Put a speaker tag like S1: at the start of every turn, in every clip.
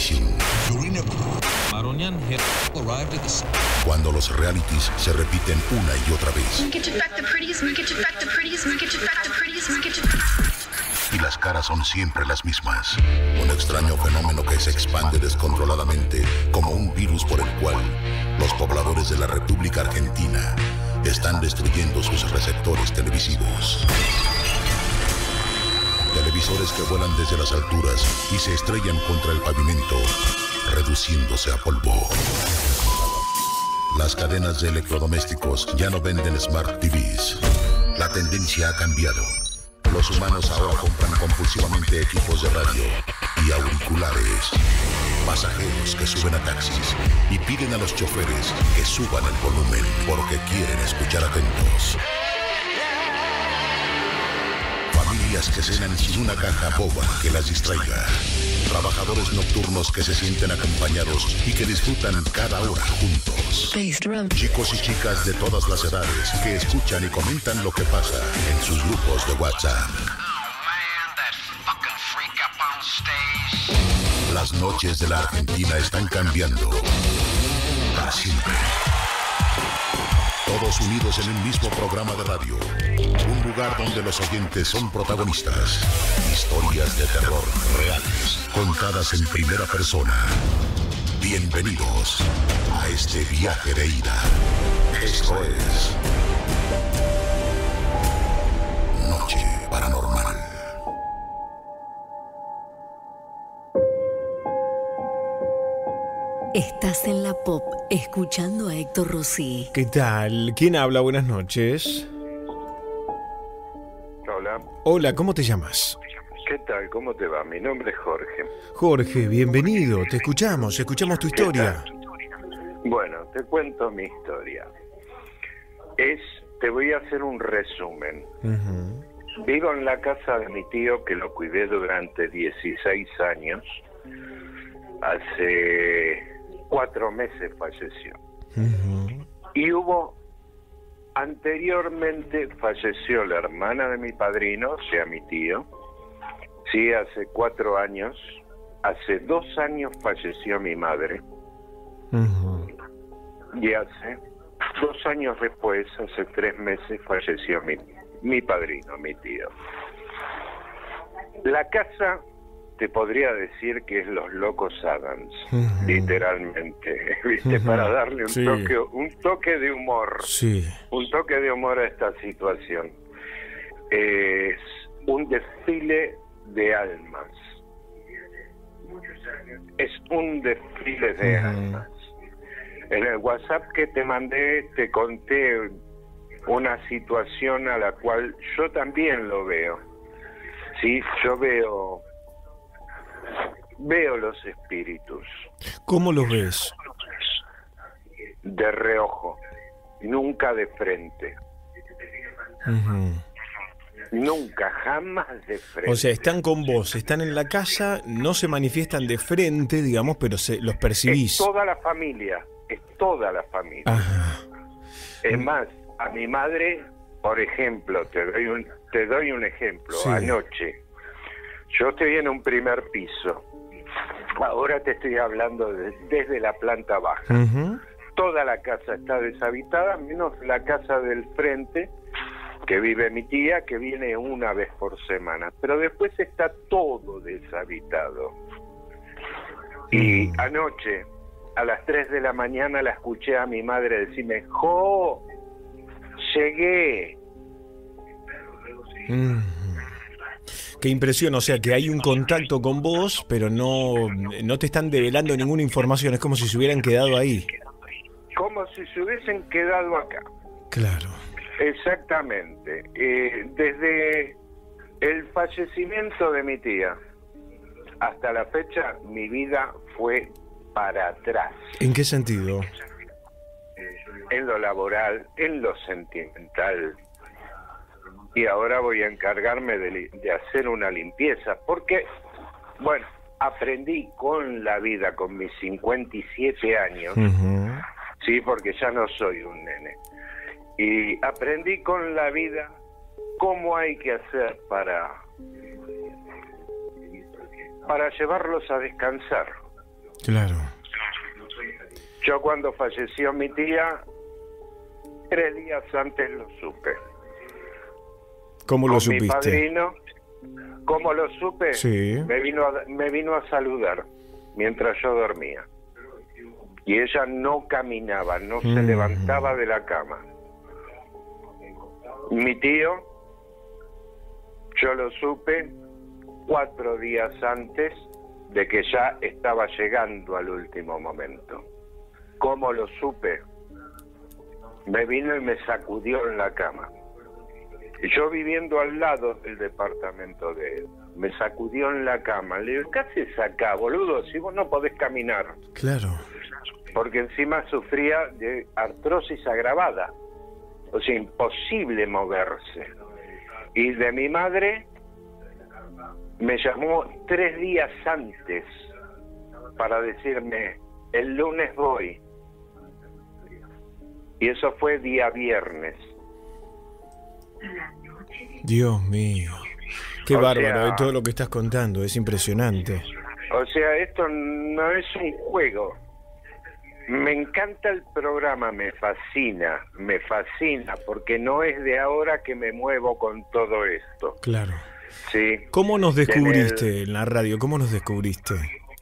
S1: televisión. Cuando los realities se repiten una y otra vez. Y las caras son siempre las mismas. Un extraño fenómeno que se expande descontroladamente como un virus por el cual los pobladores de la República Argentina están destruyendo sus receptores televisivos. Televisores que vuelan desde las alturas y se estrellan contra el pavimento, reduciéndose a polvo. Las cadenas de electrodomésticos ya no venden Smart TVs. La tendencia ha cambiado. Los humanos ahora compran compulsivamente equipos de radio y auriculares. Pasajeros que suben a taxis y piden a los choferes que suban el volumen porque quieren escuchar atentos. Familias que cenan sin una caja boba que las distraiga. Trabajadores nocturnos que se sienten acompañados y que disfrutan cada hora juntos. Chicos y chicas de todas las edades que escuchan y comentan lo que pasa en sus grupos de WhatsApp. Las noches de la Argentina están cambiando para siempre. Todos unidos en un mismo programa de radio. Un lugar donde los oyentes son protagonistas. Historias de terror reales, contadas en primera persona. Bienvenidos a este viaje de ida. Esto es Noche Paranormal.
S2: Estás en la Pop, escuchando a Héctor Rossi.
S3: ¿Qué tal? ¿Quién habla? Buenas noches.
S4: Hola.
S3: Hola, ¿cómo te llamas?
S4: ¿Qué tal? ¿Cómo te va? Mi nombre es Jorge.
S3: Jorge, bienvenido. Te escuchamos tu historia.
S4: Bueno, te cuento mi historia. Te voy a hacer un resumen. Vivo en la casa de mi tío que lo cuidé durante 16 años. Hace 4 meses falleció. Y anteriormente falleció la hermana de mi padrino, o sea, mi tío. Sí, hace 4 años. Hace 2 años falleció mi madre. Y hace 2 años después, hace 3 meses, falleció mi padrino, mi tío. La casa, te podría decir que es Los Locos Adams, literalmente, ¿viste? Para darle un toque de humor.
S3: Sí.
S4: Un toque de humor a esta situación. Es un desfile de almas. Es un desfile de almas. En el WhatsApp que te mandé te conté una situación a la cual yo también lo veo. Sí, yo veo los espíritus.
S3: ¿Cómo los ves?
S4: De reojo, nunca de frente. Nunca, jamás de frente.
S3: O sea, están con vos, están en la casa, no se manifiestan de frente, digamos, pero los percibís.
S4: Es toda la familia, es toda la familia.
S3: Ajá.
S4: Es más, a mi madre, por ejemplo, te doy un ejemplo.
S3: Sí.
S4: Anoche, yo estoy en un primer piso. Ahora te estoy hablando desde la planta baja. Toda la casa está deshabitada, menos la casa del frente, que vive mi tía, que viene una vez por semana. Pero después está todo deshabitado. Y anoche, a las 3 de la mañana, la escuché a mi madre decirme: ¡Jo! ¡Llegué!
S3: Qué impresión, o sea que hay un contacto con vos, pero no te están develando ninguna información, es como si se hubieran quedado ahí.
S4: Como si se hubiesen quedado acá.
S3: Claro.
S4: Exactamente. Desde el fallecimiento de mi tía hasta la fecha, mi vida fue para atrás.
S3: ¿En qué sentido?
S4: En lo laboral, en lo sentimental. Y ahora voy a encargarme de hacer una limpieza, porque, bueno, aprendí con la vida, con mis 57 años, sí, porque ya no soy un nene, y aprendí con la vida cómo hay que hacer para llevarlos a descansar.
S3: Claro.
S4: Yo cuando falleció mi tía, 3 días antes lo supe.
S3: ¿Cómo lo
S4: Con
S3: supiste?
S4: mi padrino, ¿cómo lo supe?
S3: Sí.
S4: Me vino a saludar mientras yo dormía. Y ella no caminaba, no se levantaba de la cama. Mi tío, yo lo supe 4 días antes de que ya estaba llegando al último momento. ¿Cómo lo supe? Me vino y me sacudió en la cama. Yo viviendo al lado del departamento de él, me sacudió en la cama. Le digo, ¿qué haces acá, boludo? Si vos no podés caminar.
S3: Claro.
S4: Porque encima sufría de artrosis agravada. O sea, imposible moverse. Y de mi madre me llamó 3 días antes para decirme, el lunes voy. Y eso fue día viernes.
S3: Dios mío. Qué
S4: O
S3: bárbaro,
S4: sea,
S3: todo lo que estás contando, es impresionante.
S4: O sea, esto no es un juego. Me encanta el programa, me fascina, porque no es de ahora que me muevo con todo esto.
S3: Claro.
S4: Sí.
S3: ¿Cómo nos descubriste en la radio? ¿Cómo nos descubriste?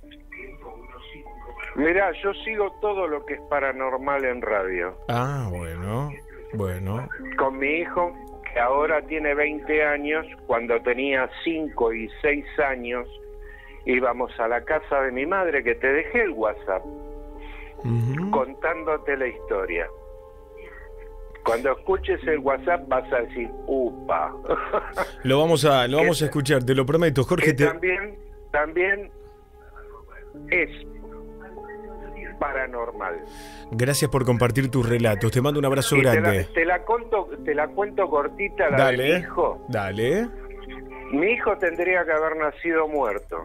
S4: Mirá, yo sigo todo lo que es paranormal en radio.
S3: Ah, bueno.
S4: Con mi hijo, que ahora tiene 20 años, cuando tenía 5 y 6 años, íbamos a la casa de mi madre, que te dejé el WhatsApp, contándote la historia. Cuando escuches el WhatsApp vas a decir, upa.
S3: Lo vamos a escuchar, te lo prometo, Jorge.
S4: También es paranormal.
S3: Gracias por compartir tus relatos. Te mando un abrazo grande.
S4: Te la cuento cortita, la de mi hijo.
S3: Dale.
S4: Mi hijo tendría que haber nacido muerto.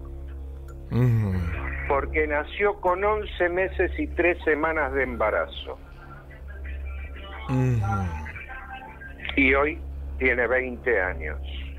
S4: Porque nació con 11 meses y 3 semanas de embarazo. Y hoy tiene 20 años.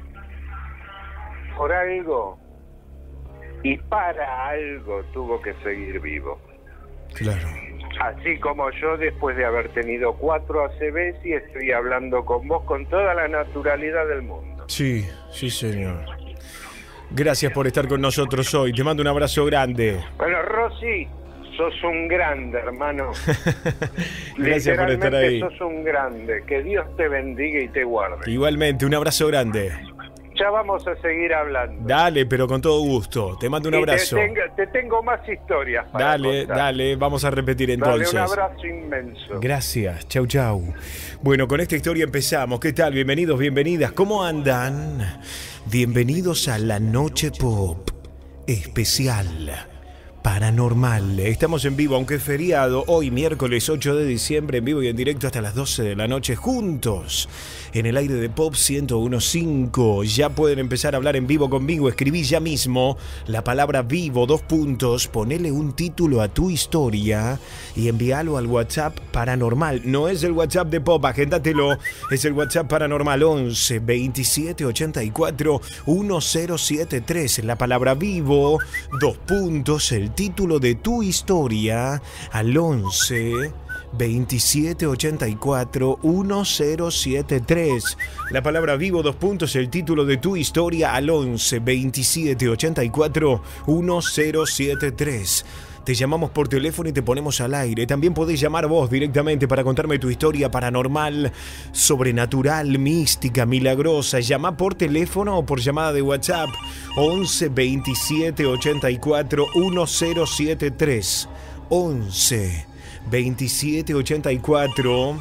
S4: Por algo y para algo tuvo que seguir vivo.
S3: Claro.
S4: Así como yo, después de haber tenido 4 ACVs, y estoy hablando con vos con toda la naturalidad del mundo.
S3: Sí, señor. Gracias por estar con nosotros hoy. Te mando un abrazo grande.
S4: Bueno, Rosy, sos un grande, hermano.
S3: Gracias por estar ahí.
S4: Sos un grande. Que Dios te bendiga y te guarde.
S3: Igualmente, un abrazo grande.
S4: Ya vamos a seguir hablando.
S3: Dale, pero con todo gusto. Te mando un abrazo.
S4: Te tengo más historias para contar.
S3: Dale, vamos a repetir entonces.
S4: Dale, un abrazo inmenso.
S3: Gracias, chau. Bueno, con esta historia empezamos. ¿Qué tal? Bienvenidos, bienvenidas. ¿Cómo andan? Bienvenidos a la Noche Pop especial paranormal. Estamos en vivo, aunque es feriado, hoy miércoles 8 de diciembre, en vivo y en directo hasta las 12 de la noche, juntos, en el aire de Pop 101.5. Ya pueden empezar a hablar en vivo conmigo. Escribí ya mismo la palabra vivo, 2 puntos, ponele un título a tu historia y envíalo al WhatsApp paranormal. No es el WhatsApp de Pop, agéndatelo, es el WhatsApp paranormal 11 27 84 1073. La palabra vivo, 2 puntos, el título de tu historia al 11 27 84 1073. La palabra vivo, 2 puntos, el título de tu historia al 11 27 84 1073. Te llamamos por teléfono y te ponemos al aire. También podés llamar vos directamente para contarme tu historia paranormal, sobrenatural, mística, milagrosa. Llama por teléfono o por llamada de WhatsApp 11 27 84 1073. 11 27 84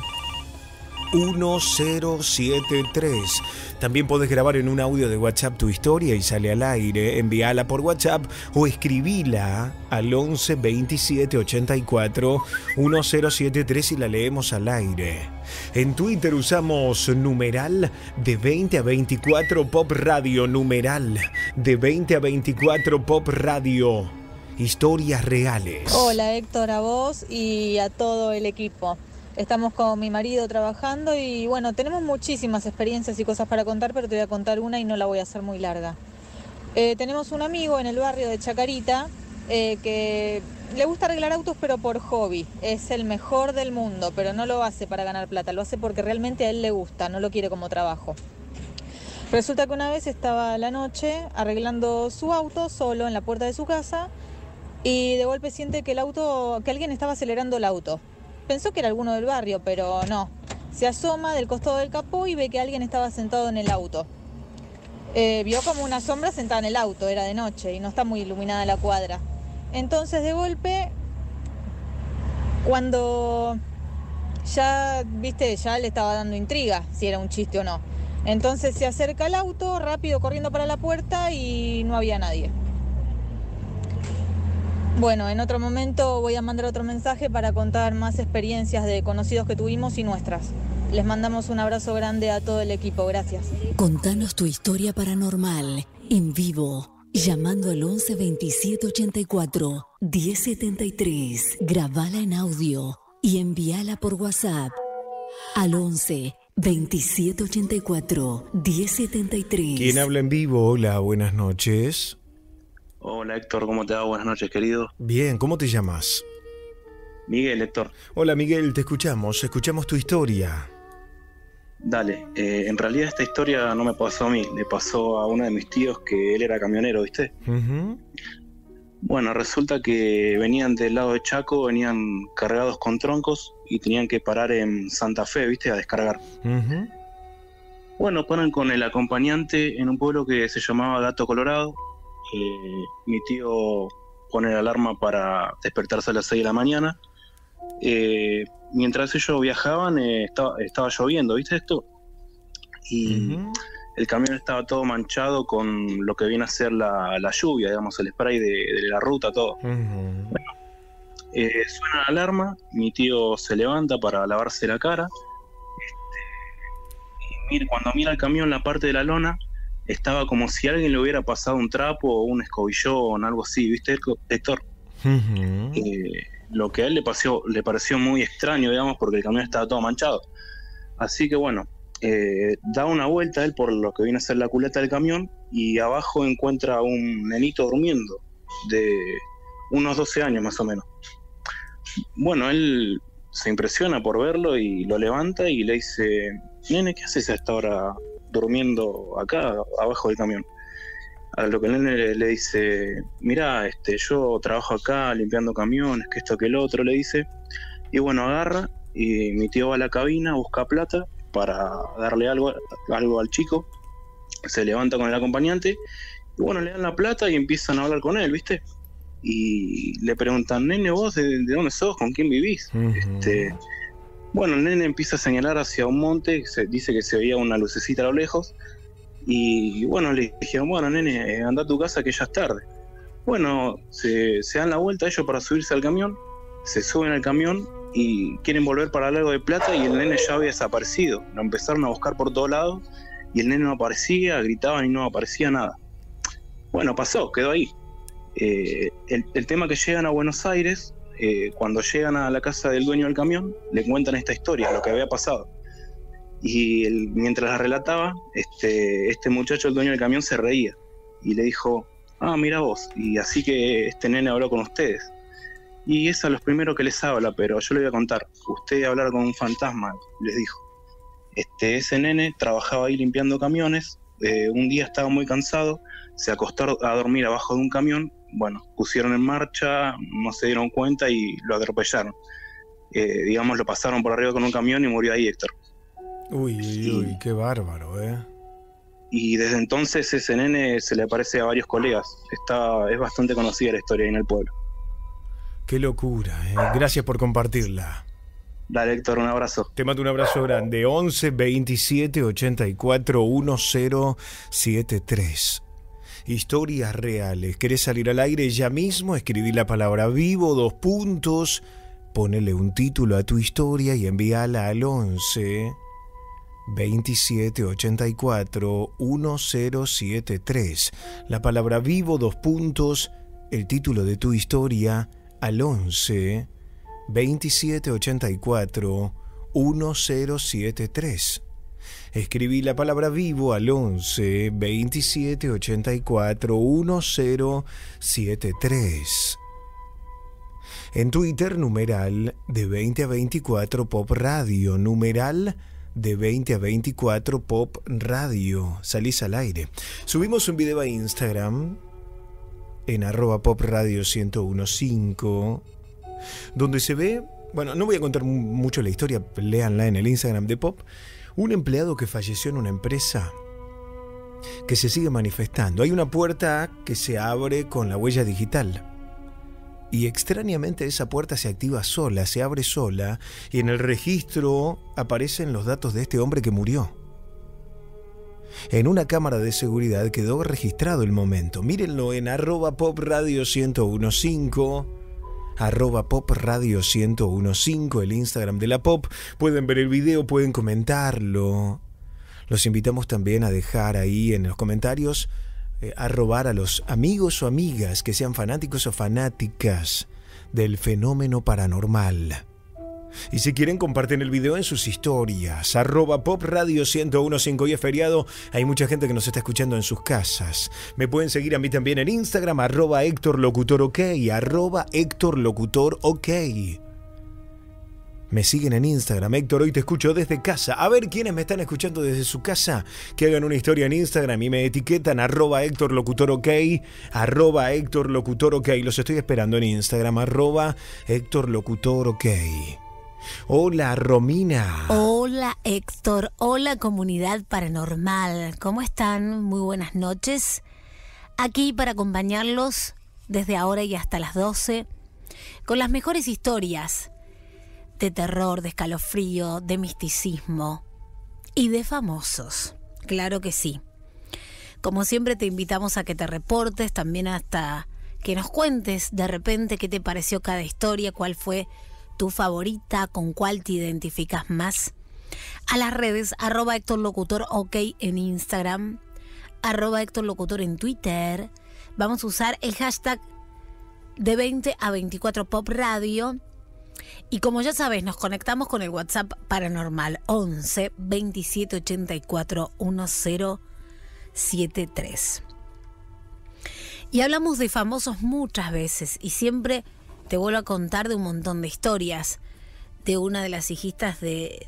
S3: 1073. También podés grabar en un audio de WhatsApp tu historia y sale al aire. Envíala por WhatsApp o escribila al 11 27 84 1073 y la leemos al aire. En Twitter usamos numeral de 20 a 24 Pop Radio. Numeral de 20 a 24 Pop Radio. Historias reales.
S5: Hola Héctor, a vos y a todo el equipo. Estamos con mi marido trabajando y bueno, tenemos muchísimas experiencias y cosas para contar, pero te voy a contar una y no la voy a hacer muy larga. Tenemos un amigo en el barrio de Chacarita que le gusta arreglar autos pero por hobby. Es el mejor del mundo, pero no lo hace para ganar plata, lo hace porque realmente a él le gusta, no lo quiere como trabajo. Resulta que una vez estaba a la noche arreglando su auto solo en la puerta de su casa y de golpe siente que alguien estaba acelerando el auto. Pensó que era alguno del barrio, pero no. Se asoma del costado del capó y ve que alguien estaba sentado en el auto. Vio como una sombra sentada en el auto, era de noche y no está muy iluminada la cuadra. Entonces de golpe, cuando ya le estaba dando intriga si era un chiste o no. Entonces se acerca al auto, rápido corriendo para la puerta y no había nadie. Bueno, en otro momento voy a mandar otro mensaje para contar más experiencias de conocidos que tuvimos y nuestras. Les mandamos un abrazo grande a todo el equipo, gracias.
S2: Contanos tu historia paranormal en vivo, llamando al 11 27 84 1073. Grabala en audio y envíala por WhatsApp al 11 2784 1073.
S3: ¿Quién habla en vivo? Hola, buenas noches.
S6: Hola Héctor, ¿cómo te va? Buenas noches, querido.
S3: Bien, ¿cómo te llamas?
S6: Miguel, Héctor.
S3: Hola Miguel, te escuchamos tu historia.
S6: Dale, en realidad esta historia no me pasó a mí, le pasó a uno de mis tíos que él era camionero, ¿viste?
S3: Uh-huh.
S6: Bueno, resulta que venían del lado de Chaco, venían cargados con troncos y tenían que parar en Santa Fe, ¿viste? A descargar.
S3: Uh-huh.
S6: Bueno, paran con el acompañante en un pueblo que se llamaba Gato Colorado. Mi tío pone la alarma para despertarse a las 6 de la mañana. Mientras ellos viajaban, estaba lloviendo, ¿viste esto? Y el camión estaba todo manchado con lo que viene a ser la lluvia, digamos, el spray de la ruta, todo. Bueno, suena la alarma, mi tío se levanta para lavarse la cara. Y cuando mira el camión, la parte de la lona estaba como si alguien le hubiera pasado un trapo o un escobillón, algo así, ¿viste, Héctor? Uh-huh. Lo que a él le pareció muy extraño, digamos, porque el camión estaba todo manchado. Así que bueno, da una vuelta él por lo que viene a ser la culata del camión y abajo encuentra un nenito durmiendo de unos 12 años más o menos. Bueno, él se impresiona por verlo y lo levanta y le dice: nene, ¿qué haces a esta hora durmiendo acá abajo del camión? A lo que el nene le dice: mirá, yo trabajo acá limpiando camiones, que esto que el otro, le dice. Y bueno, agarra y mi tío va a la cabina, busca plata para darle algo al chico, se levanta con el acompañante y bueno, le dan la plata y empiezan a hablar con él, ¿viste? Y le preguntan: nene, ¿vos de dónde sos? ¿Con quién vivís? Uh-huh. Bueno, el nene empieza a señalar hacia un monte, dice que se veía una lucecita a lo lejos. Y bueno, le dijeron: bueno, nene, anda a tu casa que ya es tarde. Bueno, se dan la vuelta ellos para subirse al camión, se suben al camión y quieren volver para Lago de Plata y el nene ya había desaparecido. Lo empezaron a buscar por todos lados y el nene no aparecía, gritaban y no aparecía nada. Bueno, pasó, quedó ahí. El tema que llegan a Buenos Aires, cuando llegan a la casa del dueño del camión, le cuentan esta historia, lo que había pasado. Y mientras la relataba, este muchacho, el dueño del camión, se reía y le dijo: ah, mira vos, y así que este nene habló con ustedes. Y es a los primeros que les habla, pero yo le voy a contar: usted hablar con un fantasma, les dijo. Ese nene trabajaba ahí limpiando camiones, un día estaba muy cansado, se acostó a dormir abajo de un camión, bueno, pusieron en marcha, no se dieron cuenta y lo atropellaron. Digamos, lo pasaron por arriba con un camión y murió ahí, Héctor.
S3: Uy, qué bárbaro,
S6: Y desde entonces ese nene se le aparece a varios colegas. Es bastante conocida la historia ahí en el pueblo.
S3: Qué locura, Gracias por compartirla.
S6: Dale, Héctor, un abrazo.
S3: Te mando un abrazo grande. 11 27 84 1073. Historias reales. ¿Querés salir al aire ya mismo? Escribí la palabra vivo, 2 puntos. Ponele un título a tu historia y envíala al 11 27 84 1073. La palabra vivo, 2 puntos, el título de tu historia al 11 27 84 1073. Escribí la palabra vivo al 11 27 84 1073. En Twitter, numeral de 20 a 24 Pop Radio, numeral de 20 a 24 Pop Radio. Salís al aire. Subimos un video a Instagram en @popradio1015, donde se ve, bueno, no voy a contar mucho la historia, léanla en el Instagram de Pop, un empleado que falleció en una empresa que se sigue manifestando. Hay una puerta que se abre con la huella digital. Y extrañamente esa puerta se activa sola, se abre sola, y en el registro aparecen los datos de este hombre que murió. En una cámara de seguridad quedó registrado el momento. Mírenlo en @popradio1015, @popradio1015, el Instagram de la Pop. Pueden ver el video, pueden comentarlo. Los invitamos también a dejar ahí en los comentarios arrobar a los amigos o amigas que sean fanáticos o fanáticas del fenómeno paranormal. Y si quieren, comparten el video en sus historias. @popradio1015. Hoy es feriado, hay mucha gente que nos está escuchando en sus casas. Me pueden seguir a mí también en Instagram, @HéctorLocutorOK, @HéctorLocutorOK. Me siguen en Instagram, Héctor, hoy te escucho desde casa. A ver quiénes me están escuchando desde su casa, que hagan una historia en Instagram y me etiquetan @HéctorLocutorOK, @HéctorLocutorOK. Los estoy esperando en Instagram, @HéctorLocutorOK. Hola, Romina.
S7: Hola, Héctor. Hola, comunidad paranormal. ¿Cómo están? Muy buenas noches. Aquí para acompañarlos desde ahora y hasta las 12 con las mejores historias de terror, de escalofrío, de misticismo y de famosos. Claro que sí. Como siempre te invitamos a que te reportes, también hasta que nos cuentes de repente qué te pareció cada historia, cuál fue tu favorita, con cuál te identificas más. A las redes, @HéctorLocutorOK en Instagram, @HéctorLocutor en Twitter. Vamos a usar el hashtag de 20 a 24 Pop Radio. Y como ya sabes, nos conectamos con el WhatsApp paranormal 11 27 84 1073. Y hablamos de famosos muchas veces y siempre te vuelvo a contar de un montón de historias de una de las hijitas de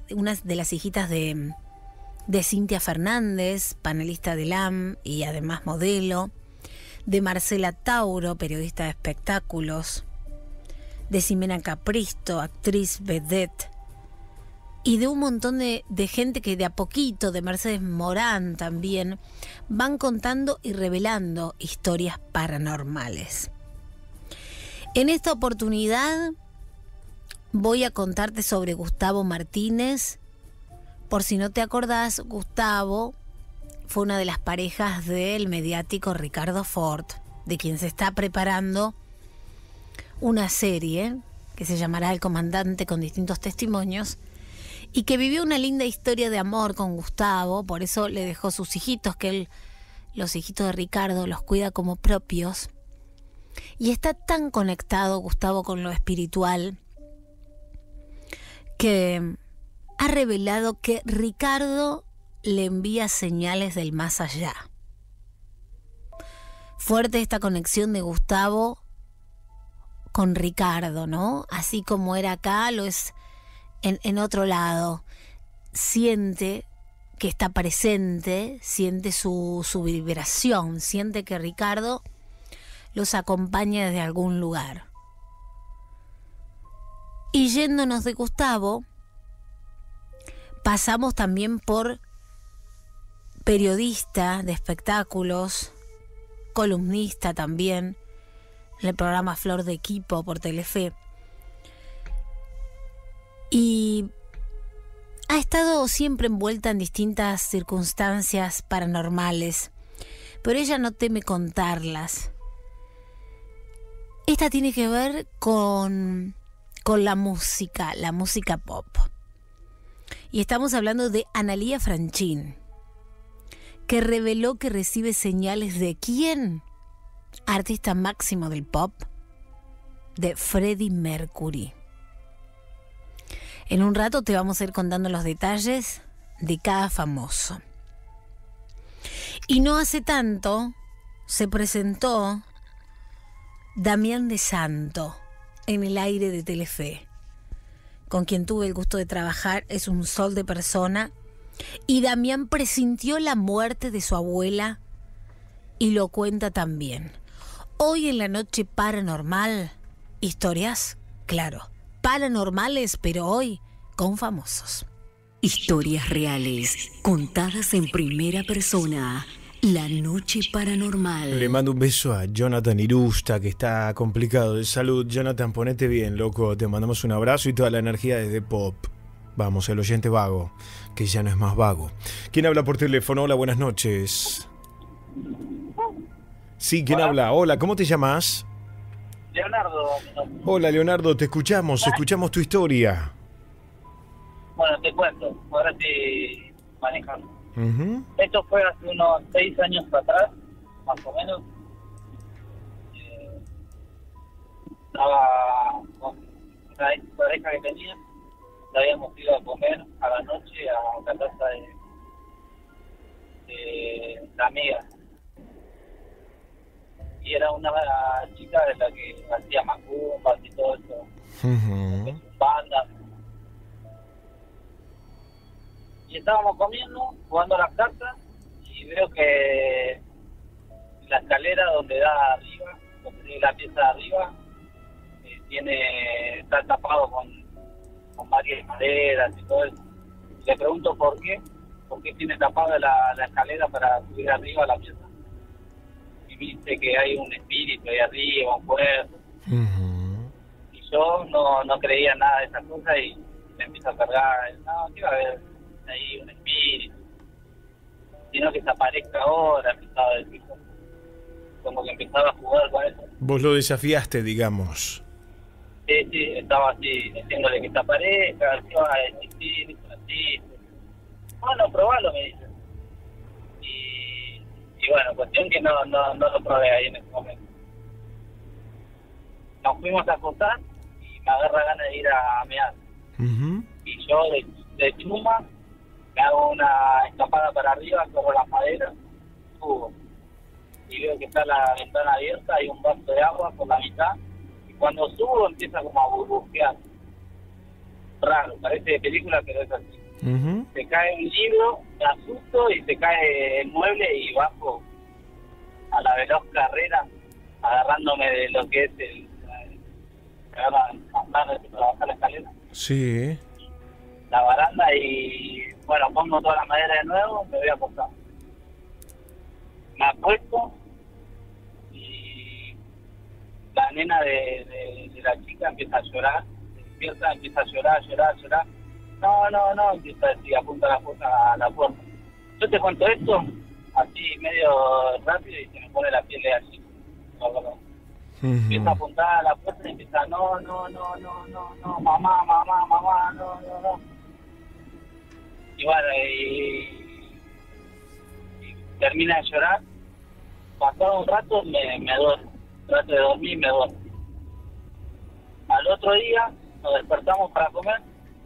S7: Cintia Fernández, panelista de LAM y además modelo, de Marcela Tauro, periodista de espectáculos, de Ximena Capristo, actriz vedette, y de un montón de gente que de a poquito, de Mercedes Morán también, van contando y revelando historias paranormales. En esta oportunidad voy a contarte sobre Gustavo Martínez. Por si no te acordás, Gustavo fue una de las parejas del mediático Ricardo Ford, de quien se está preparando una serie que se llamará El Comandante, con distintos testimonios, y que vivió una linda historia de amor con Gustavo. Por eso le dejó sus hijitos, que los hijitos de Ricardo los cuida como propios, y está tan conectado Gustavo con lo espiritual que ha revelado que Ricardo le envía señales del más allá. Fuerte esta conexión de Gustavo con Ricardo, ¿no? Así como era acá, lo es en otro lado. Siente que está presente, siente su vibración, siente que Ricardo los acompaña desde algún lugar. Y yéndonos de Gustavo, pasamos también por periodista de espectáculos, columnista también, en el programa Flor de Equipo por Telefe. Y ha estado siempre envuelta en distintas circunstancias paranormales, pero ella no teme contarlas. Esta tiene que ver con la música pop. Y estamos hablando de Analía Franchín, que reveló que recibe señales de ¿quién? Artista máximo del pop, de Freddie Mercury. En un rato te vamos a ir contando los detalles de cada famoso. Y no hace tanto se presentó Damián de Santo en el aire de Telefe, con quien tuve el gusto de trabajar. Es un sol de persona, y Damián presintió la muerte de su abuela y lo cuenta también. Hoy en la noche paranormal, historias, claro, paranormales, pero hoy con famosos.
S2: Historias reales, contadas en primera persona. La noche paranormal.
S3: Le mando un beso a Jonathan Irusta, que está complicado de salud. Jonathan, ponete bien, loco. Te mandamos un abrazo y toda la energía desde Pop. Vamos, el oyente vago, que ya no es más vago. ¿Quién habla por teléfono? Hola, buenas noches. Sí, ¿quién habla? Hola, ¿cómo te llamas?
S8: Leonardo.
S3: Hola, Leonardo, te escuchamos tu historia.
S8: Bueno, te cuento, ahora estoy manejando.
S3: Uh-huh.
S8: Esto fue hace unos 6 años atrás, más o menos. Estaba con una ex pareja que tenía, habíamos ido a comer a la noche a la casa de la amiga. Y era una chica de la que hacía macumbas y todo eso,
S3: Uh-huh.
S8: bandas. Y estábamos comiendo, jugando a las cartas, y veo que la escalera donde da arriba, donde tiene la pieza de arriba, está tapado con varias maderas y todo eso. Le pregunto por qué tiene tapada la escalera para subir arriba a la pieza. Y me dice que hay un espíritu ahí arriba, un cuerpo.
S3: Uh-huh.
S8: Y yo no creía nada de esas cosas y me empiezo a cargar. No, ¿qué va a haber ahí un espíritu? Sino que se aparezca ahora, empezaba a decir, como que empezaba a jugar con eso.
S3: Vos lo desafiaste, digamos.
S8: Sí, estaba así, diciéndole que se aparezca, que va a existir, así. Bueno, probalo, me dice. Y bueno, cuestión que no lo probé ahí en ese momento. Nos fuimos a acostar y me agarra ganas de ir a mear.
S3: Uh-huh.
S8: Y yo de chuma me hago una escapada para arriba, corro las maderas, subo. Y veo que está la ventana abierta, hay un vaso de agua por la mitad. Y cuando subo empieza como a burbujear. Raro, parece de película, pero es así.
S3: Uh-huh.
S8: Se cae un libro, me asusto y se cae el mueble y bajo a la veloz carrera, agarrándome de lo que es para bajar la escalera.
S3: Sí.
S8: La baranda y bueno, pongo toda la madera de nuevo, me voy a acostar. Me acuesto y la nena de la chica empieza a llorar, se despierta, empieza a llorar. No, empieza a decir, apunta a la puerta. Yo te cuento esto así medio rápido y se me pone la piel de así.
S3: Uh-huh.
S8: Empieza a apuntar a la puerta y empieza, no, mamá, no. Y bueno, y termina de llorar. Pasado un rato me duermo. Trato de dormir y me duermo. Al otro día nos despertamos para comer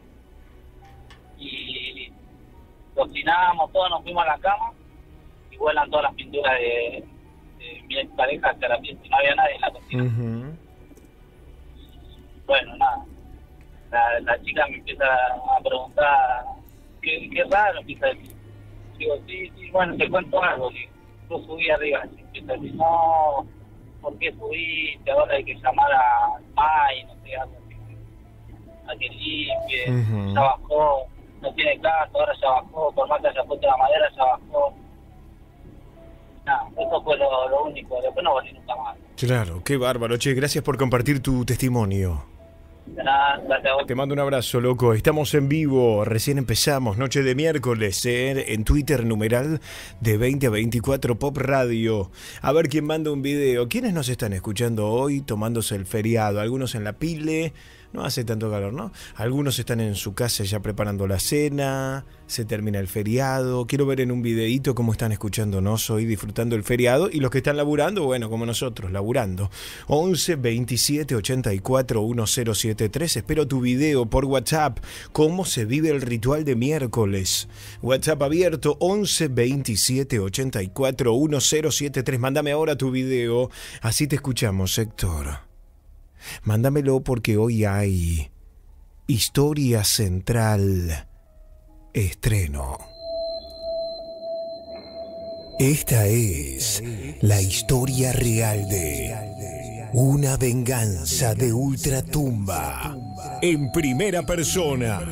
S8: y cocinamos todo, nos fuimos a la cama y vuelan todas las pinturas de mi ex pareja hacia la pieza y no había nadie en la cocina.
S3: Uh-huh.
S8: Bueno, nada. La chica me empieza a preguntar, qué raro, empieza a decir. Digo, sí, bueno, te cuento algo. Yo subí arriba. Y empieza a decir, no, ¿por qué subiste? Ahora hay que llamar a MAI, no sé, algo así. A que limpie,
S3: Uh-huh.
S8: ya bajó, no tiene casa, ahora ya bajó, por más que haya puesto la madera, ya bajó. Nada, eso fue lo único, después no volví nunca más.
S3: Claro, qué bárbaro. Che, gracias por compartir tu testimonio.
S8: Nada, gracias a vos.
S3: Te mando un abrazo, loco. Estamos en vivo, recién empezamos, noche de miércoles, en Twitter, numeral de 20 a 24 Pop Radio. A ver quién manda un video. ¿Quiénes nos están escuchando hoy tomándose el feriado? Algunos en la pile, No hace tanto calor, ¿no? Algunos están en su casa ya preparando la cena, se termina el feriado. Quiero ver en un videíto cómo están escuchándonos hoy, disfrutando el feriado. Y los que están laburando, bueno, como nosotros, laburando. 11 27 84 1073. Espero tu video por WhatsApp. ¿Cómo se vive el ritual de miércoles? WhatsApp abierto, 11 27 84 1073. Mándame ahora tu video. Así te escuchamos, Héctor. Mándamelo porque hoy hay Historia Central estreno. Esta es la historia real de una venganza de ultratumba en primera persona.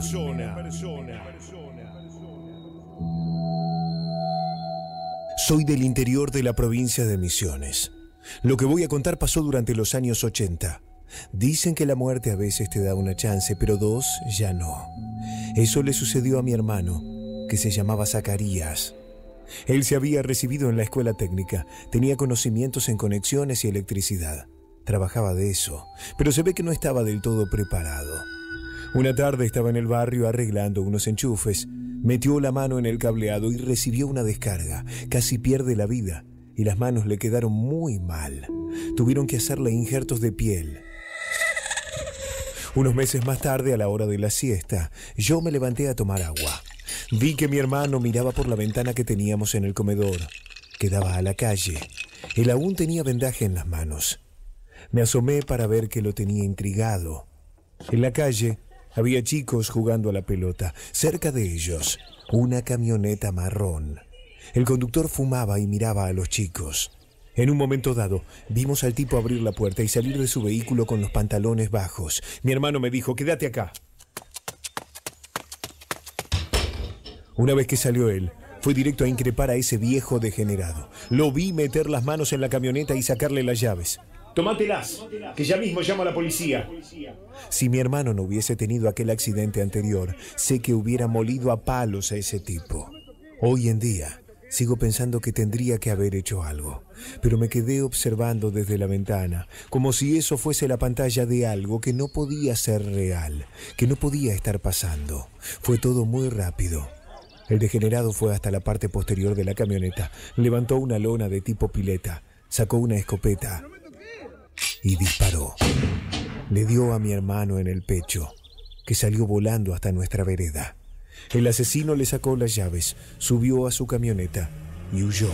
S3: Soy del interior de la provincia de Misiones. Lo que voy a contar pasó durante los años 80. Dicen que la muerte a veces te da una chance, pero dos ya no. Eso le sucedió a mi hermano, que se llamaba Zacarías. Él se había recibido en la escuela técnica, tenía conocimientos en conexiones y electricidad. Trabajaba de eso, pero se ve que no estaba del todo preparado. Una tarde estaba en el barrio arreglando unos enchufes, metió la mano en el cableado y recibió una descarga. Casi pierde la vida y las manos le quedaron muy mal. Tuvieron que hacerle injertos de piel. Unos meses más tarde, a la hora de la siesta, yo me levanté a tomar agua. Vi que mi hermano miraba por la ventana que teníamos en el comedor, que daba a la calle. Él aún tenía vendaje en las manos. Me asomé para ver que lo tenía intrigado. En la calle había chicos jugando a la pelota. Cerca de ellos, una camioneta marrón. El conductor fumaba y miraba a los chicos. En un momento dado, vimos al tipo abrir la puerta y salir de su vehículo con los pantalones bajos. Mi hermano me dijo, quédate acá. Una vez que salió él, fue directo a increpar a ese viejo degenerado. Lo vi meter las manos en la camioneta y sacarle las llaves. Tomátelas, que ya mismo llamo a la policía. Si mi hermano no hubiese tenido aquel accidente anterior, sé que hubiera molido a palos a ese tipo. Hoy en día, sigo pensando que tendría que haber hecho algo, pero me quedé observando desde la ventana, como si eso fuese la pantalla de algo que no podía ser real, que no podía estar pasando. Fue todo muy rápido. El degenerado fue hasta la parte posterior de la camioneta, levantó una lona de tipo pileta, sacó una escopeta y disparó. Le dio a mi hermano en el pecho, que salió volando hasta nuestra vereda. El asesino le sacó las llaves, subió a su camioneta y huyó.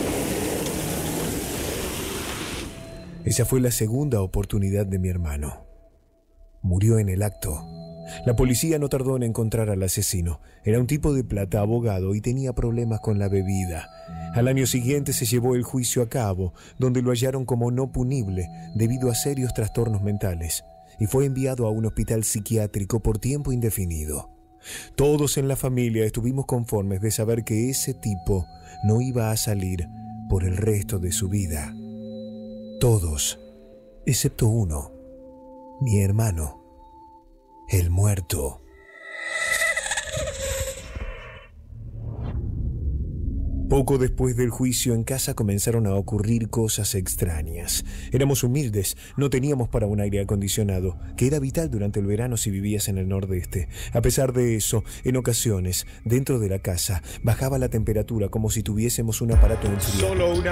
S3: Esa fue la segunda oportunidad de mi hermano. Murió en el acto. La policía no tardó en encontrar al asesino. Era un tipo de plata, abogado, y tenía problemas con la bebida. Al año siguiente se llevó el juicio a cabo, donde lo hallaron como no punible debido a serios trastornos mentales, y fue enviado a un hospital psiquiátrico por tiempo indefinido. Todos en la familia estuvimos conformes de saber que ese tipo no iba a salir por el resto de su vida. Todos, excepto uno, mi hermano, el muerto. Poco después del juicio en casa comenzaron a ocurrir cosas extrañas. Éramos humildes, no teníamos para un aire acondicionado, que era vital durante el verano si vivías en el nordeste. A pesar de eso, en ocasiones, dentro de la casa, bajaba la temperatura como si tuviésemos un aparato enfriado. Solo un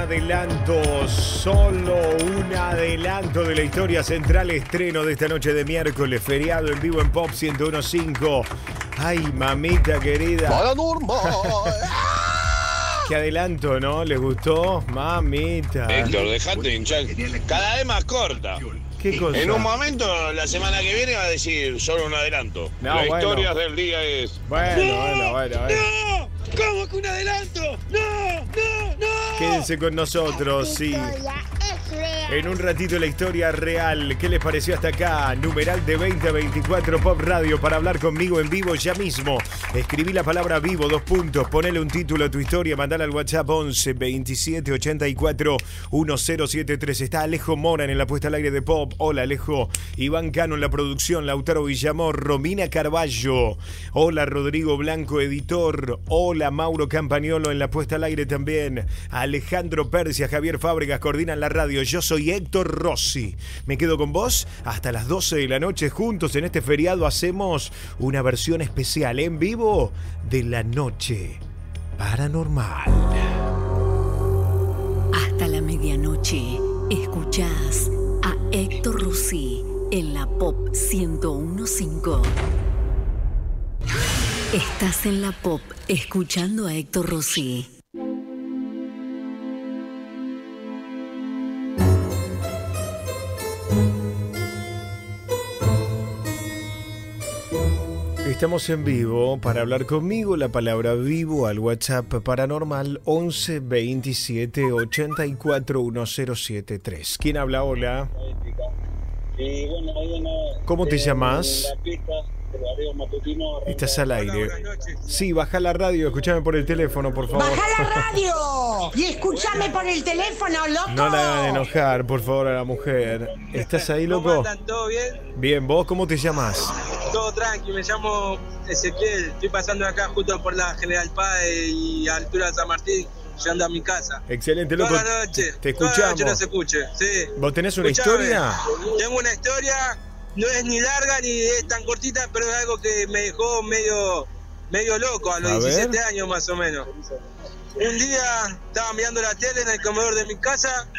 S3: adelanto de la historia central, estreno de esta noche de miércoles, feriado en vivo en Pop 101.5. Ay, mamita querida.
S9: Paranormal.
S3: Qué adelanto, ¿no? ¿Les gustó? Mamita.
S9: Héctor, dejate de hinchar. Cada vez más corta.
S3: ¿Qué cosa?
S9: En un momento, la semana que viene, va a decir solo un adelanto.
S3: No,
S9: la
S3: bueno.
S9: historia del día es...
S3: Bueno.
S9: ¡No! ¿Cómo que un adelanto? ¡No!
S3: Quédense con nosotros, sí. En un ratito la historia real. ¿Qué les pareció hasta acá? Numeral de 20 a 24 Pop Radio para hablar conmigo en vivo ya mismo. Escribí la palabra vivo, 2 puntos. Ponele un título a tu historia. Mandala al WhatsApp 11 27 84 1073. Está Alejo Moran en la puesta al aire de Pop. Hola, Alejo. Iván Cano en la producción. Lautaro Villamor. Romina Carballo. Hola, Rodrigo Blanco, editor. Hola, Mauro Campagnolo en la puesta al aire también. Alejandro Persia, Javier Fábregas coordinan la radio. Yo soy soy Héctor Rossi. Me quedo con vos hasta las 12 de la noche. Juntos en este feriado hacemos una versión especial en vivo de La Noche Paranormal.
S2: Hasta la medianoche escuchás a Héctor Rossi en la Pop 101.5. Estás en la Pop escuchando a Héctor Rossi.
S3: Estamos en vivo. Para hablar conmigo, la palabra vivo al WhatsApp paranormal 11 27 84 1073. ¿Quién habla? Hola. ¿Cómo te llamas? Estás al aire. Sí, baja la radio, escúchame por el teléfono, por favor.
S10: ¡Baja la radio! Y escúchame por el teléfono, loco.
S3: No la hagan enojar, por favor, a la mujer. ¿Estás ahí, loco?
S11: ¿Cómo andan? ¿Todo bien?
S3: Bien, ¿vos cómo te llamas?
S11: Todo tranqui, me llamo Ezequiel. Estoy pasando acá justo por la General Paz y a altura de San Martín, llegando a mi casa.
S3: Excelente, loco.
S11: Toda la noche.
S3: Te escuchamos.
S11: Toda la noche no se escuche, sí.
S3: ¿Vos tenés una historia?
S11: Tengo una historia, no es ni larga ni es tan cortita, pero es algo que me dejó medio loco a los 17 años más o menos. Un día estaba mirando la tele en el comedor de mi casa.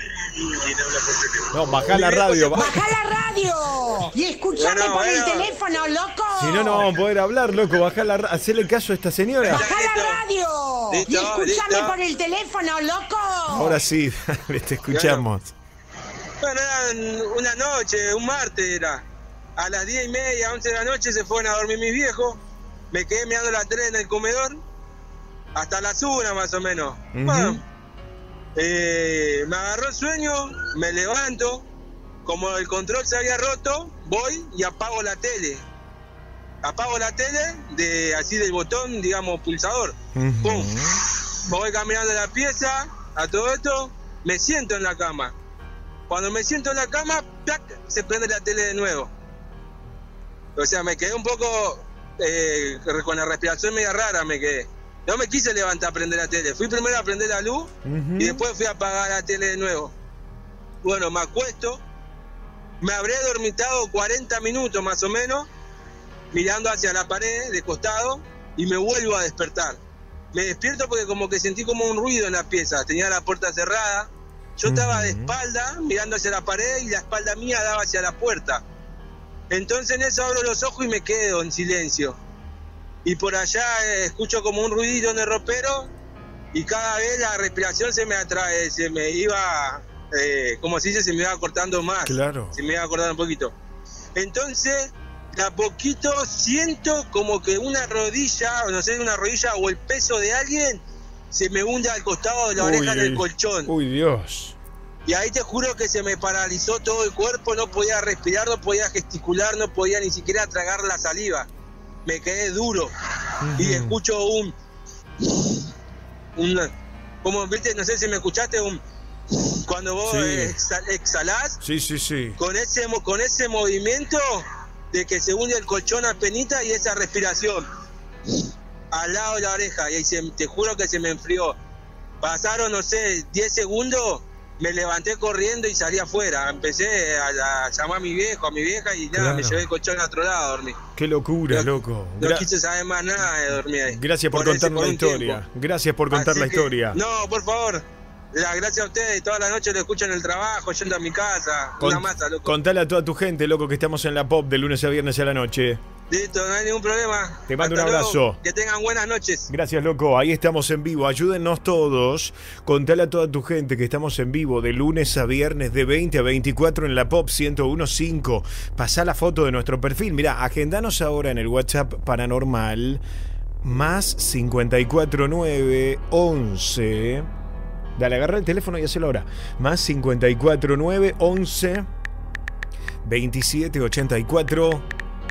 S3: No, bajá la radio.
S10: ¡Baja la radio! Y escúchame por el teléfono, loco.
S3: Si no, no vamos a poder hablar, loco. Bajá la radio. Hacele caso a esta señora.
S10: ¡Baja la radio!
S11: Listo,
S10: y escúchame
S11: listo.
S10: por el teléfono, loco.
S3: Ahora sí, dale, te escuchamos.
S11: Bueno, era una noche, un martes era. A las 10:30, 11 de la noche se fueron a dormir mis viejos. Me quedé mirando la tele en el comedor. Hasta las 1 más o menos. Bueno, me agarró el sueño, me levanto. Como el control se había roto, voy y apago la tele. Apago la tele así del botón, digamos, pulsador. ¡Pum! Me voy caminando la pieza, a todo esto, me siento en la cama. Cuando me siento en la cama, ¡plac!, se prende la tele de nuevo. O sea, me quedé un poco con la respiración media rara, me quedé. No me quise levantar a prender la tele. Fui primero a prender la luz y después fui a apagar la tele de nuevo. Bueno, me acuesto. Me habré dormitado 40 minutos más o menos, mirando hacia la pared de costado, y me vuelvo a despertar. Me despierto porque como que sentí como un ruido en la pieza. Tenía la puerta cerrada. Yo estaba de espalda, mirando hacia la pared, y la espalda mía daba hacia la puerta. Entonces en eso abro los ojos y me quedo en silencio. Y por allá escucho como un ruidito en el ropero, y cada vez la respiración se me iba, como se dice, se me iba cortando más.
S3: Claro.
S11: Se me iba cortando un poquito. Entonces, de a poquito siento como que una rodilla, no sé, una rodilla o el peso de alguien se me hunde al costado de la oreja del colchón.
S3: Uy, Dios.
S11: Y ahí te juro que se me paralizó todo el cuerpo, no podía respirar, no podía gesticular, no podía ni siquiera tragar la saliva. Me quedé duro y escucho como viste, no sé si me escuchaste, cuando vos exhalás,
S3: sí.
S11: con ese movimiento de que se hunde el colchón a penita y esa respiración al lado de la oreja, y te juro que se me enfrió. Pasaron, no sé, 10 segundos, me levanté corriendo y salí afuera. Empecé a llamar a mi viejo, a mi vieja, y nada, me llevé el colchón a otro lado a dormir.
S3: Qué locura, loco.
S11: No quise saber más nada de dormir ahí.
S3: Gracias por contar la historia.
S11: Tiempo.
S3: Gracias por contar la historia.
S11: No, por favor. Gracias a ustedes. Toda la noche lo escucho en el trabajo, yendo a mi casa. Una masa, loco.
S3: Contale a toda tu gente, loco, que estamos en la Pop de lunes a viernes a la noche.
S11: Listo, no hay ningún problema.
S3: Te mando un
S11: Hasta
S3: abrazo.
S11: Luego. Que tengan buenas noches.
S3: Gracias, loco. Ahí estamos en vivo. Ayúdennos todos. Contale a toda tu gente que estamos en vivo de lunes a viernes de 20 a 24 en la Pop 101.5. Pasá la foto de nuestro perfil. Mirá, agendanos ahora en el WhatsApp paranormal más 549 11. Dale, agarra el teléfono y hacelo ahora. Más 549 11 27 84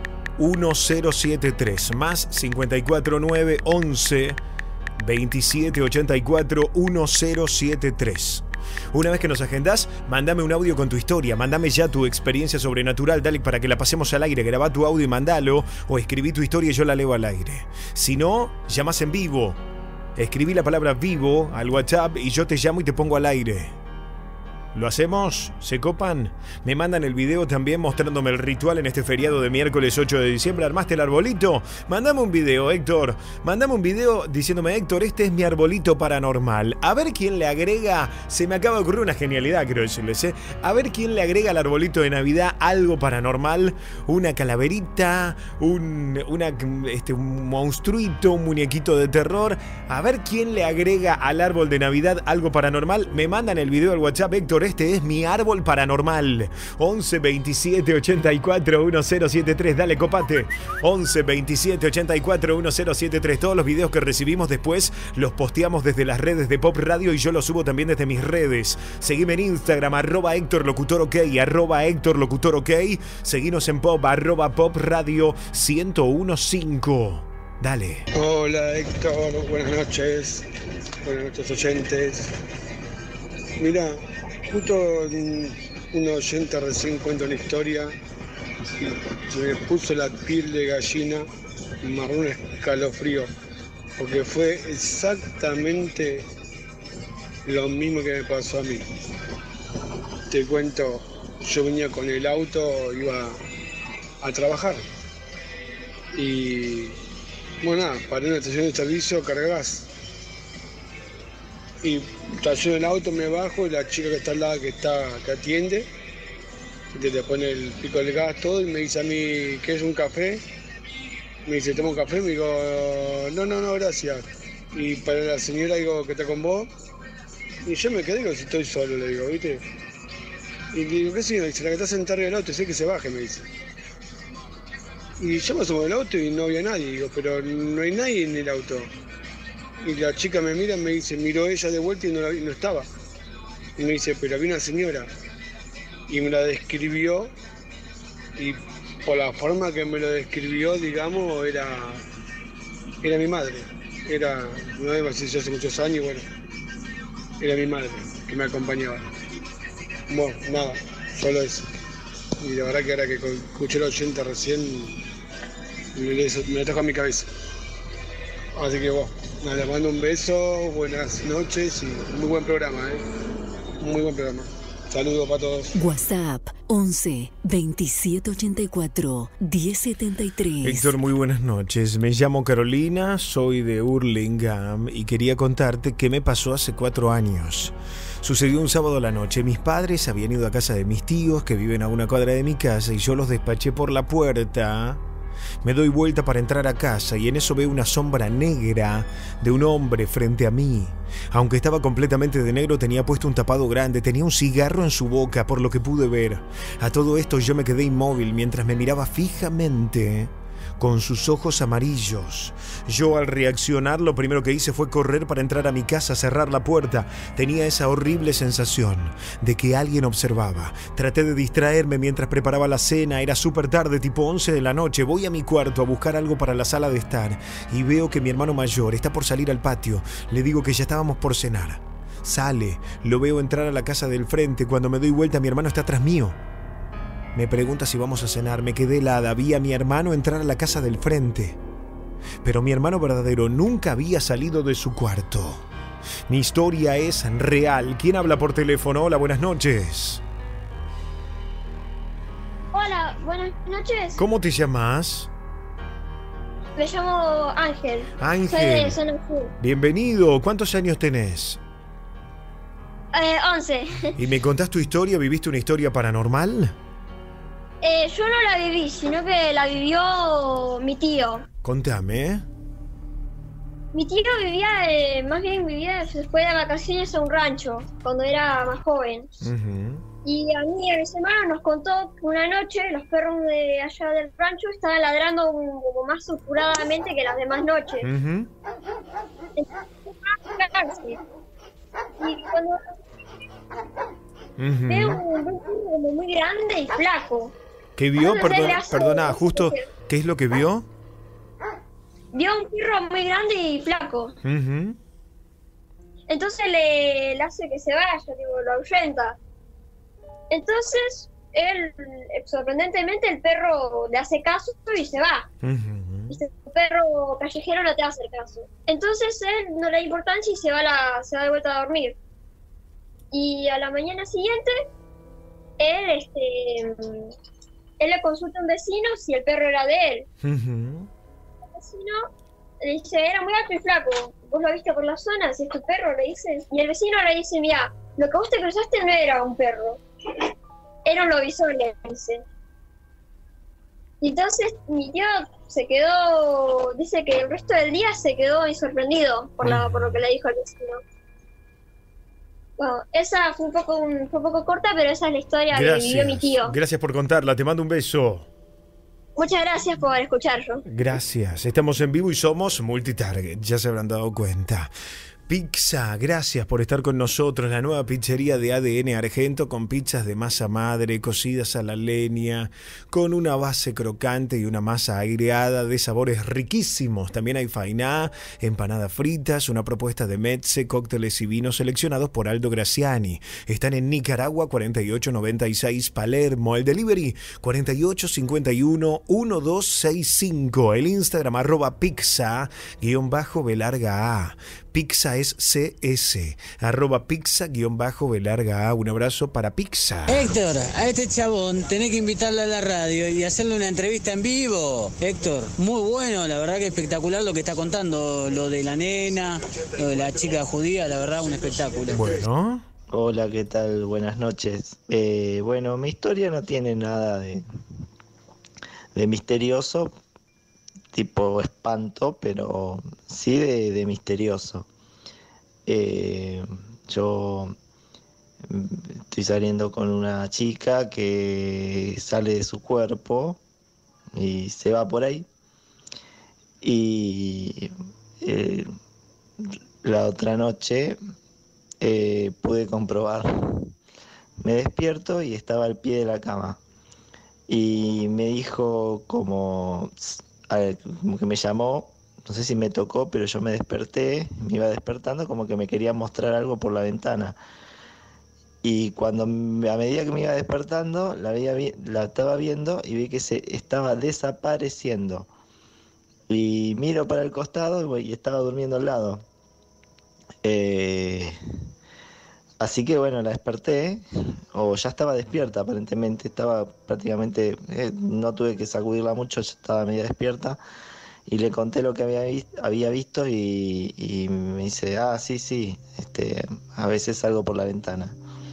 S3: 1073. Más 549 11 27 84 1073. Una vez que nos agendás, mandame un audio con tu historia, mandame ya tu experiencia sobrenatural, dale, para que la pasemos al aire. Grabá tu audio y mandalo, o escribí tu historia y yo la leo al aire. Si no, llamás en vivo. Escribí la palabra vivo al WhatsApp y yo te llamo y te pongo al aire. ¿Lo hacemos? ¿Se copan? Me mandan el video también mostrándome el ritual en este feriado de miércoles 8 de diciembre. ¿Armaste el arbolito? Mandame un video, Héctor. Mandame un video diciéndome, Héctor, este es mi arbolito paranormal. A ver quién le agrega, se me acaba de ocurrir una genialidad, quiero decirles, ¿eh? A ver quién le agrega al arbolito de Navidad algo paranormal, una calaverita, un monstruito, un muñequito de terror. A ver quién le agrega al árbol de Navidad algo paranormal. Me mandan el video al WhatsApp, Héctor, este es mi árbol paranormal. 11 27 84 1073. Dale, copate. 11 27 84 1073. Todos los videos que recibimos después los posteamos desde las redes de Pop Radio y yo los subo también desde mis redes. Seguime en Instagram, @HéctorLocutorOK, @HéctorLocutorOK. Seguinos en Pop, @Pop Radio 1015. Dale.
S12: Hola, Héctor, buenas noches oyentes. Mira, justo un oyente recién cuenta una historia y se me puso la piel de gallina y me agarró un escalofrío, porque fue exactamente lo mismo que me pasó a mí. Te cuento, yo venía con el auto, iba a trabajar y bueno, nada, paré en una estación de servicio, cargas. Y estaciono el auto, me bajo y la chica que está al lado, que atiende, que te pone el pico del gas, todo, y me dice a mí, ¿qué es un café? Me dice, ¿toma un café? Me digo, no, gracias. Y para la señora digo, ¿qué está con vos? Y yo me quedé, digo, si estoy solo, le digo, ¿viste? Y le digo, ¿qué señora? Dice, la que está sentada en el auto, sé que se baje, me dice. Y yo me asomo del auto y no había nadie, digo, pero no hay nadie en el auto. Y la chica me mira, me dice, miró ella de vuelta y no estaba. Y me dice, pero había una señora. Y me la describió, y por la forma que me lo describió, digamos, era mi madre. No debo decir, hace muchos años, bueno, era mi madre que me acompañaba. Bueno, nada, solo eso. Y la verdad que ahora que escuché el 80 recién, me lo trajo a mi cabeza. Así que bueno, nada, les mando un beso, buenas noches y muy buen programa, muy buen programa. Saludos para todos.
S2: WhatsApp 11 27 84 1073.
S3: Héctor, muy buenas noches. Me llamo Carolina, soy de Hurlingham y quería contarte qué me pasó hace 4 años. Sucedió un sábado a la noche. Mis padres habían ido a casa de mis tíos que viven a una cuadra de mi casa y yo los despaché por la puerta. Me doy vuelta para entrar a casa y en eso veo una sombra negra de un hombre frente a mí. Aunque estaba completamente de negro, tenía puesto un tapado grande, tenía un cigarro en su boca, por lo que pude ver. A todo esto yo me quedé inmóvil mientras me miraba fijamente con sus ojos amarillos. Yo, al reaccionar, lo primero que hice fue correr para entrar a mi casa, cerrar la puerta. Tenía esa horrible sensación de que alguien observaba. Traté de distraerme mientras preparaba la cena. Era súper tarde, tipo 11 de la noche. Voy a mi cuarto a buscar algo para la sala de estar y veo que mi hermano mayor está por salir al patio. Le digo que ya estábamos por cenar. Sale, lo veo entrar a la casa del frente. Cuando me doy vuelta, mi hermano está atrás mío. Me pregunta si vamos a cenar. Me quedé helada. Vi a mi hermano entrar a la casa del frente. Pero mi hermano verdadero nunca había salido de su cuarto. Mi historia es real. ¿Quién habla por teléfono? Hola, buenas noches.
S13: Hola, buenas noches.
S3: ¿Cómo te llamas?
S13: Me llamo Ángel.
S3: Ángel.
S13: Soy de Zona Sur.
S3: Bienvenido. ¿Cuántos años tenés?
S13: 11.
S3: ¿Y me contás tu historia? ¿Viviste una historia paranormal?
S13: Yo no la viví, sino que la vivió mi tío.
S3: Contame.
S13: Mi tío vivía después de vacaciones a un rancho, cuando era más joven. Y a mí y a mis hermanos nos contó que una noche los perros de allá del rancho estaban ladrando como más susurradamente que las demás noches. Y cuando veo un perro como muy grande y flaco.
S3: ¿Qué vio? Perdona, justo, ¿qué es lo que vio?
S13: Vio un perro muy grande y flaco. Entonces le hace que se vaya, lo ahuyenta. Entonces, él, sorprendentemente, el perro le hace caso y se va. Y el perro callejero no te va a hacer caso. Entonces, él no le da importancia y se va de vuelta a dormir. Y a la mañana siguiente, él le consulta a un vecino si el perro era de él. El vecino le dice, era muy alto y flaco, vos lo viste por la zona, si es tu perro, le dice. Y el vecino le dice, mira, lo que vos te cruzaste no era un perro, era un lobizón, le dice. Y entonces mi tío se quedó, dice que el resto del día se quedó sorprendido por lo que le dijo el vecino. Bueno, esa fue un poco corta, pero esa es la historia que vivió mi tío.
S3: Gracias por contarla, te mando un beso.
S13: Muchas gracias por escucharlo.
S3: Gracias, estamos en vivo y somos multitarget, ya se habrán dado cuenta. Pizza, gracias por estar con nosotros. La nueva pizzería de ADN Argento con pizzas de masa madre, cocidas a la leña, con una base crocante y una masa aireada de sabores riquísimos. También hay fainá, empanadas fritas, una propuesta de mezze, cócteles y vinos seleccionados por Aldo Graciani. Están en Nicaragua 4896 Palermo. El delivery 4851-1265. El Instagram @pizza_belarga. Pizza es CS, @pizza_belarga. Un abrazo para Pizza.
S14: Héctor, a este chabón tenés que invitarlo a la radio y hacerle una entrevista en vivo. Héctor, muy bueno, la verdad que espectacular lo que está contando, lo de la nena, lo de la chica judía, la verdad un espectáculo.
S3: Bueno.
S15: Hola, ¿qué tal? Buenas noches. Bueno, mi historia no tiene nada de misterioso, tipo espanto, pero sí de misterioso. Yo estoy saliendo con una chica que sale de su cuerpo y se va por ahí. Y la otra noche pude comprobar. Me despierto y estaba al pie de la cama. Y me dijo como que me llamó, no sé si me tocó, pero yo me desperté, me iba despertando como que me quería mostrar algo por la ventana. Y cuando a medida que me iba despertando, la estaba viendo y vi que se estaba desapareciendo. Y miro para el costado y estaba durmiendo al lado. Así que bueno, la desperté, o ya estaba despierta aparentemente, estaba prácticamente, no tuve que sacudirla mucho, ya estaba media despierta, y le conté lo que había visto y me dice, sí, a veces salgo por la ventana.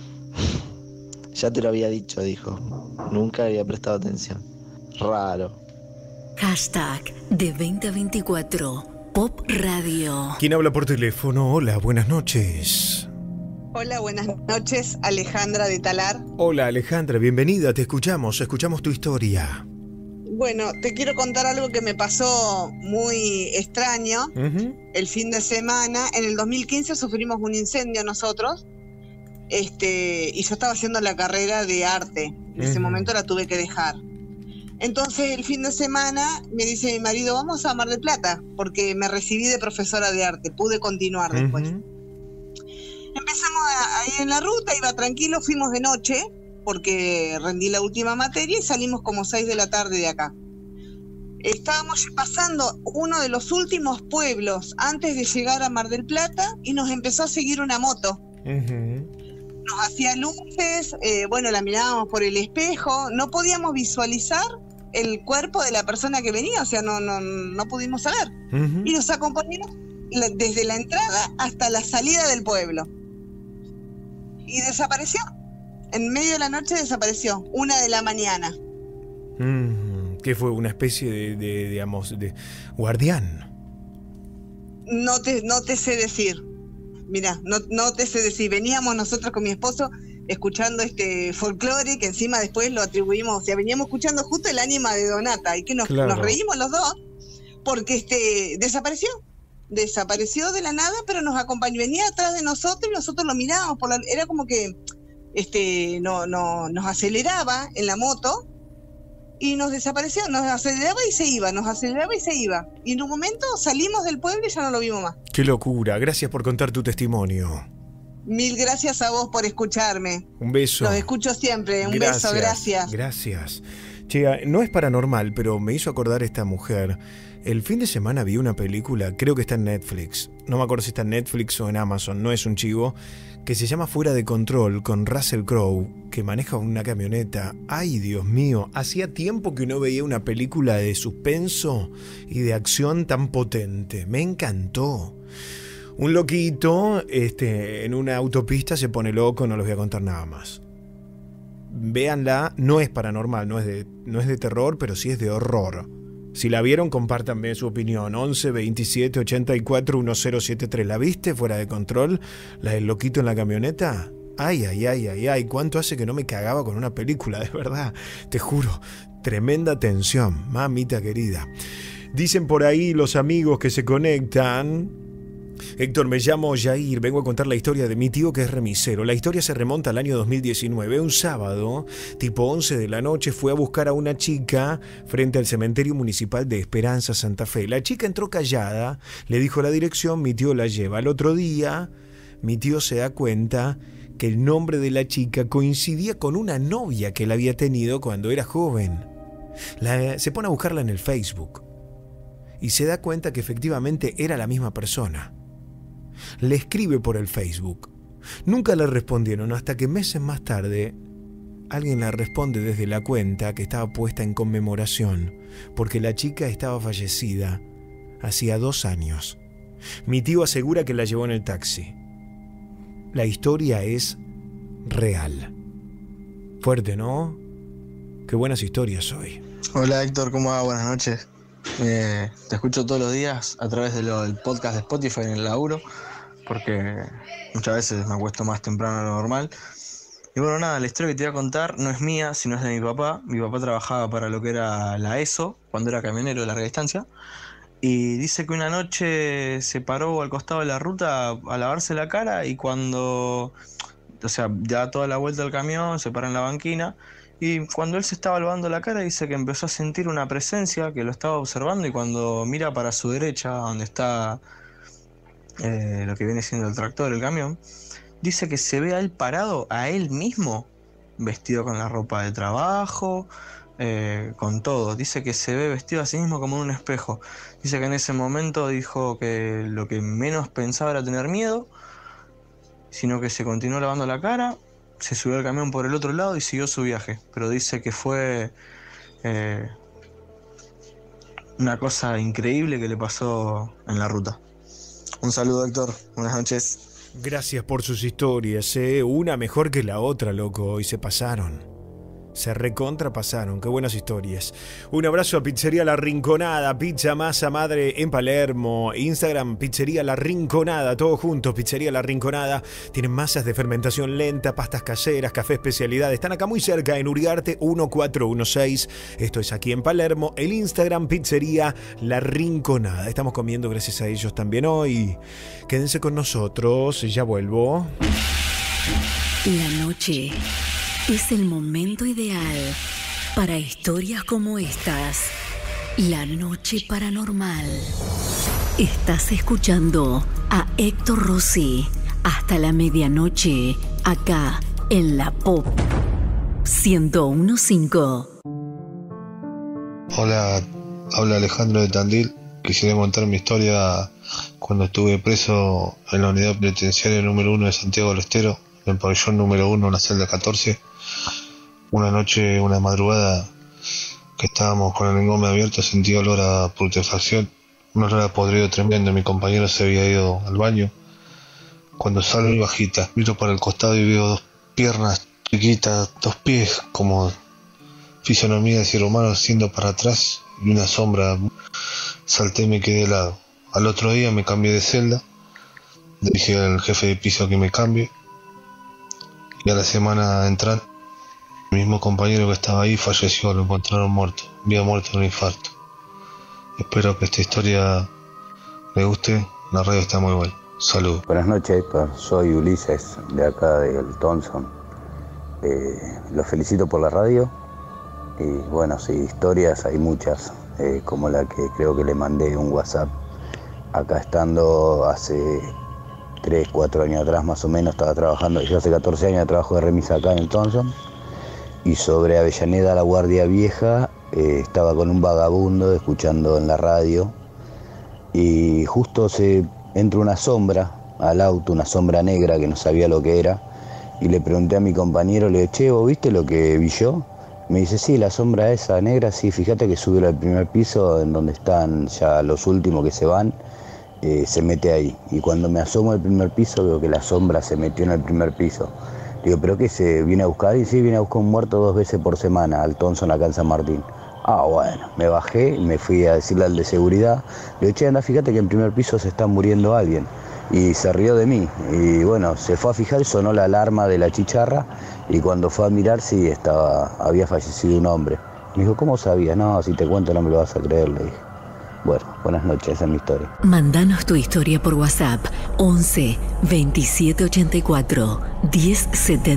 S15: Ya te lo había dicho, dijo, nunca había prestado atención. Raro.
S2: Hashtag de 2024 Pop Radio.
S3: ¿Quién habla por teléfono? Hola, buenas noches.
S16: Hola, buenas noches, Alejandra de Talar.
S3: Hola Alejandra, bienvenida, te escuchamos tu historia.
S16: Bueno, te quiero contar algo que me pasó muy extraño. El fin de semana, en el 2015 sufrimos un incendio nosotros, y yo estaba haciendo la carrera de arte, en ese momento la tuve que dejar. Entonces el fin de semana me dice mi marido, vamos a Mar del Plata, porque me recibí de profesora de arte, pude continuar después. Empezamos ahí en la ruta, iba tranquilo, fuimos de noche, porque rendí la última materia y salimos como 6 de la tarde de acá. Estábamos pasando uno de los últimos pueblos antes de llegar a Mar del Plata y nos empezó a seguir una moto. Nos hacía luces, la mirábamos por el espejo, no podíamos visualizar el cuerpo de la persona que venía, o sea, no pudimos saber. Y nos acompañó desde la entrada hasta la salida del pueblo. Y desapareció. En medio de la noche desapareció, 1 de la mañana.
S3: ¿Qué fue? ¿Una especie de guardián?
S16: No te sé decir. Mirá, no te sé decir. Veníamos nosotros con mi esposo escuchando folclore, que encima después lo atribuimos, o sea, veníamos escuchando justo el ánima de Donata, y que nos reímos los dos, porque desapareció de la nada, pero nos acompañó, venía atrás de nosotros y nosotros lo mirábamos, era como que nos aceleraba en la moto y nos desapareció, nos aceleraba y se iba, y en un momento salimos del pueblo y ya no lo vimos más.
S3: Qué locura, gracias por contar tu testimonio.
S16: Mil gracias a vos por escucharme.
S3: Un beso.
S16: Los escucho siempre, beso, gracias.
S3: Gracias. Che, no es paranormal, pero me hizo acordar esta mujer. El fin de semana vi una película, creo que está en Netflix. No me acuerdo si está en Netflix o en Amazon, no es un chivo. Que se llama Fuera de Control, con Russell Crowe, que maneja una camioneta. ¡Ay, Dios mío! Hacía tiempo que no veía una película de suspenso y de acción tan potente. Me encantó. Un loquito en una autopista se pone loco, no les voy a contar nada más. Véanla, no es paranormal, no es de terror, pero sí es de horror. Si la vieron, compártanme su opinión. 11 27 84 1073. ¿La viste? Fuera de Control. La del loquito en la camioneta. Ay, ay, ay, ay, ay. ¿Cuánto hace que no me cagaba con una película? De verdad. Te juro. Tremenda tensión. Mamita querida. Dicen por ahí los amigos que se conectan. Héctor, me llamo Jair, vengo a contar la historia de mi tío que es remisero. La historia se remonta al año 2019. Un sábado, tipo 11 de la noche, fue a buscar a una chica frente al cementerio municipal de Esperanza, Santa Fe. La chica entró callada, le dijo la dirección, mi tío la lleva. Al otro día, mi tío se da cuenta que el nombre de la chica coincidía con una novia que él había tenido cuando era joven. Se pone a buscarla en el Facebook y se da cuenta que efectivamente era la misma persona. Le escribe por el Facebook. Nunca le respondieron hasta que meses más tarde alguien le responde desde la cuenta que estaba puesta en conmemoración porque la chica estaba fallecida hacía 2 años. Mi tío asegura que la llevó en el taxi. La historia es real. Fuerte, ¿no? Qué buenas historias hoy.
S17: Hola Héctor, ¿cómo va? Buenas noches. Te escucho todos los días a través del podcast de Spotify en el laburo, porque muchas veces me acuesto más temprano de lo normal. Y bueno, nada, la historia que te voy a contar no es mía, sino es de mi papá. Mi papá trabajaba para lo que era la ESO, cuando era camionero de larga distancia. Y dice que una noche se paró al costado de la ruta a lavarse la cara y cuando, da toda la vuelta al camión, se para en la banquina. Y cuando él se estaba lavando la cara, dice que empezó a sentir una presencia que lo estaba observando y cuando mira para su derecha, donde está lo que viene siendo el tractor, el camión, dice que se ve a él parado, a él mismo, vestido con la ropa de trabajo, con todo. Dice que se ve vestido a sí mismo como en un espejo. Dice que en ese momento dijo que lo que menos pensaba era tener miedo, sino que se continuó lavando la cara, se subió al camión por el otro lado y siguió su viaje. Pero dice que fue una cosa increíble que le pasó en la ruta. Un saludo, Héctor. Buenas noches.
S3: Gracias por sus historias, una mejor que la otra, loco. Y se pasaron. Se recontrapasaron. Qué buenas historias. Un abrazo a Pizzería La Rinconada. Pizza, masa madre en Palermo. Instagram, Pizzería La Rinconada. Todos juntos, Pizzería La Rinconada. Tienen masas de fermentación lenta, pastas caseras, café especialidad. Están acá muy cerca, en Uriarte 1416. Esto es aquí en Palermo. El Instagram, Pizzería La Rinconada. Estamos comiendo gracias a ellos también hoy. Quédense con nosotros. Ya vuelvo.
S2: La noche es el momento ideal para historias como estas. La noche paranormal. Estás escuchando a Héctor Rossi hasta la medianoche, acá en la Pop 101.5.
S18: Hola, habla Alejandro de Tandil. Quisiera contar mi historia cuando estuve preso en la unidad penitenciaria número 1 de Santiago del Estero, en el pabellón número 1, en la celda 14. Una noche, una madrugada, que estábamos con el engome abierto, sentí olor a putrefacción, un olor a podrido tremendo. Mi compañero se había ido al baño. Cuando salgo bajita, miro para el costado y veo 2 piernas chiquitas, 2 pies como fisonomía de ser humano haciendo para atrás y una sombra. Salté y me quedé de lado. Al otro día me cambié de celda, le dije al jefe de piso que me cambie y a la semana entrando, el mismo compañero que estaba ahí falleció, lo encontraron muerto, había muerto de un infarto. Espero que esta historia le guste, la radio está muy buena. Saludos.
S19: Buenas noches, Héctor, soy Ulises de acá del Thompson. Los felicito por la radio y bueno, sí, historias hay muchas, como la que creo que le mandé un WhatsApp acá estando hace 3, 4 años atrás más o menos. Estaba trabajando, yo hace 14 años trabajo de remisa acá en el Thompson. Y sobre Avellaneda, La Guardia Vieja, estaba con un vagabundo escuchando en la radio y justo se entró una sombra al auto, una sombra negra que no sabía lo que era, y le pregunté a mi compañero, le dije, che, ¿vos viste lo que vi yo? Me dice, sí, la sombra esa negra, sí, fíjate que subió al primer piso, en donde están ya los últimos que se van, se mete ahí. Y cuando me asomo al primer piso veo que la sombra se metió en el primer piso. Digo, ¿pero qué se viene a buscar? Y sí, viene a buscar un muerto 2 veces por semana, al Thompson acá en San Martín. Ah, bueno, me bajé, me fui a decirle al de seguridad, le dije, che, anda, fíjate que en primer piso se está muriendo alguien. Y se rió de mí, y bueno, se fue a fijar, sonó la alarma de la chicharra, y cuando fue a mirar, sí, había fallecido un hombre. Me dijo, ¿cómo sabías? No, si te cuento no me lo vas a creer, le dije. Bueno, buenas noches, esa es mi historia.
S2: Mándanos tu historia por WhatsApp, 11 27 84 10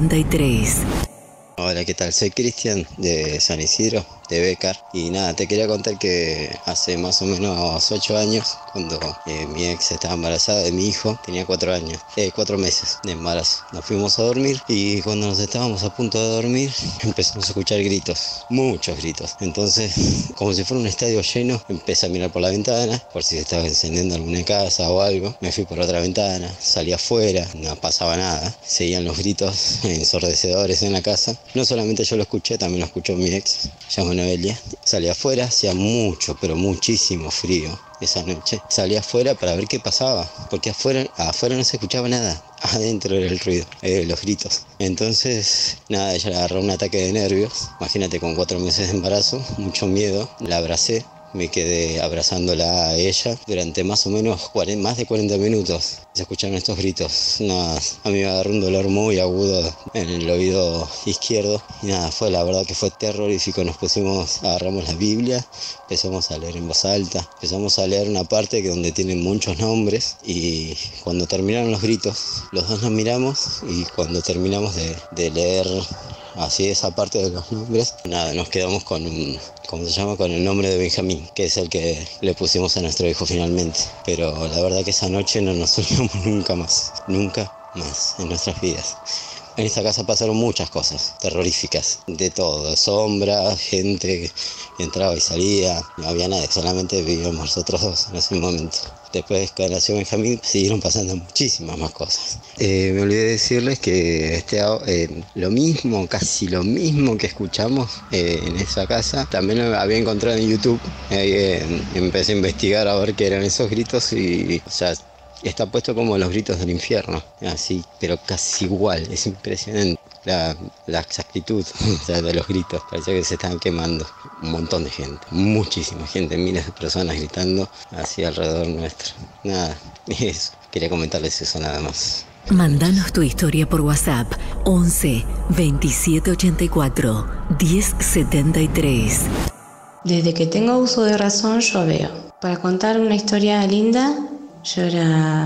S2: 73.
S20: Hola, ¿qué tal? Soy Cristian de San Isidro, de Bécar. Y nada, te quería contar que hace más o menos 8 años, cuando mi ex estaba embarazada de mi hijo, tenía 4 meses de embarazo. Nos fuimos a dormir y cuando nos estábamos a punto de dormir empezamos a escuchar gritos, muchos gritos. Entonces, como si fuera un estadio lleno, empecé a mirar por la ventana, por si se estaba encendiendo alguna casa o algo. Me fui por otra ventana, salí afuera, no pasaba nada. Seguían los gritos ensordecedores en la casa. No solamente yo lo escuché, también lo escuchó mi ex, llama Noelia. Salí afuera, hacía mucho, pero muchísimo frío esa noche. Salí afuera para ver qué pasaba, porque afuera no se escuchaba nada. Adentro era el ruido, los gritos. Entonces, nada, ella le agarró un ataque de nervios. Imagínate, con 4 meses de embarazo, mucho miedo. La abracé. Me quedé abrazándola a ella durante más o menos más de 40 minutos. Se escucharon estos gritos. Nada, a mí me agarró un dolor muy agudo en el oído izquierdo. Y nada, la verdad que fue terrorífico. Agarramos la Biblia, empezamos a leer en voz alta. Empezamos a leer una parte donde tienen muchos nombres. Y cuando terminaron los gritos, los dos nos miramos. Y cuando terminamos de leer así esa parte de los nombres, nada, nos quedamos con con el nombre de Benjamín, que es el que le pusimos a nuestro hijo finalmente. Pero la verdad que esa noche no nos olvidamos nunca más en nuestras vidas. En esta casa pasaron muchas cosas terroríficas, de todo, sombra, gente que entraba y salía, no había nadie, solamente vivíamos nosotros dos en ese momento. Después que nació Benjamín siguieron pasando muchísimas más cosas. Me olvidé de decirles que casi lo mismo que escuchamos en esa casa, también lo había encontrado en YouTube. Empecé a investigar a ver qué eran esos gritos y, está puesto como los gritos del infierno, así, pero casi igual, es impresionante la exactitud de los gritos. Parecía que se estaban quemando un montón de gente, muchísima gente, miles de personas gritando así alrededor nuestro. Nada, eso, quería comentarles eso nada más.
S2: Mándanos tu historia por WhatsApp, 11 27 84 10 73.
S21: Desde que tengo uso de razón yo veo. Para contar una historia linda, yo era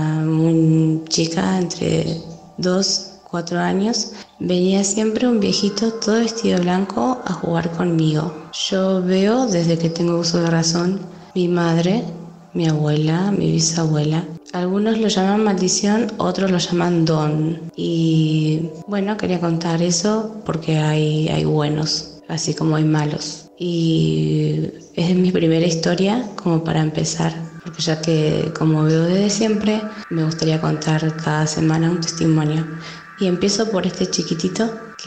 S21: muy chica, entre 2 y 4 años. Venía siempre un viejito todo vestido blanco a jugar conmigo. Yo veo desde que tengo uso de razón mi madre, mi abuela, mi bisabuela. Algunos lo llaman maldición, otros lo llaman don. Y bueno, quería contar eso porque hay buenos, así como hay malos. Y es mi primera historia como para empezar, porque ya que como veo desde siempre, me gustaría contar cada semana un testimonio. Y empiezo por este chiquitito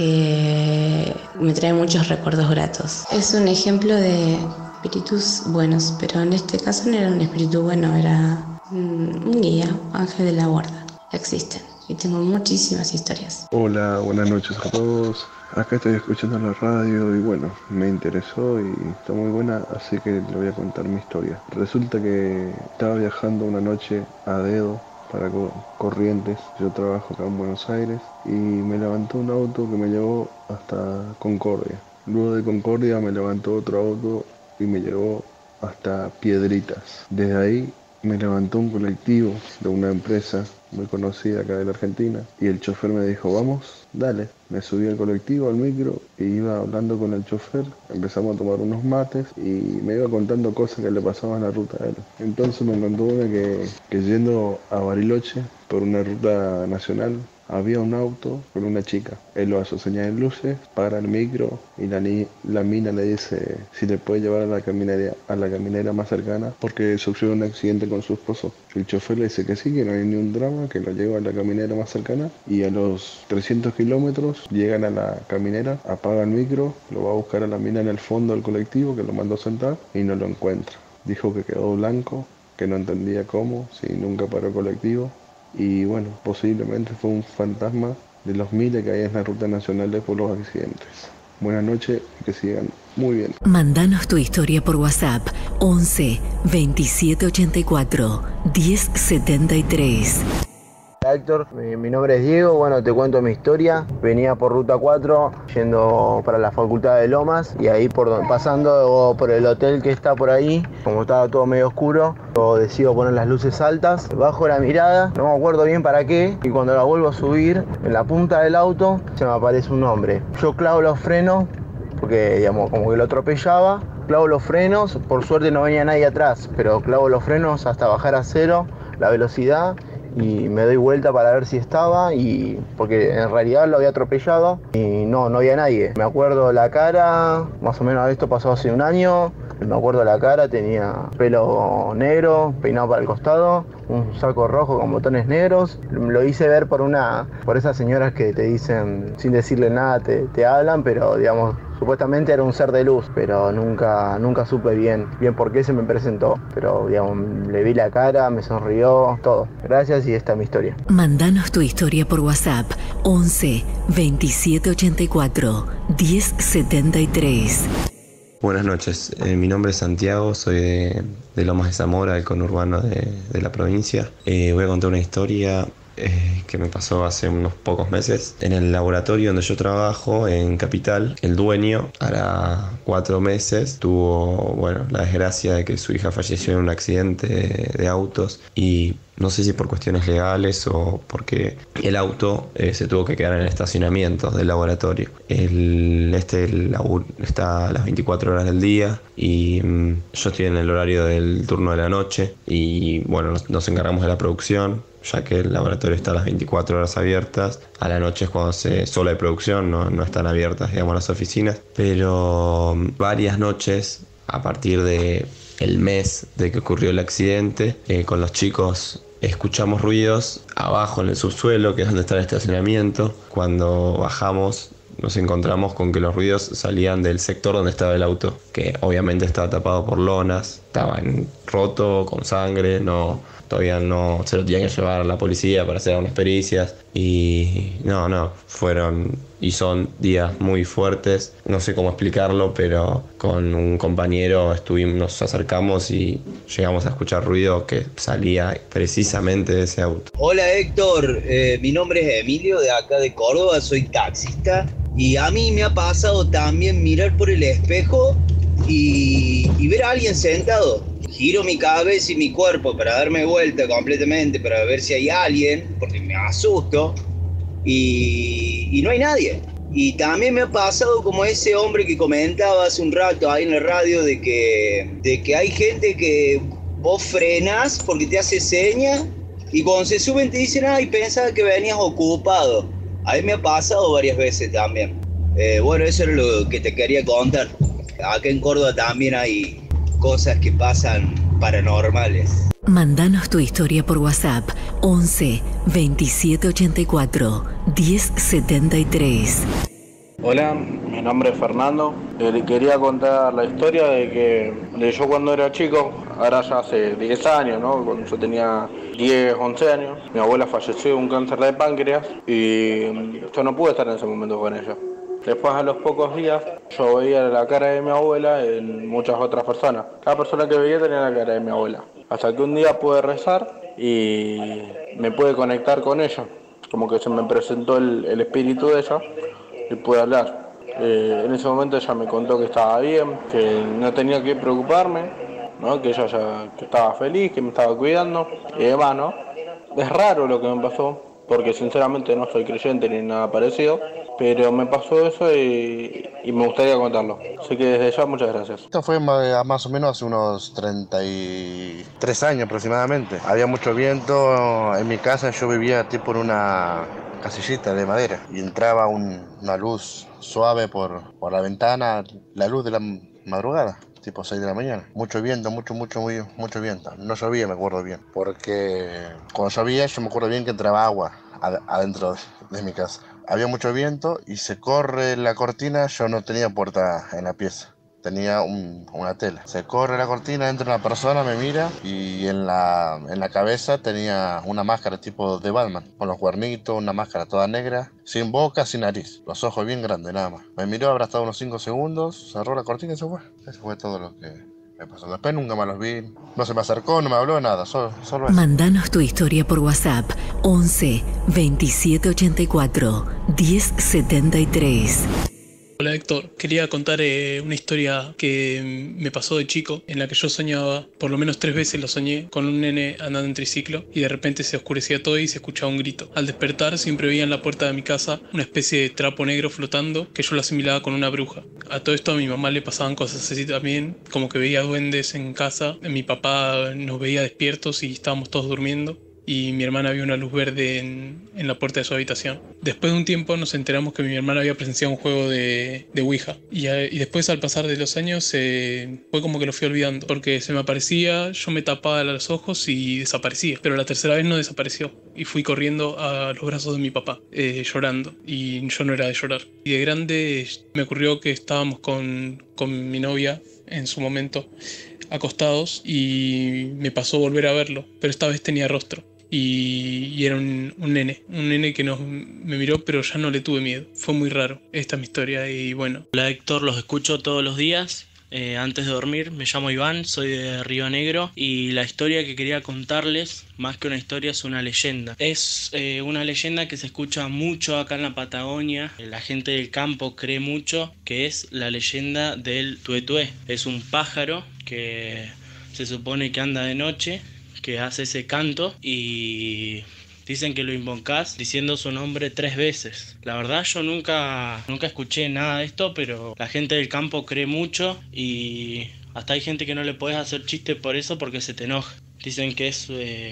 S21: que me trae muchos recuerdos gratos. Es un ejemplo de espíritus buenos, pero en este caso no era un espíritu bueno, era un guía, ángel de la guarda. Existen y tengo muchísimas historias.
S18: Hola, buenas noches a todos. Acá estoy escuchando la radio y bueno, me interesó y está muy buena, así que le voy a contar mi historia. Resulta que estaba viajando una noche a dedo para Corrientes. Yo trabajo acá en Buenos Aires y me levantó un auto que me llevó hasta Concordia. Luego de Concordia me levantó otro auto y me llevó hasta Piedritas. Desde ahí me levantó un colectivo de una empresa muy conocida acá de la Argentina y el chofer me dijo, vamos, dale. Me subí al colectivo, al micro, y iba hablando con el chofer, empezamos a tomar unos mates y me iba contando cosas que le pasaban en la ruta a él. Entonces me contó una que yendo a Bariloche por una ruta nacional había un auto con una chica. Él lo hace señal en luces, para el micro y la mina le dice si le puede llevar a la caminera más cercana porque sufrió un accidente con su esposo. El chofer le dice que sí, que no hay ni un drama, que lo lleva a la caminera más cercana, y a los 300 kilómetros llegan a la caminera, apaga el micro, lo va a buscar a la mina en el fondo del colectivo, que lo mandó a sentar, y no lo encuentra. Dijo que quedó blanco, que no entendía cómo, si nunca paró el colectivo, y bueno, posiblemente fue un fantasma de los miles que hay en la ruta nacional por los accidentes. Buenas noches y que sigan muy bien.
S2: Mándanos tu historia por WhatsApp 11 27 84 10 73.
S1: Héctor, mi nombre es Diego, bueno, te cuento mi historia. Venía por Ruta 4 yendo para la Facultad de Lomas y ahí pasando por el hotel que está por ahí, como estaba todo medio oscuro, yo decido poner las luces altas, bajo la mirada, no me acuerdo bien para qué, y cuando la vuelvo a subir, en la punta del auto se me aparece un hombre. Yo clavo los frenos, porque digamos como que lo atropellaba, clavo los frenos, por suerte no venía nadie atrás, pero clavo los frenos hasta bajar a cero la velocidad y me doy vuelta para ver si estaba, y porque en realidad lo había atropellado y no había nadie. Me acuerdo la cara, más o menos esto pasó hace un año, me acuerdo la cara, tenía pelo negro, peinado para el costado, un saco rojo con botones negros. Lo hice ver por esas señoras que te dicen, sin decirle nada, te hablan, pero digamos, supuestamente era un ser de luz, pero nunca supe bien por qué se me presentó. Pero digamos, le vi la cara, me sonrió, todo. Gracias, y esta es mi historia.
S2: Mándanos tu historia por WhatsApp 11 27 84 10 73.
S22: Buenas noches, mi nombre es Santiago, soy de Lomas de Zamora, el conurbano de la provincia. Voy a contar una historia que me pasó hace unos pocos meses. En el laboratorio donde yo trabajo, en Capital, el dueño, hará 4 meses, tuvo la desgracia de que su hija falleció en un accidente de autos, y no sé si por cuestiones legales o porque el auto se tuvo que quedar en el estacionamiento del laboratorio. Está a las 24 horas del día y yo estoy en el horario del turno de la noche, y bueno, nos encargamos de la producción, ya que el laboratorio está a las 24 horas abiertas. A la noche es cuando solo hay producción, no están abiertas, digamos, las oficinas. Pero varias noches, a partir del mes de que ocurrió el accidente, con los chicos escuchamos ruidos abajo en el subsuelo, que es donde está el estacionamiento. Cuando bajamos nos encontramos con que los ruidos salían del sector donde estaba el auto, que obviamente estaba tapado por lonas, estaba roto, con sangre, todavía no se lo tenían que llevar a la policía para hacer unas pericias, y fueron y son días muy fuertes. No sé cómo explicarlo, pero con un compañero nos acercamos y llegamos a escuchar ruido que salía precisamente de ese auto.
S23: Hola Héctor, mi nombre es Emilio, de acá de Córdoba, soy taxista, y a mí me ha pasado también mirar por el espejo y ver a alguien sentado. Giro mi cabeza y mi cuerpo para darme vuelta completamente, para ver si hay alguien, porque me asusto, y no hay nadie. Y también me ha pasado como ese hombre que comentaba hace un rato ahí en la radio, de que hay gente que vos frenas porque te hace señas, y cuando se suben te dicen, ay, pensaba que venías ocupado. A mí me ha pasado varias veces también. Eso es lo que te quería contar. Acá en Córdoba también hay cosas que pasan paranormales.
S2: Mándanos tu historia por WhatsApp 11 27 84 10 73.
S24: Hola, mi nombre es Fernando. Quería contar la historia de yo cuando era chico, ahora ya hace 10 años, ¿no? Cuando yo tenía 10, 11 años, mi abuela falleció de un cáncer de páncreas y yo no pude estar en ese momento con ella. Después, a los pocos días, yo veía la cara de mi abuela en muchas otras personas. Cada persona que veía tenía la cara de mi abuela. Hasta que un día pude rezar y me pude conectar con ella. Como que se me presentó el espíritu de ella y pude hablar. En ese momento ella me contó que estaba bien, que no tenía que preocuparme, ¿no? Que ella ya que estaba feliz, que me estaba cuidando y demás, ¿no? Es raro lo que me pasó, porque sinceramente no soy creyente ni nada parecido, pero me pasó eso y me gustaría contarlo. Así que desde ya, muchas gracias.
S18: Esto fue más o menos hace unos 33 años aproximadamente. Había mucho viento en mi casa, yo vivía tipo en
S4: casillita de madera y entraba una luz suave por la ventana, la luz de la madrugada, tipo 6 de la mañana. Mucho viento, mucho viento. No llovía, me acuerdo bien, porque cuando llovía yo me acuerdo bien que entraba agua adentro de mi casa. Había mucho viento y se corre la cortina, yo no tenía puerta en la pieza. Tenía una tela. Se corre la cortina, entra una persona, me mira y en la cabeza tenía una máscara tipo de Batman, con los cuernitos, una máscara toda negra, sin boca, sin nariz, los ojos bien grandes nada más. Me miró, habrá estado unos 5 segundos, cerró la cortina y se fue. Eso fue todo lo que me pasó. Después nunca más los vi, no se me acercó, no me habló, nada, solo eso.
S2: Mandanos tu historia por WhatsApp 11 27 84 10 73.
S5: Hola Héctor, quería contar una historia que me pasó de chico, en la que yo soñaba, por lo menos 3 veces lo soñé, con un nene andando en triciclo y de repente se oscurecía todo y se escuchaba un grito. Al despertar siempre veía en la puerta de mi casa una especie de trapo negro flotando que yo lo asimilaba con una bruja. A todo esto a mi mamá le pasaban cosas así también, como que veía duendes en casa, mi papá nos veía despiertos y estábamos todos durmiendo. Y mi hermana vio una luz verde en la puerta de su habitación. Después de un tiempo nos enteramos que mi hermana había presenciado un juego de Ouija. Y después al pasar de los años fue como que lo fui olvidando. Porque se me aparecía, yo me tapaba los ojos y desaparecía. Pero la tercera vez no desapareció. Y fui corriendo a los brazos de mi papá, llorando. Y yo no era de llorar. Y de grande me ocurrió que estábamos con mi novia en su momento, acostados, y me pasó volver a verlo. Pero esta vez tenía rostro. Y era un nene que me miró, pero ya no le tuve miedo. Fue muy raro. Esta es mi historia y bueno.
S6: Hola Héctor, los escucho todos los días antes de dormir. Me llamo Iván, soy de Río Negro y la historia que quería contarles, más que una historia, es una leyenda. Es una leyenda que se escucha mucho acá en la Patagonia. La gente del campo cree mucho, que es la leyenda del tuetué. Es un pájaro que se supone que anda de noche, que hace ese canto y dicen que lo invocás diciendo su nombre 3 veces. La verdad yo nunca escuché nada de esto, pero la gente del campo cree mucho y hasta hay gente que no le podés hacer chiste por eso porque se te enoja. Dicen que es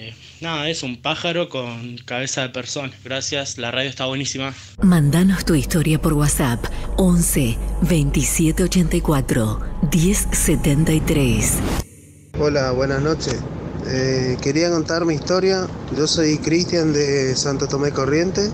S6: es un pájaro con cabeza de persona. Gracias, la radio está buenísima.
S2: Mandanos tu historia por WhatsApp 11 27 84 10 73.
S7: Hola, buenas noches. Quería contar mi historia. Yo soy Cristian de Santo Tomé Corrientes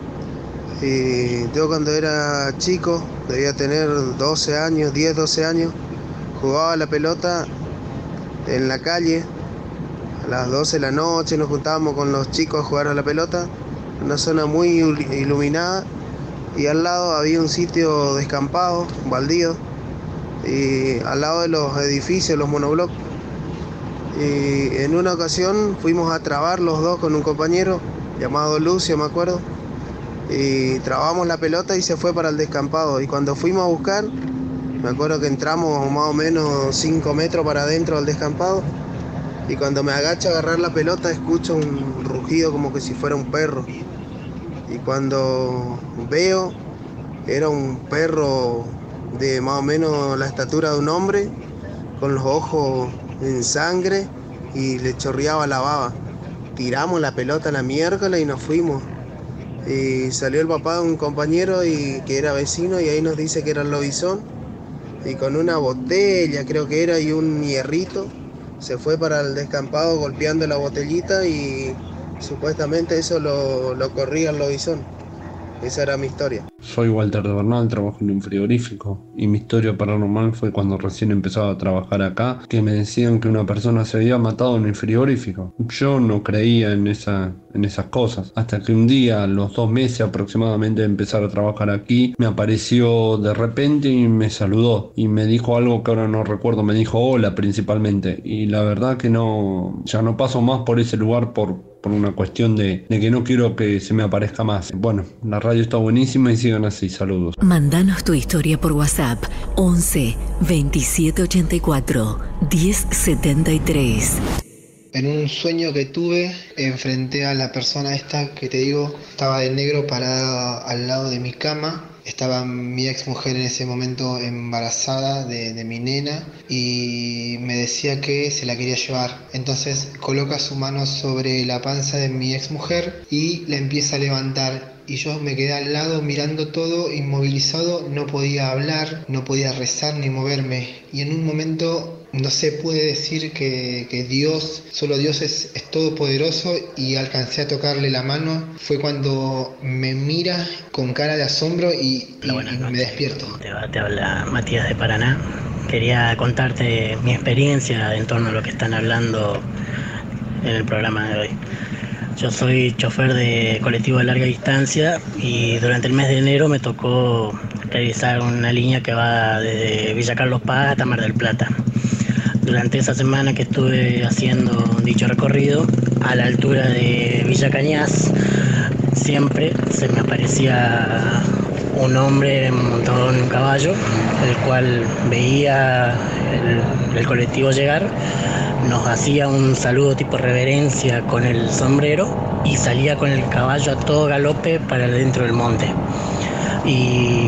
S7: y yo cuando era chico, debía tener 12 años, 10, 12 años, jugaba a la pelota en la calle. A las 12 de la noche nos juntábamos con los chicos a jugar a la pelota, en una zona muy iluminada, y al lado había un sitio descampado, baldío, y al lado de los edificios, los monoblocks. Y en una ocasión fuimos a trabar los dos con un compañero llamado Lucio, me acuerdo, y trabamos la pelota y se fue para el descampado. Y cuando fuimos a buscar, me acuerdo que entramos más o menos 5 metros para adentro del descampado, y cuando me agacho a agarrar la pelota escucho un rugido como que si fuera un perro. Y cuando veo, era un perro de más o menos la estatura de un hombre, con los ojos en sangre y le chorreaba la baba. Tiramos la pelota a la miércoles y nos fuimos. Y salió el papá de un compañero y que era vecino y ahí nos dice que era el lobizón. Y con una botella creo que era y un hierrito se fue para el descampado golpeando la botellita y supuestamente eso lo corría el lobizón. Esa era mi historia.
S25: Soy Walter de Bernal, trabajo en un frigorífico y mi historia paranormal fue cuando recién empezaba a trabajar acá, que me decían que una persona se había matado en el frigorífico. Yo no creía en esas cosas, hasta que un día, a los 2 meses aproximadamente de empezar a trabajar aquí, me apareció de repente y me saludó y me dijo algo que ahora no recuerdo, me dijo hola principalmente, y la verdad que ya no paso más por ese lugar por una cuestión de que no quiero que se me aparezca más. Bueno, la radio está buenísima y sigan así, saludos.
S2: Mandanos tu historia por WhatsApp 11 27 84 10 73.
S7: En un sueño que tuve, enfrenté a la persona esta que te digo, estaba de negro parada al lado de mi cama. Estaba mi ex mujer en ese momento embarazada de mi nena y me decía que se la quería llevar. Entonces coloca su mano sobre la panza de mi ex mujer y la empieza a levantar. Y yo me quedé al lado mirando todo, inmovilizado, no podía hablar, no podía rezar ni moverme. Y en un momento no se puede decir que Dios, solo Dios es todopoderoso, y alcancé a tocarle la mano. Fue cuando me mira con cara de asombro y me despierto.
S8: Te habla Matías de Paraná. Quería contarte mi experiencia en torno a lo que están hablando en el programa de hoy. Yo soy chofer de colectivo de larga distancia y durante el mes de enero me tocó realizar una línea que va desde Villa Carlos Paz hasta Mar del Plata. Durante esa semana que estuve haciendo dicho recorrido, a la altura de Villa Cañas, siempre se me aparecía un hombre montado en un caballo, el cual veía el colectivo llegar, nos hacía un saludo tipo reverencia con el sombrero y salía con el caballo a todo galope para dentro del monte. Y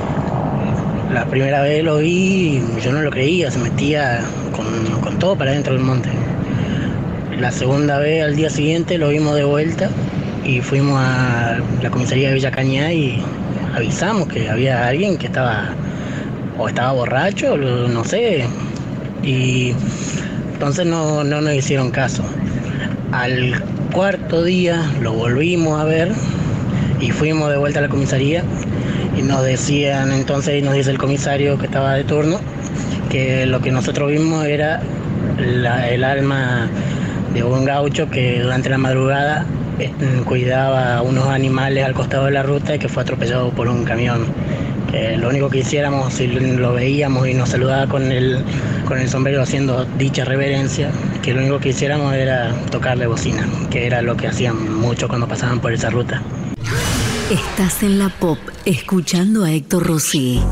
S8: la primera vez lo vi, yo no lo creía, se metía con todo para dentro del monte. La segunda vez, al día siguiente, lo vimos de vuelta y fuimos a la comisaría de Villa Cañá y avisamos que había alguien que estaba borracho, no sé, y entonces no nos hicieron caso. Al cuarto día lo volvimos a ver y fuimos de vuelta a la comisaría y nos decían, entonces nos dice el comisario que estaba de turno, que lo que nosotros vimos era el alma de un gaucho que durante la madrugada cuidaba a unos animales al costado de la ruta y que fue atropellado por un camión. Que lo único que hiciéramos, si lo veíamos y nos saludaba con el sombrero haciendo dicha reverencia, que lo único que hiciéramos era tocarle bocina, que era lo que hacían mucho cuando pasaban por esa ruta.
S2: Estás en la Pop, escuchando a Héctor Rossi.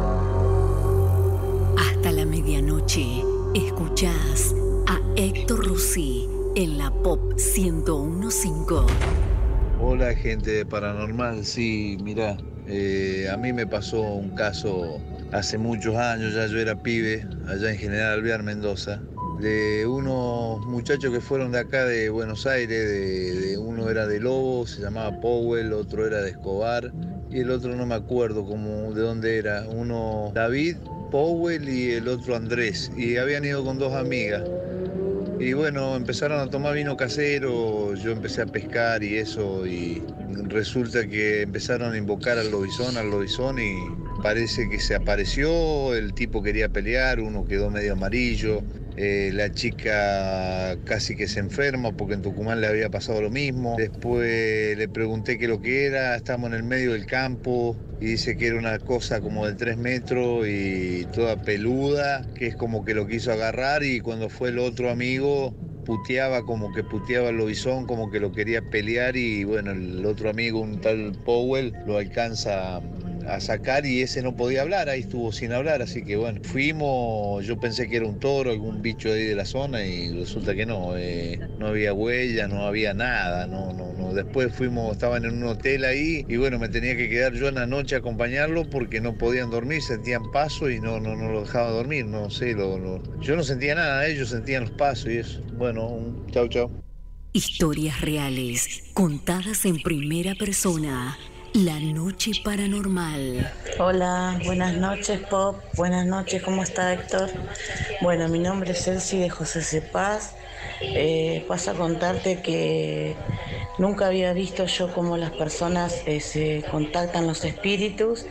S2: Hasta la medianoche, escuchás a Héctor Rossi en la Pop 101.5.
S9: Hola, gente de Paranormal. Sí, mirá, a mí me pasó un caso hace muchos años, ya yo era pibe, allá en General Alvear, Mendoza, de unos muchachos que fueron de acá de Buenos Aires, uno era de Lobo, se llamaba Powell, otro era de Escobar y el otro no me acuerdo de dónde era, uno David Powell y el otro Andrés, y habían ido con dos amigas. Y bueno, empezaron a tomar vino casero, yo empecé a pescar y eso, y resulta que empezaron a invocar al lobizón y parece que se apareció, el tipo quería pelear, uno quedó medio amarillo, la chica casi que se enferma porque en Tucumán le había pasado lo mismo. Después le pregunté qué lo que era, estábamos en el medio del campo y dice que era una cosa como de 3 metros y toda peluda, que es como que lo quiso agarrar, y cuando fue el otro amigo puteaba al lobizón, como que lo quería pelear, y bueno, el otro amigo, un tal Powell, lo alcanza a sacar y ese no podía hablar, ahí estuvo sin hablar, así que bueno, fuimos, yo pensé que era un toro, algún bicho ahí de la zona, y resulta que no había huella, no había nada, no. Después estaban en un hotel ahí y bueno, me tenía que quedar yo en la noche a acompañarlo porque no podían dormir, sentían pasos y no lo dejaba dormir, no sé, yo no sentía nada, ellos sentían los pasos y eso. Bueno, chau.
S2: Historias reales, contadas en primera persona. La noche paranormal.
S10: Hola, buenas noches, Pop. Buenas noches, ¿cómo está, Héctor? Bueno, mi nombre es Elsie de José C. Paz. Paso a contarte que nunca había visto yo cómo las personas se contactan los espíritus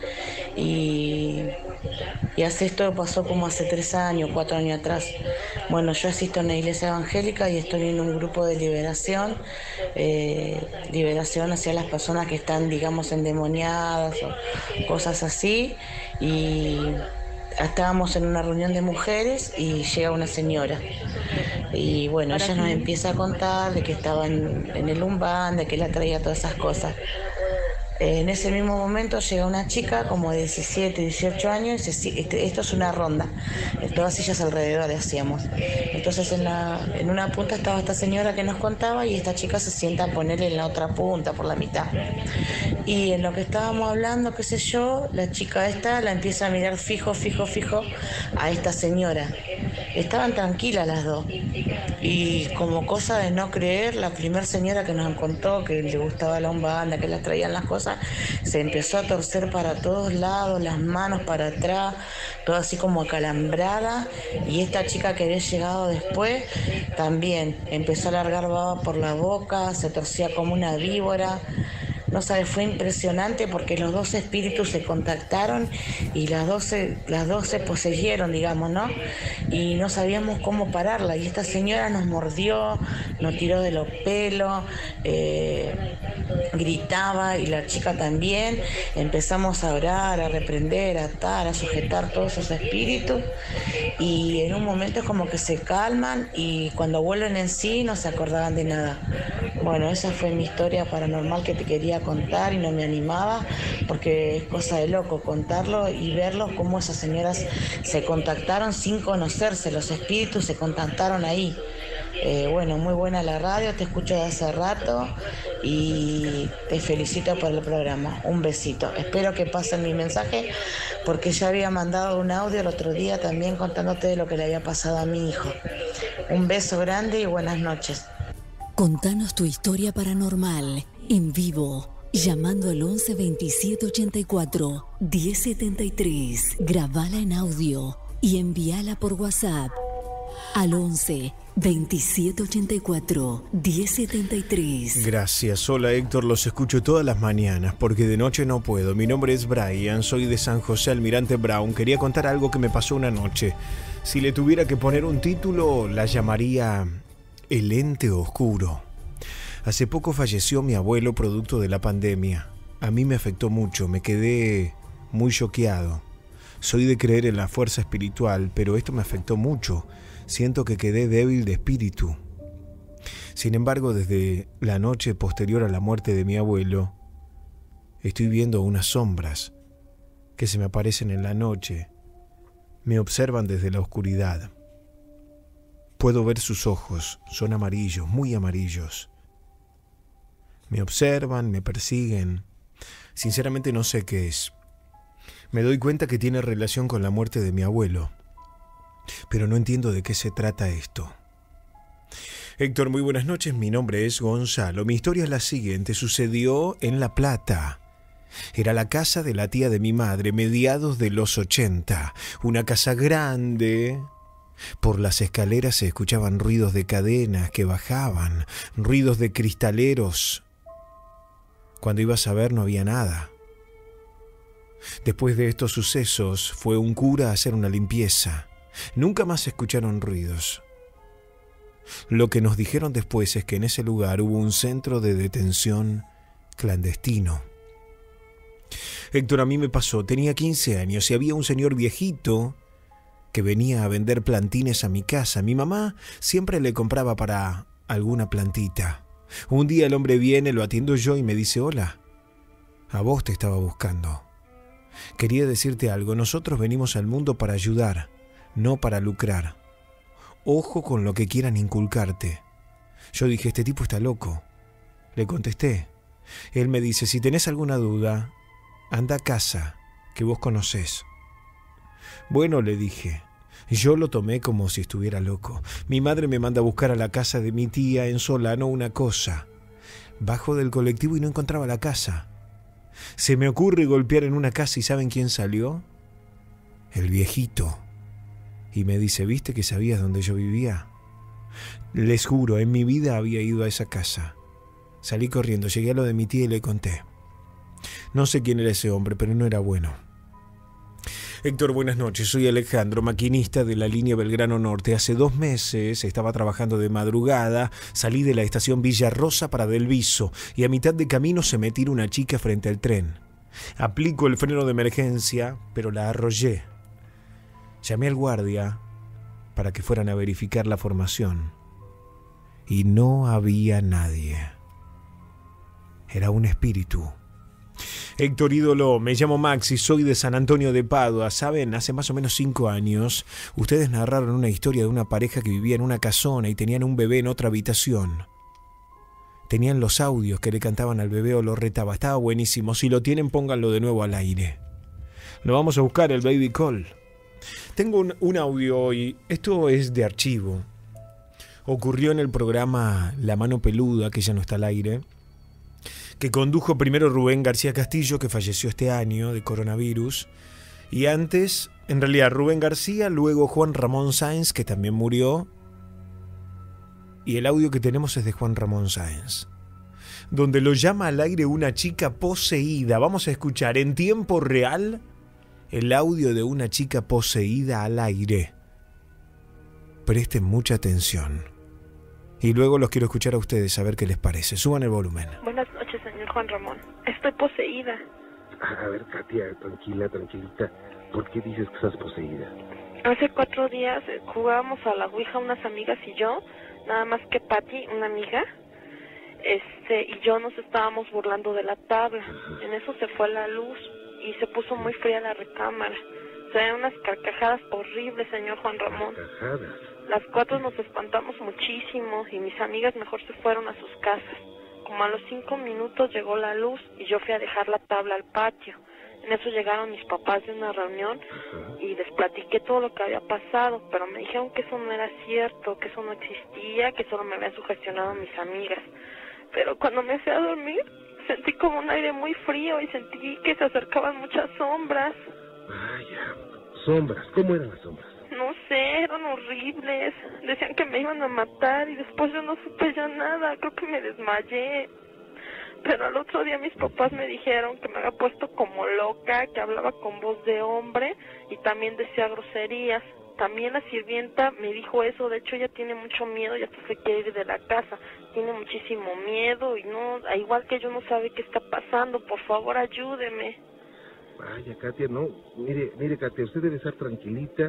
S10: y hace esto pasó como hace 3 años, 4 años atrás. Bueno, yo asisto a una iglesia evangélica y estoy en un grupo de liberación hacia las personas que están, digamos, endemoniadas o cosas así, y estábamos en una reunión de mujeres y llega una señora y bueno, ella nos empieza a contar de que estaba en el Umbán, de que la traía todas esas cosas. En ese mismo momento llega una chica como de 17, 18 años y dice, esto es una ronda, todas sillas alrededor hacíamos. Entonces en una punta estaba esta señora que nos contaba y esta chica se sienta a ponerle en la otra punta, por la mitad. Y en lo que estábamos hablando, qué sé yo, la chica esta la empieza a mirar fijo a esta señora. Estaban tranquilas las dos. Y como cosa de no creer, la primera señora que nos contó que le gustaba la umbanda, que las traían las cosas, se empezó a torcer para todos lados, las manos para atrás, todo así como acalambrada. Y esta chica que había llegado después también empezó a largar baba por la boca, se torcía como una víbora. No sabes, fue impresionante porque los dos espíritus se contactaron y las dos se poseyeron, digamos, ¿no? Y no sabíamos cómo pararla. Y esta señora nos mordió, nos tiró de los pelos, gritaba, y la chica también. Empezamos a orar, a reprender, a atar, a sujetar todos esos espíritus. Y en un momento es como que se calman y cuando vuelven en sí no se acordaban de nada. Bueno, esa fue mi historia paranormal que te quería contar y no me animaba porque es cosa de loco contarlo y verlo cómo esas señoras se contactaron sin conocerse, los espíritus se contactaron ahí. Bueno, muy buena la radio, te escucho de hace rato y te felicito por el programa. Un besito. Espero que pasen mi mensaje porque ya había mandado un audio el otro día también contándote de lo que le había pasado a mi hijo. Un beso grande y buenas noches.
S2: Contanos tu historia paranormal en vivo, llamando al 11 27 84 1073. Grabala en audio y envíala por WhatsApp al 11 27 84 1073.
S3: Gracias. Hola Héctor, los escucho todas las mañanas porque de noche no puedo. Mi nombre es Brian, soy de San José, Almirante Brown. Quería contar algo que me pasó una noche. Si le tuviera que poner un título, la llamaría El ente oscuro. Hace poco falleció mi abuelo producto de la pandemia. A mí me afectó mucho, me quedé muy choqueado. Soy de creer en la fuerza espiritual, pero esto me afectó mucho. Siento que quedé débil de espíritu. Sin embargo, desde la noche posterior a la muerte de mi abuelo, estoy viendo unas sombras que se me aparecen en la noche. Me observan desde la oscuridad. Puedo ver sus ojos, son amarillos, muy amarillos. Me observan, me persiguen. Sinceramente no sé qué es. Me doy cuenta que tiene relación con la muerte de mi abuelo, pero no entiendo de qué se trata esto. Héctor, muy buenas noches, mi nombre es Gonzalo. Mi historia es la siguiente, sucedió en La Plata. Era la casa de la tía de mi madre, mediados de los 80. Una casa grande. Por las escaleras se escuchaban ruidos de cadenas que bajaban, ruidos de cristaleros. Cuando ibas a ver no había nada. Después de estos sucesos fue un cura a hacer una limpieza. Nunca más se escucharon ruidos. Lo que nos dijeron después es que en ese lugar hubo un centro de detención clandestino. Héctor, a mí me pasó, tenía 15 años y había un señor viejito que venía a vender plantines a mi casa. Mi mamá siempre le compraba para alguna plantita. Un día el hombre viene, lo atiendo yo y me dice: hola, a vos te estaba buscando. Quería decirte algo, nosotros venimos al mundo para ayudar, no para lucrar. Ojo con lo que quieran inculcarte. Yo dije, este tipo está loco. Le contesté. Él me dice, si tenés alguna duda, anda a casa, que vos conocés. Bueno, le dije. Yo lo tomé como si estuviera loco. Mi madre me manda a buscar a la casa de mi tía en Solano una cosa. Bajo del colectivo y no encontraba la casa. Se me ocurre golpear en una casa y ¿saben quién salió? El viejito. Y me dice, ¿viste que sabías dónde yo vivía? Les juro, en mi vida había ido a esa casa. Salí corriendo, llegué a lo de mi tía y le conté. No sé quién era ese hombre, pero no era bueno. Héctor, buenas noches. Soy Alejandro, maquinista de la línea Belgrano Norte. Hace 2 meses estaba trabajando de madrugada. Salí de la estación Villa Rosa para Del Viso y a mitad de camino se me tira una chica frente al tren. Aplico el freno de emergencia, pero la arrollé. Llamé al guardia para que fueran a verificar la formación y no había nadie. Era un espíritu. Héctor ídolo, me llamo Maxi, soy de San Antonio de Padua. Saben, hace más o menos 5 años, ustedes narraron una historia de una pareja que vivía en una casona y tenían un bebé en otra habitación. Tenían los audios que le cantaban al bebé o lo retaba. Estaba buenísimo. Si lo tienen, pónganlo de nuevo al aire. Lo vamos a buscar, el Baby Call. Tengo un audio hoy. Esto es de archivo. Ocurrió en el programa La Mano Peluda, que ya no está al aire, que condujo primero Rubén García Castillo, que falleció este año de coronavirus, y antes, en realidad, Rubén García, luego Juan Ramón Sáenz, que también murió, y el audio que tenemos es de Juan Ramón Sáenz, donde lo llama al aire una chica poseída. Vamos a escuchar en tiempo real el audio de una chica poseída al aire. Presten mucha atención. Y luego los quiero escuchar a ustedes, a ver qué les parece. Suban el volumen.
S11: Buenas noches, señor Juan Ramón. Estoy poseída.
S12: A ver, Katia, tranquilita. ¿Por qué dices que estás poseída?
S11: Hace 4 días jugábamos a la Ouija unas amigas y yo, nada más que Patti, una amiga, y yo nos estábamos burlando de la tabla. En eso se fue la luz y se puso muy fría la recámara. Se ven unas carcajadas horribles, señor Juan Ramón.
S12: ¿Carcajadas?
S11: Las 4 nos espantamos muchísimo y mis amigas mejor se fueron a sus casas. Como a los 5 minutos llegó la luz y yo fui a dejar la tabla al patio. En eso llegaron mis papás de una reunión y les platiqué todo lo que había pasado, pero me dijeron que eso no era cierto, que eso no existía, que solo me habían sugestionado mis amigas. Pero cuando me fui a dormir, sentí como un aire muy frío y sentí que se acercaban muchas sombras.
S12: Vaya, sombras, ¿cómo eran las sombras?
S11: No sé, eran horribles. Decían que me iban a matar y después yo no supe ya nada. Creo que me desmayé. Pero al otro día mis papás me dijeron que me había puesto como loca, que hablaba con voz de hombre y también decía groserías. También la sirvienta me dijo eso. De hecho, ella tiene mucho miedo y hasta se quiere ir de la casa. Tiene muchísimo miedo y no, igual que yo, no sabe qué está pasando. Por favor, ayúdeme.
S12: Vaya, Katia, no. Mire, Katia, usted debe estar tranquilita.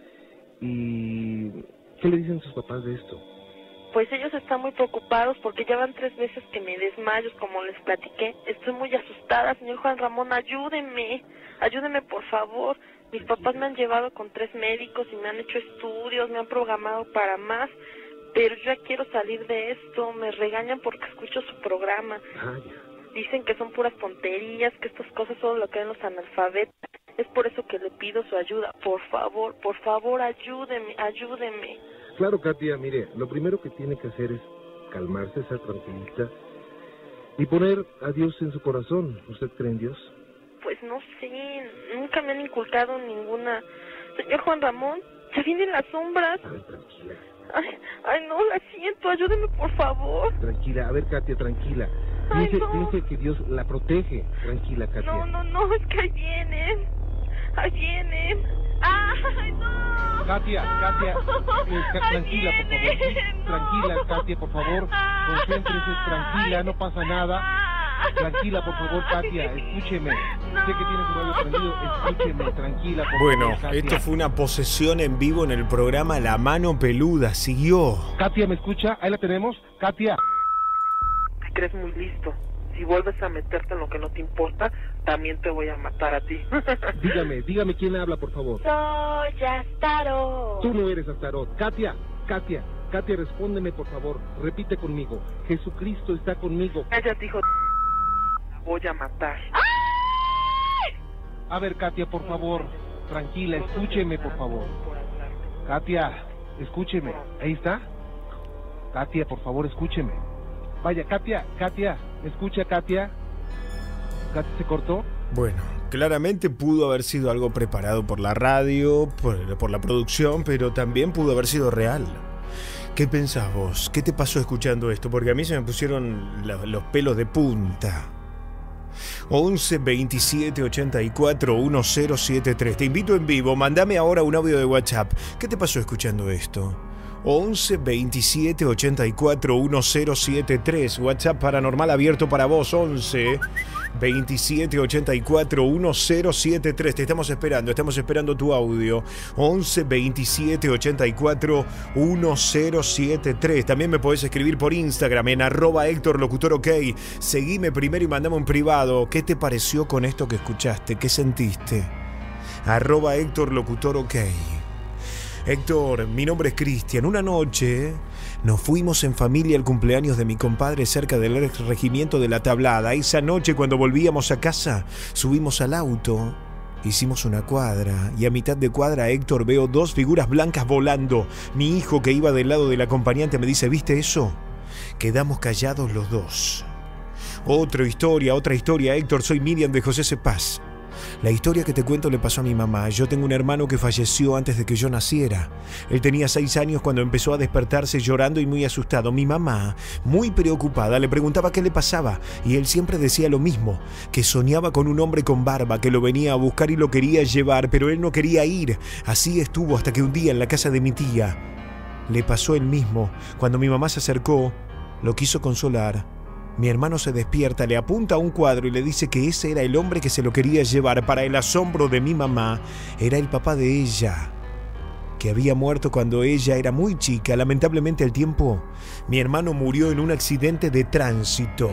S12: ¿Y qué le dicen sus papás de esto?
S11: Pues ellos están muy preocupados porque ya van 3 veces que me desmayo, como les platiqué. Estoy muy asustada, señor Juan Ramón, ayúdeme por favor. Mis papás me han llevado con 3 médicos y me han hecho estudios, me han programado para más, pero yo ya quiero salir de esto. Me regañan porque escucho su programa. Dicen que son puras tonterías, que estas cosas solo lo creen los analfabetos. Es por eso que le pido su ayuda. Por favor, ayúdeme.
S12: Claro, Katia, mire, lo primero que tiene que hacer es calmarse, estar tranquilita y poner a Dios en su corazón. ¿Usted cree en Dios?
S11: Pues no sé, nunca me han inculcado ninguna. Señor Juan Ramón, ya vienen las sombras.
S12: Ay, tranquila.
S11: Ay, no, la siento, ayúdeme por favor.
S12: Tranquila, a ver, Katia, tranquila. Piense que Dios la protege. Tranquila, Katia.
S11: No, es que ahí vienen. ¡Ay, no!
S12: Katia, tranquila, por favor. Tranquila, Katia, por favor. Concéntrese, tranquila, no pasa nada. Tranquila, por favor, Katia, escúcheme. Sé que tiene su radio prendido, escúcheme, tranquila, por favor, Katia.
S3: Esto fue una posesión en vivo en el programa La Mano Peluda. Siguió.
S12: Katia, ¿me escucha? Ahí la tenemos. Katia.
S11: Te crees muy listo. Si vuelves a meterte en lo que no te importa, también te voy a matar a ti.
S12: Dígame quién habla, por favor.
S11: Soy Astaroth.
S12: Tú no eres Astaroth. Katia, respóndeme, por favor. Repite conmigo. Jesucristo está conmigo.
S11: Cállate, hijo. Voy a matar.
S12: ¡Ay! A ver, Katia, por favor. Tranquila, escúcheme, por favor. Katia, escúcheme. ¿Ahí está? Katia, por favor, escúcheme. Vaya, Katia, ¿me escucha, Katia? ¿Katia se cortó?
S3: Bueno, claramente pudo haber sido algo preparado por la radio, por la producción, pero también pudo haber sido real. ¿Qué pensás vos? ¿Qué te pasó escuchando esto? Porque a mí se me pusieron los pelos de punta. 11 27 84 1073. Te invito en vivo, mandame ahora un audio de WhatsApp. ¿Qué te pasó escuchando esto? 11 27 84 1073. WhatsApp Paranormal abierto para vos. 11 2784 1073. Te estamos esperando tu audio. 11 27 84 1073. También me podés escribir por Instagram en @HéctorLocutorOK. Seguime primero y mandame un privado. ¿Qué te pareció con esto que escuchaste? ¿Qué sentiste? @HéctorLocutorOK. Héctor, mi nombre es Cristian. Una noche nos fuimos en familia al cumpleaños de mi compadre cerca del ex regimiento de La Tablada. Esa noche, cuando volvíamos a casa, subimos al auto, hicimos una cuadra y a mitad de cuadra, Héctor, veo dos figuras blancas volando. Mi hijo, que iba del lado del acompañante, me dice: ¿viste eso? Quedamos callados los dos. Otra historia, Héctor. Soy Miriam de José Cepaz. La historia que te cuento le pasó a mi mamá. Yo tengo un hermano que falleció antes de que yo naciera. Él tenía 6 años cuando empezó a despertarse llorando y muy asustado. Mi mamá, muy preocupada, le preguntaba qué le pasaba y él siempre decía lo mismo, que soñaba con un hombre con barba que lo venía a buscar y lo quería llevar, pero él no quería ir. Así estuvo hasta que un día en la casa de mi tía le pasó el mismo. Cuando mi mamá se acercó, lo quiso consolar. Mi hermano se despierta, le apunta a un cuadro y le dice que ese era el hombre que se lo quería llevar. Para el asombro de mi mamá, era el papá de ella, que había muerto cuando ella era muy chica. Lamentablemente, al tiempo, mi hermano murió en un accidente de tránsito.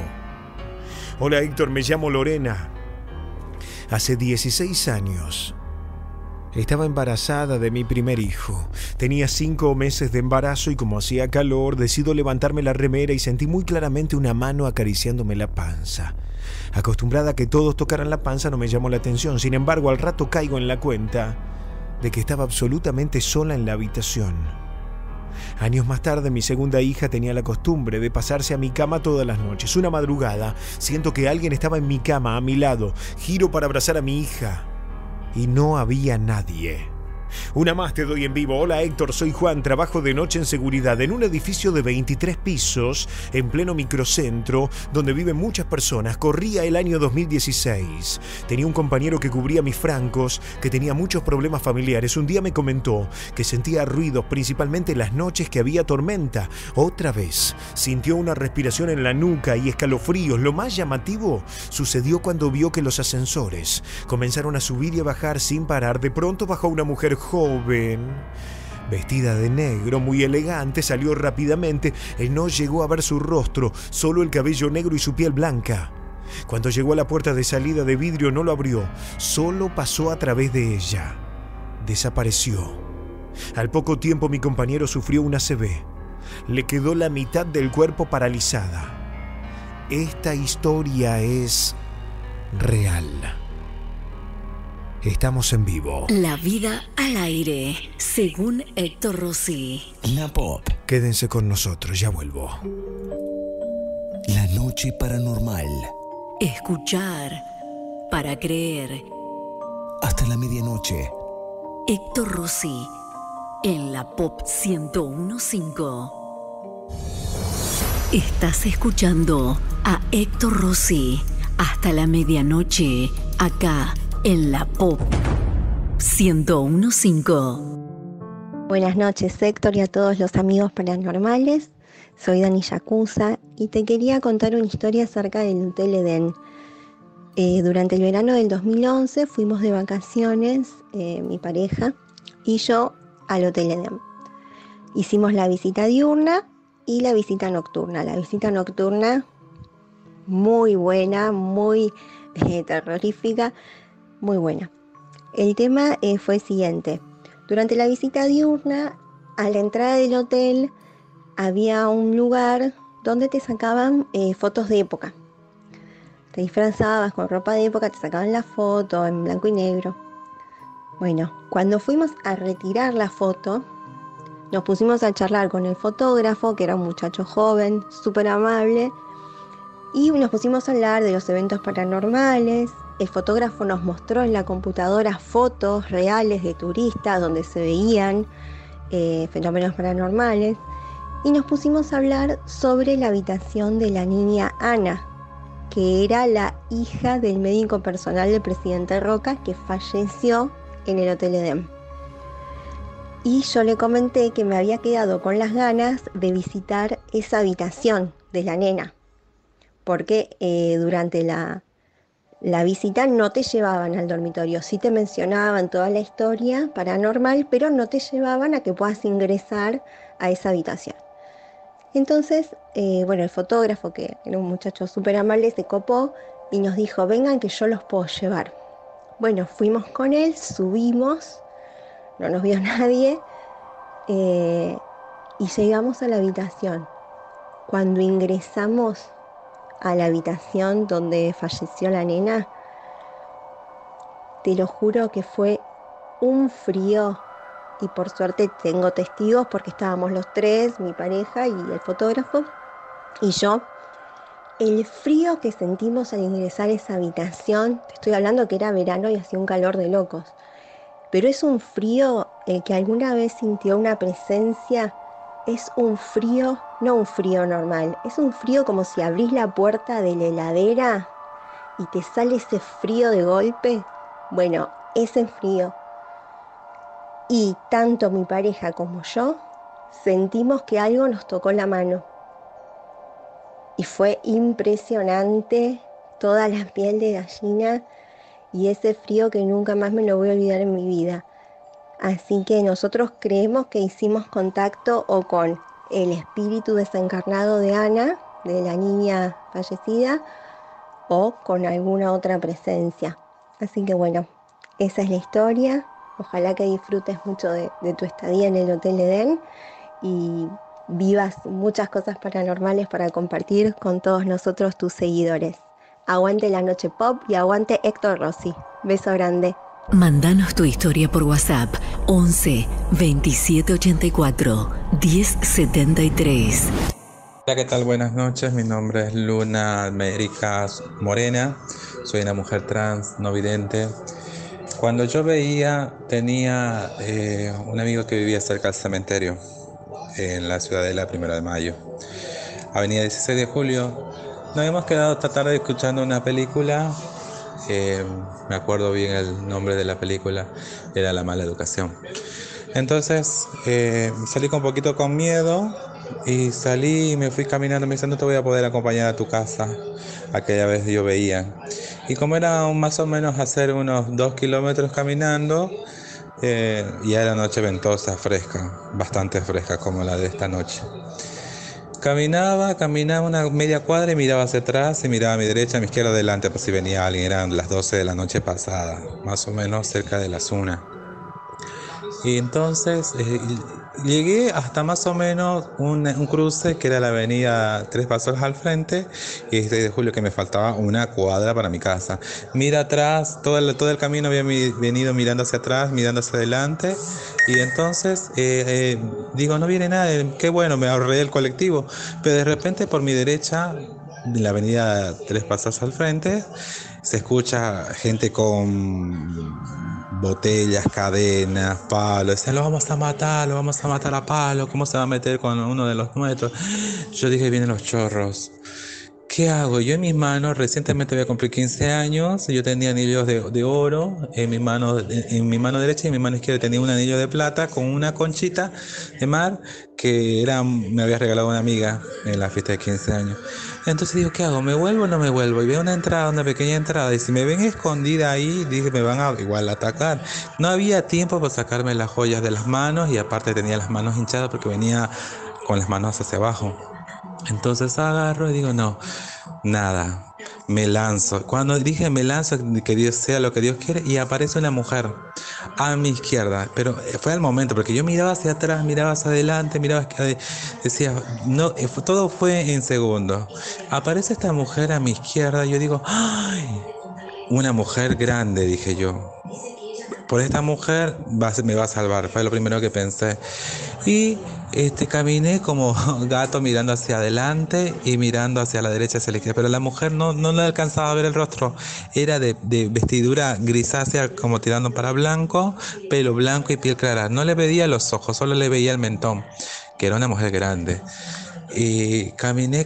S3: Hola, Héctor, me llamo Lorena. Hace 16 años estaba embarazada de mi primer hijo. Tenía 5 meses de embarazo y como hacía calor, decido levantarme la remera y sentí muy claramente una mano acariciándome la panza. Acostumbrada a que todos tocaran la panza, no me llamó la atención. Sin embargo, al rato caigo en la cuenta de que estaba absolutamente sola en la habitación. Años más tarde, mi segunda hija tenía la costumbre de pasarse a mi cama todas las noches. Una madrugada, siento que alguien estaba en mi cama a mi lado. Giro para abrazar a mi hija y no había nadie. Una más te doy en vivo. Hola, Héctor, soy Juan, trabajo de noche en seguridad en un edificio de 23 pisos en pleno microcentro donde viven muchas personas. Corría el año 2016. Tenía un compañero que cubría mis francos, que tenía muchos problemas familiares. Un día me comentó que sentía ruidos, principalmente las noches que había tormenta. Otra vez sintió una respiración en la nuca y escalofríos. Lo más llamativo sucedió cuando vio que los ascensores comenzaron a subir y a bajar sin parar. De pronto bajó una mujer joven, vestida de negro, muy elegante. Salió rápidamente. Él no llegó a ver su rostro, solo el cabello negro y su piel blanca. Cuando llegó a la puerta de salida de vidrio, no lo abrió, solo pasó a través de ella. Desapareció. Al poco tiempo, mi compañero sufrió una ACV. Le quedó la mitad del cuerpo paralizada. Esta historia es real. Estamos en vivo.
S2: La vida al aire, según Héctor Rossi.
S3: La Pop. Quédense con nosotros, ya vuelvo.
S13: La noche paranormal.
S2: Escuchar para creer.
S13: Hasta la medianoche.
S2: Héctor Rossi, en la Pop 101.5. Estás escuchando a Héctor Rossi hasta la medianoche, acá en la Pop 101.5.
S14: Buenas noches, Héctor, y a todos los amigos paranormales. Soy Dani Yacuza y te quería contar una historia acerca del Hotel Edén. Durante el verano del 2011 fuimos de vacaciones, mi pareja y yo, al Hotel Edén. Hicimos la visita diurna y la visita nocturna. La visita nocturna muy buena, muy terrorífica, muy buena. El tema fue el siguiente. Durante la visita diurna, a la entrada del hotel había un lugar donde te sacaban fotos de época. Te disfrazabas con ropa de época, te sacaban la foto en blanco y negro. Bueno, cuando fuimos a retirar la foto, nos pusimos a charlar con el fotógrafo, que era un muchacho joven, súper amable, y nos pusimos a hablar de los eventos paranormales. El fotógrafo nos mostró en la computadora fotos reales de turistas donde se veían fenómenos paranormales, y nos pusimos a hablar sobre la habitación de la niña Ana, que era la hija del médico personal del presidente Roca, que falleció en el Hotel Edén. Y yo le comenté que me había quedado con las ganas de visitar esa habitación de la nena, porque durante la la visita no te llevaban al dormitorio, sí te mencionaban toda la historia paranormal, pero no te llevaban a que puedas ingresar a esa habitación. Entonces, bueno, el fotógrafo, que era un muchacho súper amable, se copó y nos dijo, vengan que yo los puedo llevar. Bueno, fuimos con él, subimos, no nos vio nadie, y llegamos a la habitación. Cuando ingresamos a la habitación donde falleció la nena, te lo juro que fue un frío, y por suerte tengo testigos porque estábamos los tres, mi pareja y el fotógrafo y yo. El frío que sentimos al ingresar a esa habitación, te estoy hablando que era verano y hacía un calor de locos, pero es un frío, el que alguna vez sintió una presencia, es un frío, no un frío normal, es un frío como si abrís la puerta de la heladera y te sale ese frío de golpe. Bueno, ese frío. Y tanto mi pareja como yo sentimos que algo nos tocó la mano. Y fue impresionante, toda la piel de gallina y ese frío que nunca más me lo voy a olvidar en mi vida. Así que nosotros creemos que hicimos contacto o con el espíritu desencarnado de Ana, de la niña fallecida, o con alguna otra presencia. Así que bueno, esa es la historia. Ojalá que disfrutes mucho de tu estadía en el Hotel Edén y vivas muchas cosas paranormales para compartir con todos nosotros, tus seguidores. Aguante la noche pop y aguante Héctor Rossi. Beso grande.
S2: Mándanos tu historia por WhatsApp 11 27 84 10 73.
S15: Hola, ¿qué tal? Buenas noches. Mi nombre es Luna América Morena. Soy una mujer trans, no vidente. Cuando yo tenía un amigo que vivía cerca del cementerio, en la Ciudadela 1 de Mayo, Avenida 16 de Julio. Nos habíamos quedado esta tarde escuchando una película, me acuerdo bien el nombre de la película, era La Mala Educación. Entonces salí con un poquito con miedo y salí y me fui caminando, me dice, no te voy a poder acompañar a tu casa. Aquella vez yo veía. Y como era más o menos hacer unos 2 kilómetros caminando, ya era noche ventosa, fresca, bastante fresca como la de esta noche. Caminaba una media cuadra y miraba hacia atrás y miraba a mi derecha, a mi izquierda, adelante, por si venía alguien. Eran las 12 de la noche pasada, más o menos cerca de las 1. Y entonces llegué hasta más o menos un cruce que era la avenida 3 Pasos al frente y 16 de Julio, que me faltaba una cuadra para mi casa. Mira atrás, todo el camino había venido mirando hacia atrás, mirando hacia adelante, y entonces digo, no viene nadie, qué bueno, me ahorré el colectivo. Pero de repente por mi derecha, en la avenida 3 Pasos al frente, se escucha gente con botellas, cadenas, palos. Decían, lo vamos a matar a palo. ¿Cómo se va a meter con uno de los nuestros? Yo dije, vienen los chorros. ¿Qué hago? Yo en mis manos, recientemente voy a cumplir 15 años, yo tenía anillos de oro en mi mano derecha, y en mi mano izquierda tenía un anillo de plata con una conchita de mar que me había regalado una amiga en la fiesta de 15 años. Entonces digo, ¿qué hago? ¿Me vuelvo o no me vuelvo? Y veo una pequeña entrada, y si me ven escondida ahí, dije, me van a igual atacar. No había tiempo para sacarme las joyas de las manos, y aparte tenía las manos hinchadas porque venía con las manos hacia abajo. Entonces agarro y digo, no, nada, me lanzo. Cuando dije me lanzo, que Dios sea lo que Dios quiere, y aparece una mujer a mi izquierda, pero fue al momento, porque yo miraba hacia atrás, miraba hacia adelante, decía, no, todo fue en segundos. Aparece esta mujer a mi izquierda, y yo digo, ¡ay! Una mujer grande, dije yo. Por esta mujer me va a salvar, fue lo primero que pensé. Y caminé como gato mirando hacia adelante y mirando hacia la derecha, hacia la izquierda, pero la mujer no le alcanzaba a ver el rostro. Era de vestidura grisácea, como tirando para blanco, pelo blanco y piel clara. No le veía los ojos, solo le veía el mentón, que era una mujer grande. Y caminé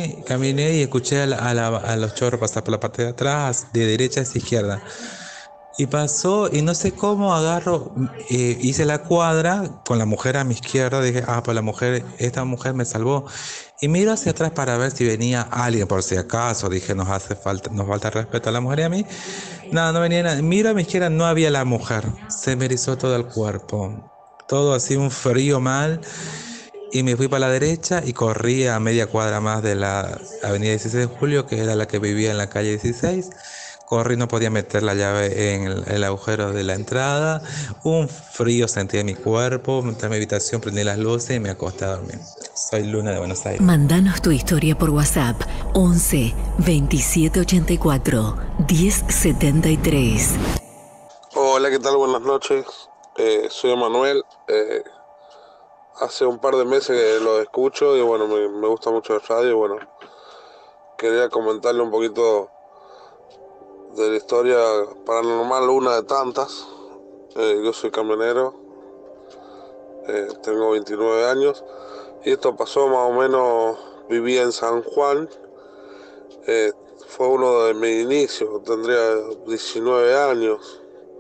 S15: y escuché a los chorros pasar por la parte de atrás, de derecha hacia izquierda. Y pasó, y no sé cómo agarro, hice la cuadra con la mujer a mi izquierda, dije, pues esta mujer me salvó. Y miro hacia atrás para ver si venía alguien, por si acaso, dije, nos falta respeto a la mujer y a mí. No, no venía nadie. Miro a mi izquierda, no había la mujer, se me erizó todo el cuerpo, todo así, un frío mal. Y me fui para la derecha y corrí a media cuadra más de la avenida 16 de Julio, que era la que vivía en la calle 16. Corrí, no podía meter la llave en el agujero de la entrada. Un frío sentí en mi cuerpo. Entré a mi habitación, prendí las luces y me acosté a dormir. Soy Luna de Buenos Aires.
S2: Mandanos tu historia por WhatsApp 11 27 84 10 73.
S16: Hola, ¿qué tal? Buenas noches. Soy Emanuel. Hace un par de meses que lo escucho y bueno, me gusta mucho el radio y bueno, quería comentarle un poquito de la historia paranormal, una de tantas. Yo soy camionero, tengo 29 años y esto pasó más o menos, vivía en San Juan, fue uno de mis inicios, tendría 19 años,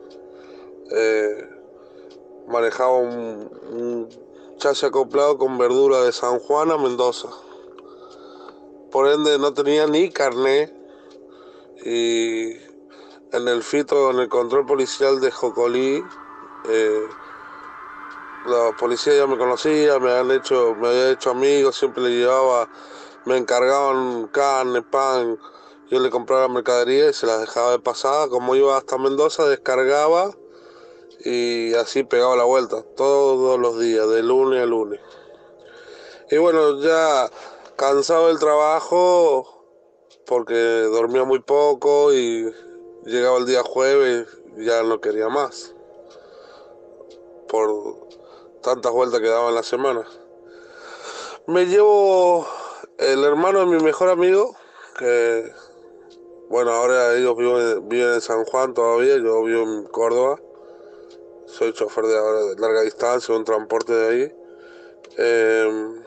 S16: manejaba un chasis acoplado con verdura de San Juan a Mendoza, por ende no tenía ni carné. Y en el FITO, en el control policial de Jocolí, la policía ya me conocía, me había hecho amigos, siempre le llevaba, me encargaban carne, pan, yo le compraba la mercadería y se las dejaba de pasada. Como iba hasta Mendoza, descargaba y así pegaba la vuelta, todos los días, de lunes a lunes. Y bueno, ya cansado del trabajo, porque dormía muy poco y llegaba el día jueves y ya no quería más por tantas vueltas que daba en la semana. Me llevo el hermano de mi mejor amigo, que bueno, ahora ellos viven en San Juan todavía, yo vivo en Córdoba, soy chofer de larga distancia, un transporte de ahí.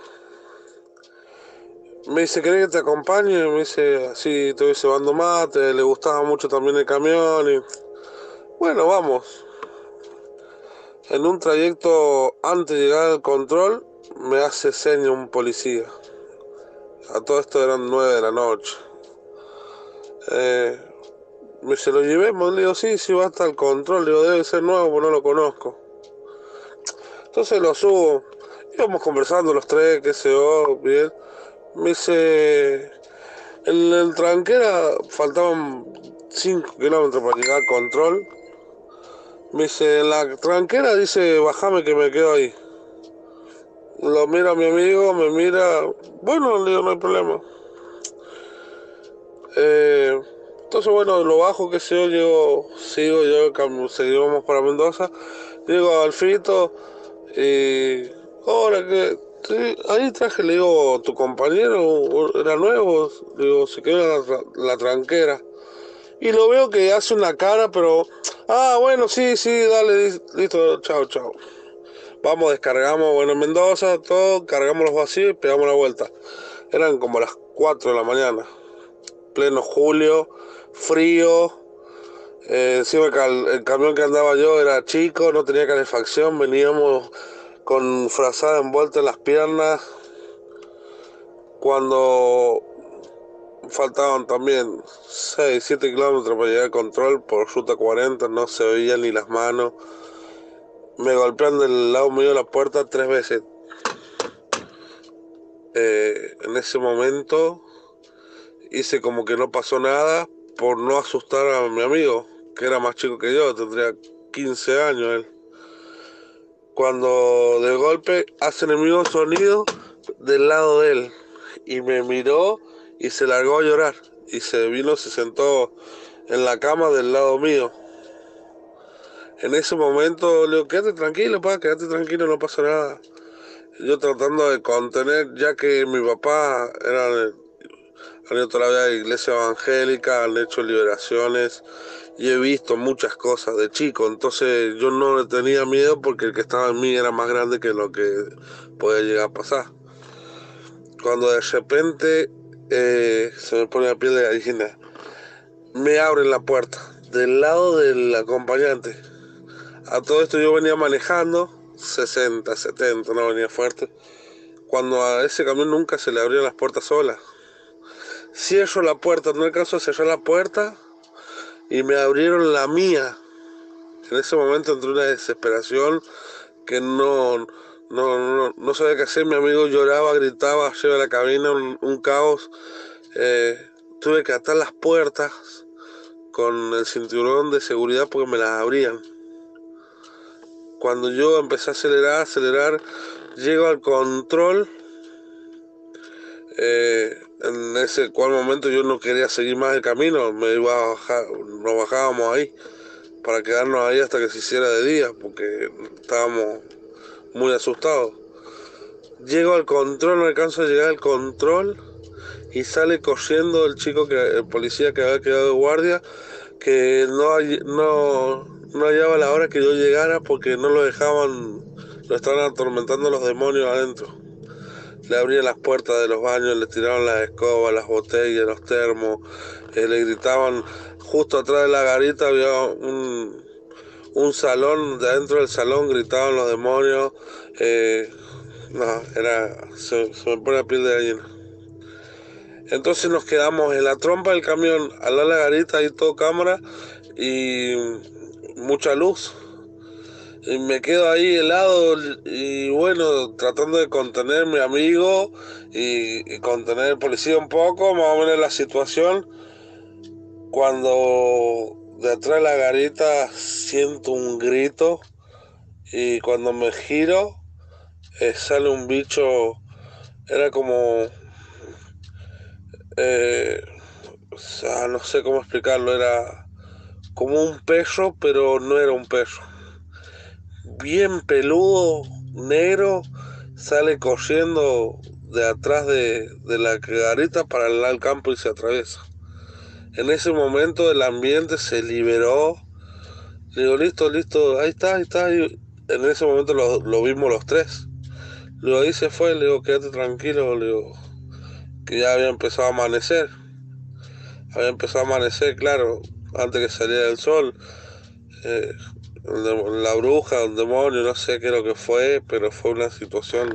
S16: Me dice, ¿querés que te acompañe? Me dice, así estoy cebando mate, le gustaba mucho también el camión y bueno, vamos. En un trayecto antes de llegar al control, me hace seña un policía. A todo esto eran 9 de la noche. Me se lo llevé, le digo, sí, va hasta el control, le digo, debe ser nuevo, porque no lo conozco. Entonces lo subo, íbamos conversando los tres, qué sé yo, bien. Me dice, en el tranquera faltaban 5 kilómetros para llegar al control. Me dice, en la tranquera dice, bajame que me quedo ahí. Lo mira mi amigo, me mira, bueno, le digo, no hay problema. Entonces bueno, lo bajo, que sé yo, seguimos para Mendoza, llego al Fito y ahora que ahí traje, le digo, tu compañero era nuevo, le digo, se quedó en la tranquera. Y lo veo que hace una cara, pero, bueno, sí, dale, listo, chao. Vamos, descargamos, bueno, en Mendoza, todo, cargamos los vacíos y pegamos la vuelta. Eran como las 4 de la mañana, pleno julio, frío. Encima el camión que andaba yo era chico, no tenía calefacción, veníamos con frazada envuelta en las piernas. Cuando faltaban también 6-7 kilómetros para llegar al control por ruta 40, no se veían ni las manos. Me golpean del lado mío de la puerta 3 veces. En ese momento hice como que no pasó nada por no asustar a mi amigo, que era más chico que yo, tendría 15 años él. Cuando de golpe hacen el mismo sonido del lado de él y me miró y se largó a llorar y se sentó en la cama del lado mío. En ese momento le digo, quédate tranquilo, no pasa nada. Yo tratando de contener, ya que mi papá han ido toda la vida a la iglesia evangélica, han hecho liberaciones y he visto muchas cosas de chico, entonces yo no le tenía miedo porque el que estaba en mí era más grande que lo que podía llegar a pasar. Cuando de repente se me pone la piel de gallina, me abren la puerta del lado del acompañante. A todo esto yo venía manejando 60, 70, no venía fuerte. Cuando a ese camión nunca se le abrieron las puertas solas. Cierro la puerta, no alcanzo a cerrar la puerta y me abrieron la mía. En ese momento entré en una desesperación que no sabía qué hacer. Mi amigo lloraba, gritaba, lleva a la cabina, un caos. Tuve que atar las puertas con el cinturón de seguridad porque me las abrían. Cuando yo empecé a acelerar, llego al control. En ese cual momento yo no quería seguir más el camino, me iba a bajar, nos bajábamos ahí para quedarnos ahí hasta que se hiciera de día, porque estábamos muy asustados. Llego al control, no alcanzo a llegar al control y sale corriendo el policía que había quedado de guardia, que no hallaba la hora que yo llegara porque no lo dejaban, lo estaban atormentando los demonios adentro. Le abrían las puertas de los baños, le tiraban las escobas, las botellas, los termos, le gritaban. Justo atrás de la garita había un salón, de adentro del salón gritaban los demonios. Se me pone la piel de gallina. Entonces nos quedamos en la trompa del camión, al lado de la garita, ahí todo cámara y mucha luz. Y me quedo ahí helado y bueno, tratando de contener a mi amigo y contener al policía un poco, más o menos la situación. Cuando de atrás de la garita siento un grito y cuando me giro sale un bicho, era como... no sé cómo explicarlo, era como un perro, pero no era un perro. Bien peludo, negro, sale corriendo de atrás de la garita para el lado del campo y se atraviesa. En ese momento el ambiente se liberó. Le digo, listo, ahí está. Y en ese momento lo vimos los tres. Le digo, ahí se fue, le digo, quédate tranquilo, le digo, que ya había empezado a amanecer. Claro, antes que saliera el sol. La bruja, un demonio, no sé qué es lo que fue, pero fue una situación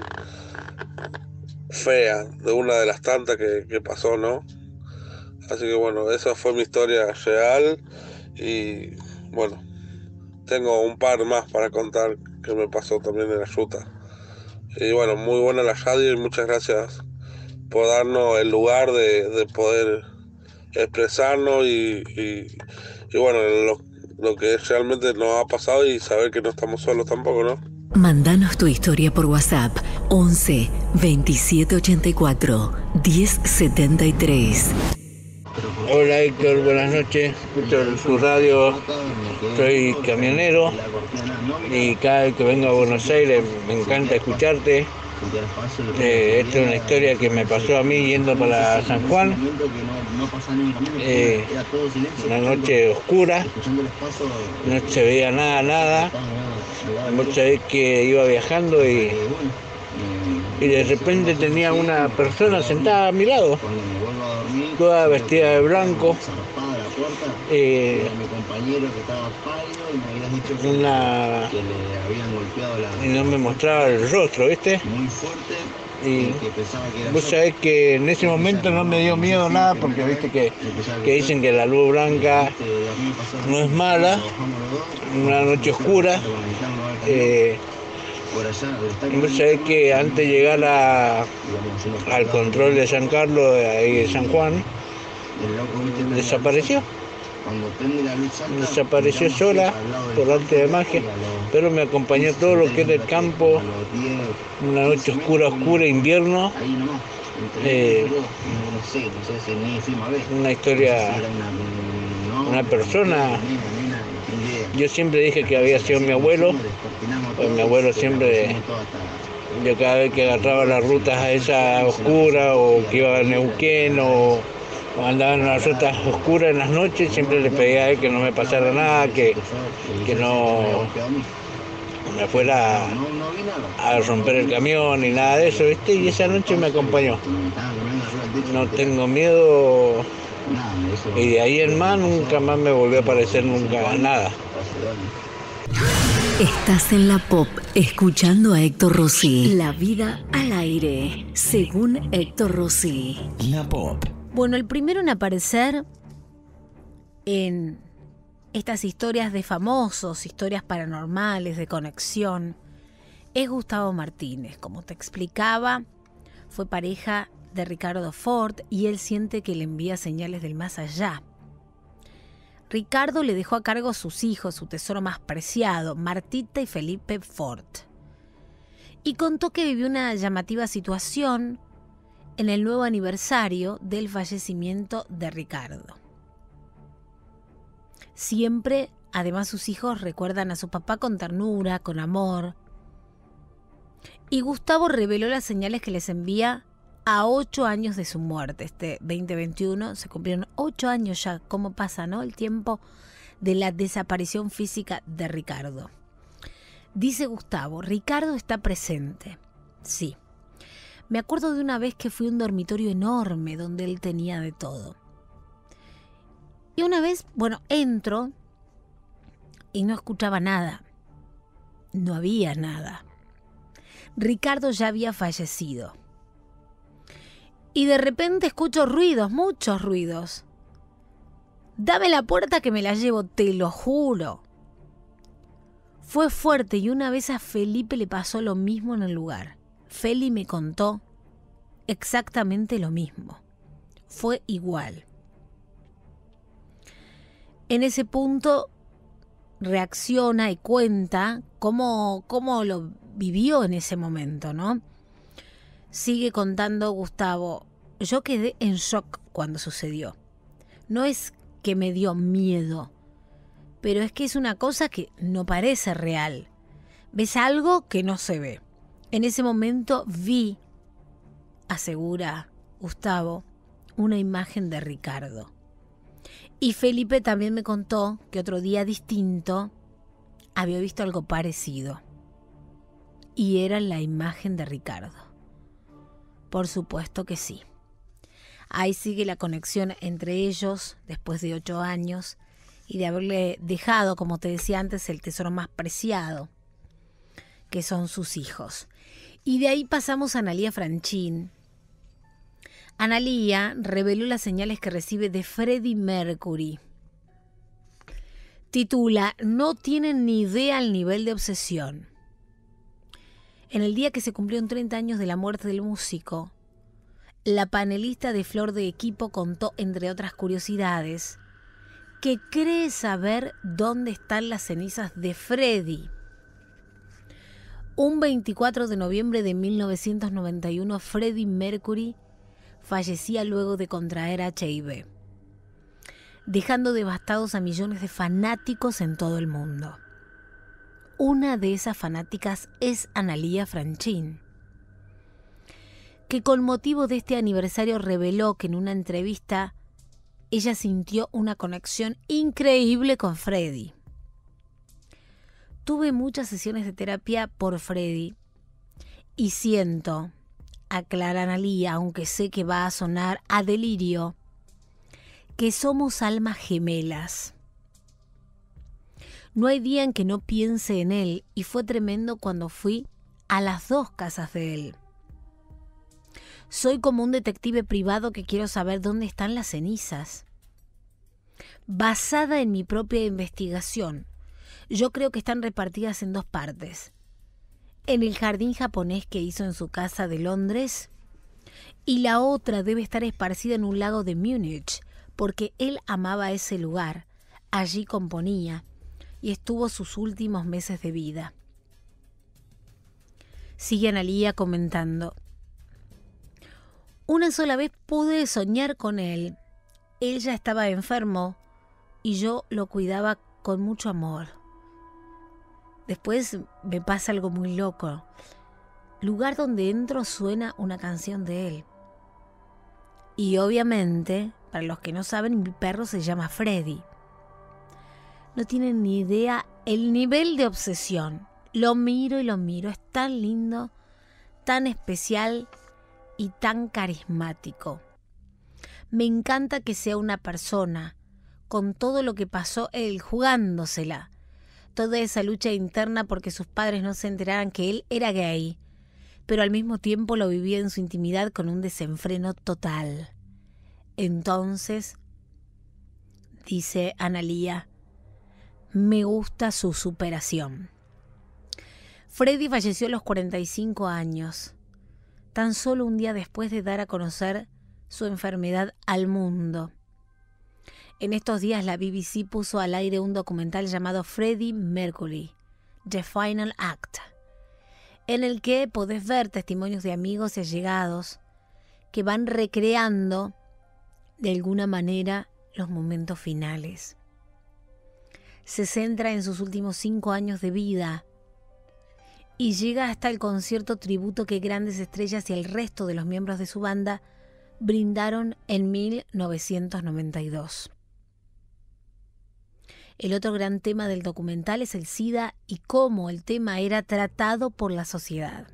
S16: fea, de una de las tantas que pasó, ¿no? Así que bueno, esa fue mi historia real y bueno, tengo un par más para contar que me pasó también en la ruta. Y bueno, muy buena la radio y muchas gracias por darnos el lugar de poder expresarnos y bueno, lo que realmente nos ha pasado y saber que no estamos solos tampoco, ¿no?
S2: Mándanos tu historia por WhatsApp 11 27 84 10 73.
S1: Hola Héctor, buenas noches. Escucho tu radio, soy camionero y cada vez que vengo a Buenos Aires me encanta escucharte. Esta es una historia que me pasó a mí yendo para San Juan. Una noche oscura, no se veía nada. Muchas veces que iba viajando y de repente tenía una persona sentada a mi lado, toda vestida de blanco, y no me mostraba el rostro, ¿viste? Y vos sabés que en ese momento no me dio miedo nada porque viste que dicen que la luz blanca no es mala, una noche oscura. Vos sabés que antes de llegar al control de San Carlos, ahí de San Juan, desapareció sola por arte de magia, pero me acompañó todo lo que era el campo, una noche oscura, invierno, una historia, una persona. Yo siempre dije que había sido mi abuelo, pues mi abuelo siempre, yo cada vez que agarraba las rutas a esa oscura o que iba a Neuquén o andaba en las rutas oscuras en las noches, siempre le pedía a él que no me pasara nada, que no me fuera a romper el camión y nada de eso, ¿viste? Y esa noche me acompañó. No tengo miedo Y de ahí en más nunca más me volvió a aparecer nunca nada.
S2: Estás en la Pop, escuchando a Héctor Rossi. La vida al aire, según Héctor Rossi.
S13: La Pop.
S17: Bueno, el primero en aparecer en estas historias de famosos, historias paranormales, de conexión, es Gustavo Martínez. Como te explicaba, fue pareja de Ricardo Ford y él siente que le envía señales del más allá. Ricardo le dejó a cargo a sus hijos, su tesoro más preciado, Martita y Felipe Ford. Y contó que vivió una llamativa situación en el nuevo aniversario del fallecimiento de Ricardo. Siempre, además, sus hijos recuerdan a su papá con ternura, con amor. Y Gustavo reveló las señales que les envía a 8 años de su muerte. Este 2021 se cumplieron 8 años ya. ¿Cómo pasa, no? El tiempo de la desaparición física de Ricardo. Dice Gustavo, Ricardo está presente. Sí. Me acuerdo de una vez que fui a un dormitorio enorme donde él tenía de todo. Y una vez, entro y no escuchaba nada. No había nada. Ricardo ya había fallecido. Y de repente escucho ruidos, muchos ruidos. Dame la puerta que me la llevo, te lo juro. Fue fuerte y una vez a Felipe le pasó lo mismo en el lugar. Feli me contó exactamente lo mismo. Fue igual. En ese punto reacciona y cuenta cómo lo vivió en ese momento, ¿no? Sigue contando Gustavo, yo quedé en shock cuando sucedió. No es que me dio miedo, pero es que es una cosa que no parece real. Ves algo que no se ve. En ese momento vi, asegura Gustavo, una imagen de Ricardo. Y Felipe también me contó que otro día distinto había visto algo parecido. Y era la imagen de Ricardo. Por supuesto que sí. Ahí sigue la conexión entre ellos después de 8 años y de haberle dejado, como te decía antes, el tesoro más preciado, que son sus hijos. Y de ahí pasamos a Analía Franchín. Analía reveló las señales que recibe de Freddie Mercury. Titula, no tienen ni idea el nivel de obsesión. En el día que se cumplieron 30 años de la muerte del músico, la panelista de Flor de Equipo contó, entre otras curiosidades, que cree saber dónde están las cenizas de Freddie. Un 24 de noviembre de 1991, Freddie Mercury fallecía luego de contraer HIV, dejando devastados a millones de fanáticos en todo el mundo. Una de esas fanáticas es Analía Franchín, que con motivo de este aniversario reveló que en una entrevista ella sintió una conexión increíble con Freddie. Tuve muchas sesiones de terapia por Freddie y siento, aclara Analía, aunque sé que va a sonar a delirio, que somos almas gemelas. No hay día en que no piense en él y fue tremendo cuando fui a las 2 casas de él. Soy como un detective privado que quiero saber dónde están las cenizas. Basada en mi propia investigación, yo creo que están repartidas en 2 partes. En el jardín japonés que hizo en su casa de Londres y la otra debe estar esparcida en un lago de Múnich porque él amaba ese lugar, allí componía y estuvo sus últimos meses de vida. Sigue Analía comentando. Una sola vez pude soñar con él. Él ya estaba enfermo y yo lo cuidaba con mucho amor. Después me pasa algo muy loco. Lugar donde entro suena una canción de él. Y obviamente, para los que no saben, mi perro se llama Freddy. No tienen ni idea el nivel de obsesión. Lo miro y lo miro. Es tan lindo, tan especial y tan carismático. Me encanta que sea una persona, con todo lo que pasó él, jugándosela. Toda esa lucha interna porque sus padres no se enteraran que él era gay, pero al mismo tiempo lo vivía en su intimidad con un desenfreno total. Entonces, dice Analía, me gusta su superación. Freddy falleció a los 45 años, tan solo un día después de dar a conocer su enfermedad al mundo. En estos días la BBC puso al aire un documental llamado Freddie Mercury, The Final Act, en el que podés ver testimonios de amigos y allegados que van recreando de alguna manera los momentos finales. Se centra en sus últimos 5 años de vida y llega hasta el concierto tributo que grandes estrellas y el resto de los miembros de su banda brindaron en 1992. El otro gran tema del documental es el SIDA y cómo el tema era tratado por la sociedad.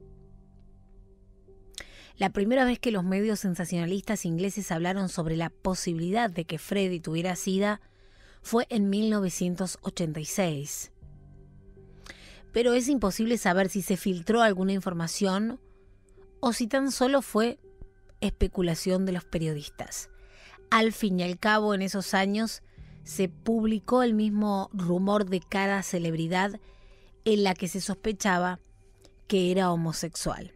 S17: La primera vez que los medios sensacionalistas ingleses hablaron sobre la posibilidad de que Freddie tuviera SIDA fue en 1986. Pero es imposible saber si se filtró alguna información o si tan solo fue especulación de los periodistas. Al fin y al cabo, en esos años se publicó el mismo rumor de cada celebridad en la que se sospechaba que era homosexual.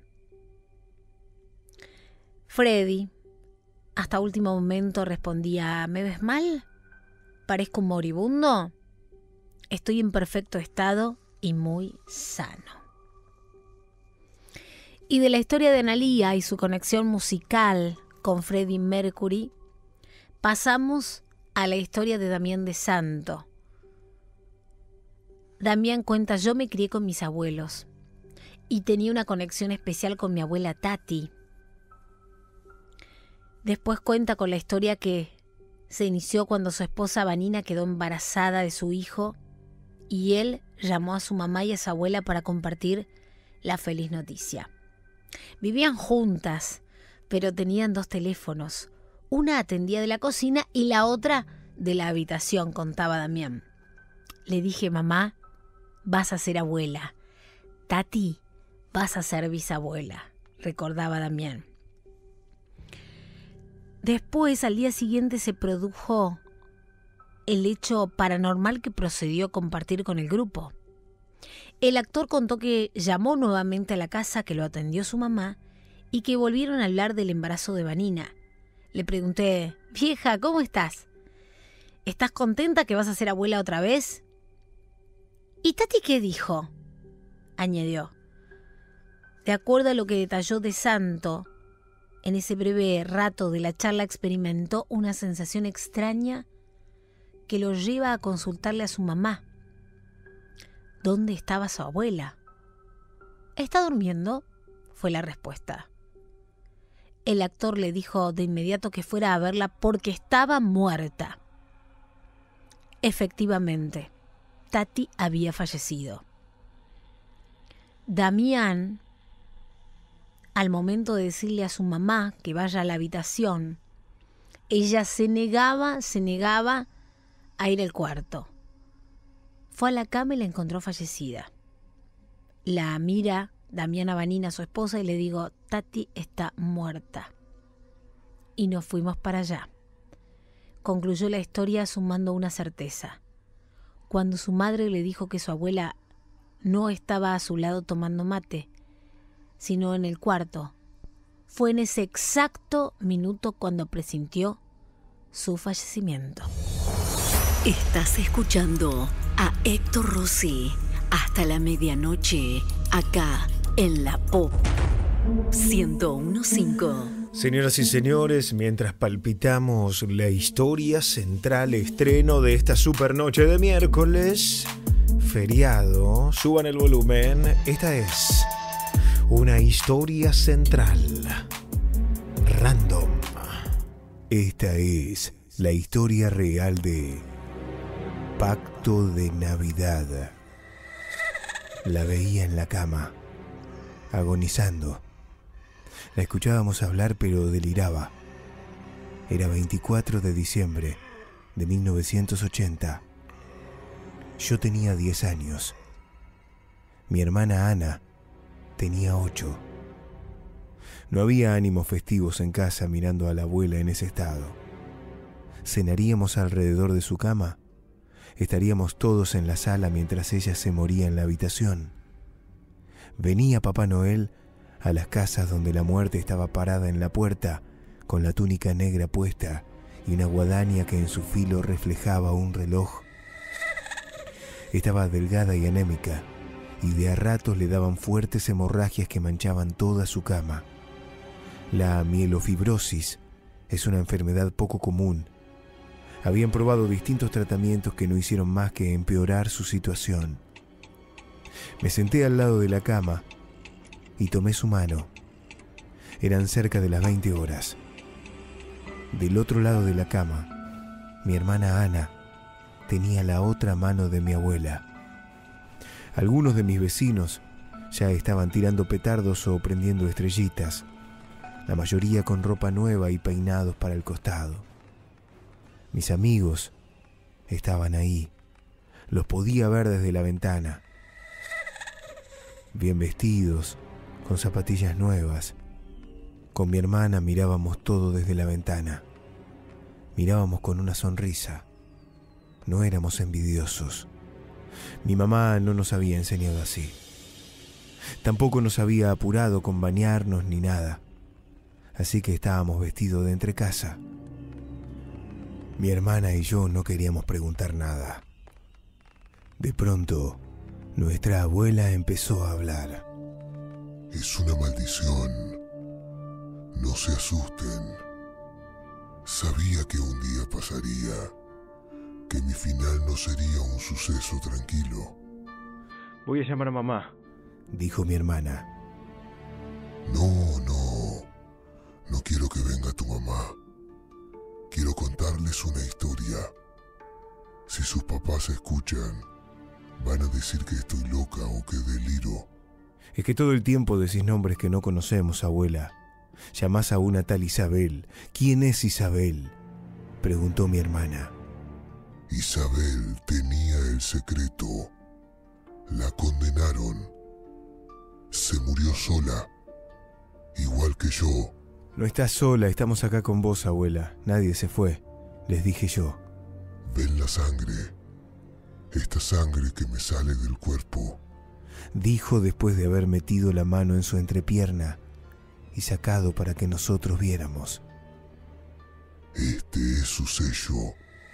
S17: Freddie, hasta último momento, respondía: ¿me ves mal? ¿Parezco un moribundo? Estoy en perfecto estado y muy sano. Y de la historia de Analía y su conexión musical con Freddie Mercury, pasamos a la historia de Damián de Santo. Damián cuenta: yo me crié con mis abuelos y tenía una conexión especial con mi abuela Tati. Después cuenta con la historia que se inició cuando su esposa Vanina quedó embarazada de su hijo y él llamó a su mamá y a su abuela para compartir la feliz noticia. Vivían juntas, pero tenían 2 teléfonos. Una atendía de la cocina y la otra de la habitación, contaba Damián. Le dije: mamá, vas a ser abuela. Tati, vas a ser bisabuela, recordaba Damián. Después, al día siguiente, se produjo el hecho paranormal que procedió a compartir con el grupo. El actor contó que llamó nuevamente a la casa, que lo atendió su mamá y que volvieron a hablar del embarazo de Vanina. Le pregunté: vieja, ¿cómo estás? ¿Estás contenta que vas a ser abuela otra vez? ¿Y Tati qué dijo?, añadió. De acuerdo a lo que detalló de Santo, en ese breve rato de la charla experimentó una sensación extraña que lo lleva a consultarle a su mamá. ¿Dónde estaba su abuela? ¿Está durmiendo?, fue la respuesta. El actor le dijo de inmediato que fuera a verla porque estaba muerta. Efectivamente, Tati había fallecido. Damián, al momento de decirle a su mamá que vaya a la habitación, ella se negaba a ir al cuarto. Fue a la cama y la encontró fallecida. La mira Damián a Vanina, su esposa, y le digo: Tati está muerta. Y nos fuimos para allá. Concluyó la historia sumando una certeza. Cuando su madre le dijo que su abuela no estaba a su lado tomando mate, sino en el cuarto, fue en ese exacto minuto cuando presintió su fallecimiento.
S2: Estás escuchando a Héctor Rossi hasta la medianoche, acá en la Pop 101.5.
S3: Señoras y señores, mientras palpitamos la historia central, estreno de esta super noche de miércoles, feriado, suban el volumen, esta es una historia central, random. Esta es la historia real de Pacto de Navidad. La veía en la cama, agonizando. La escuchábamos hablar, pero deliraba. Era 24 de diciembre de 1980. Yo tenía 10 años. Mi hermana Ana tenía 8. No había ánimos festivos en casa mirando a la abuela en ese estado. Cenaríamos alrededor de su cama. Estaríamos todos en la sala mientras ella se moría en la habitación. Venía Papá Noel a las casas donde la muerte estaba parada en la puerta, con la túnica negra puesta y una guadaña que en su filo reflejaba un reloj. Estaba delgada y anémica, y de a ratos le daban fuertes hemorragias que manchaban toda su cama. La mielofibrosis es una enfermedad poco común. Habían probado distintos tratamientos que no hicieron más que empeorar su situación. Me senté al lado de la cama y tomé su mano. Eran cerca de las 20 horas. Del otro lado de la cama, mi hermana Ana tenía la otra mano de mi abuela. Algunos de mis vecinos ya estaban tirando petardos o prendiendo estrellitas, la mayoría con ropa nueva y peinados para el costado. Mis amigos estaban ahí. Los podía ver desde la ventana. Bien vestidos, con zapatillas nuevas. Con mi hermana mirábamos todo desde la ventana. Mirábamos con una sonrisa. No éramos envidiosos. Mi mamá no nos había enseñado así. Tampoco nos había apurado con bañarnos ni nada. Así que estábamos vestidos de entrecasa. Mi hermana y yo no queríamos preguntar nada. De pronto, nuestra abuela empezó a hablar.
S19: Es una maldición. No se asusten. Sabía que un día pasaría, que mi final no sería un suceso tranquilo.
S3: Voy a llamar a mamá, dijo mi hermana.
S19: No quiero que venga tu mamá. Quiero contarles una historia. Si sus papás escuchan, van a decir que estoy loca o que deliro.
S3: Es que todo el tiempo decís nombres que no conocemos, abuela. Llamás a una tal Isabel. ¿Quién es Isabel?, preguntó mi hermana.
S19: Isabel tenía el secreto. La condenaron. Se murió sola, igual que yo.
S3: No estás sola, estamos acá con vos, abuela. Nadie se fue, les dije yo.
S19: ¿Ven la sangre? Esta sangre que me sale del cuerpo,
S3: dijo después de haber metido la mano en su entrepierna y sacado para que nosotros viéramos.
S19: Este es su sello.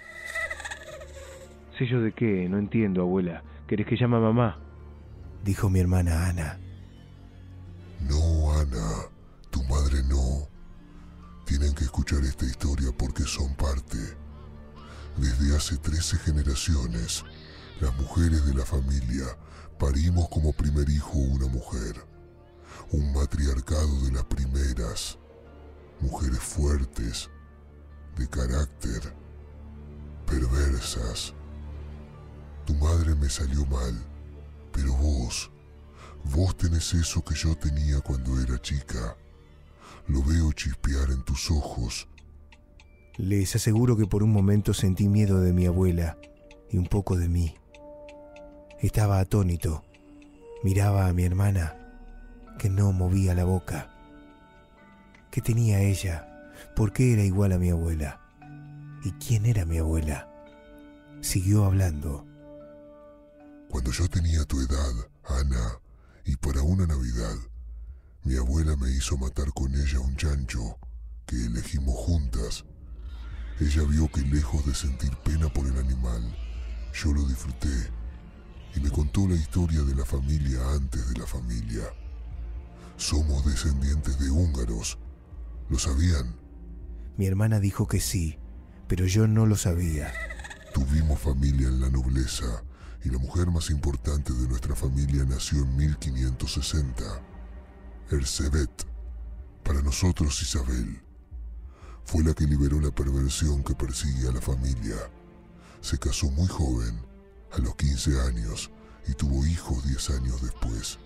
S3: ¿Sello de qué? No entiendo, abuela. ¿Querés que llame a mamá?, dijo mi hermana Ana.
S19: No, Ana, tu madre no. Tienen que escuchar esta historia porque son parte. Desde hace 13 generaciones, las mujeres de la familia parimos como primer hijo una mujer. Un matriarcado de las primeras. Mujeres fuertes, de carácter, perversas. Tu madre me salió mal, pero vos tenés eso que yo tenía cuando era chica. Lo veo chispear en tus ojos.
S3: Les aseguro que por un momento sentí miedo de mi abuela y un poco de mí. Estaba atónito. Miraba a mi hermana, que no movía la boca. ¿Qué tenía ella? ¿Por qué era igual a mi abuela? ¿Y quién era mi abuela? Siguió hablando.
S19: Cuando yo tenía tu edad, Ana, y para una Navidad, mi abuela me hizo matar con ella un chancho que elegimos juntas. Ella vio que lejos de sentir pena por el animal, yo lo disfruté y me contó la historia de la familia antes de la familia. Somos descendientes de húngaros. ¿Lo sabían?
S3: Mi hermana dijo que sí, pero yo no lo sabía.
S19: Tuvimos familia en la nobleza y la mujer más importante de nuestra familia nació en 1560. Erzsébet, para nosotros Isabel, fue la que liberó la perversión que persigue a la familia. Se casó muy joven, a los 15 años, y tuvo hijos 10 años después.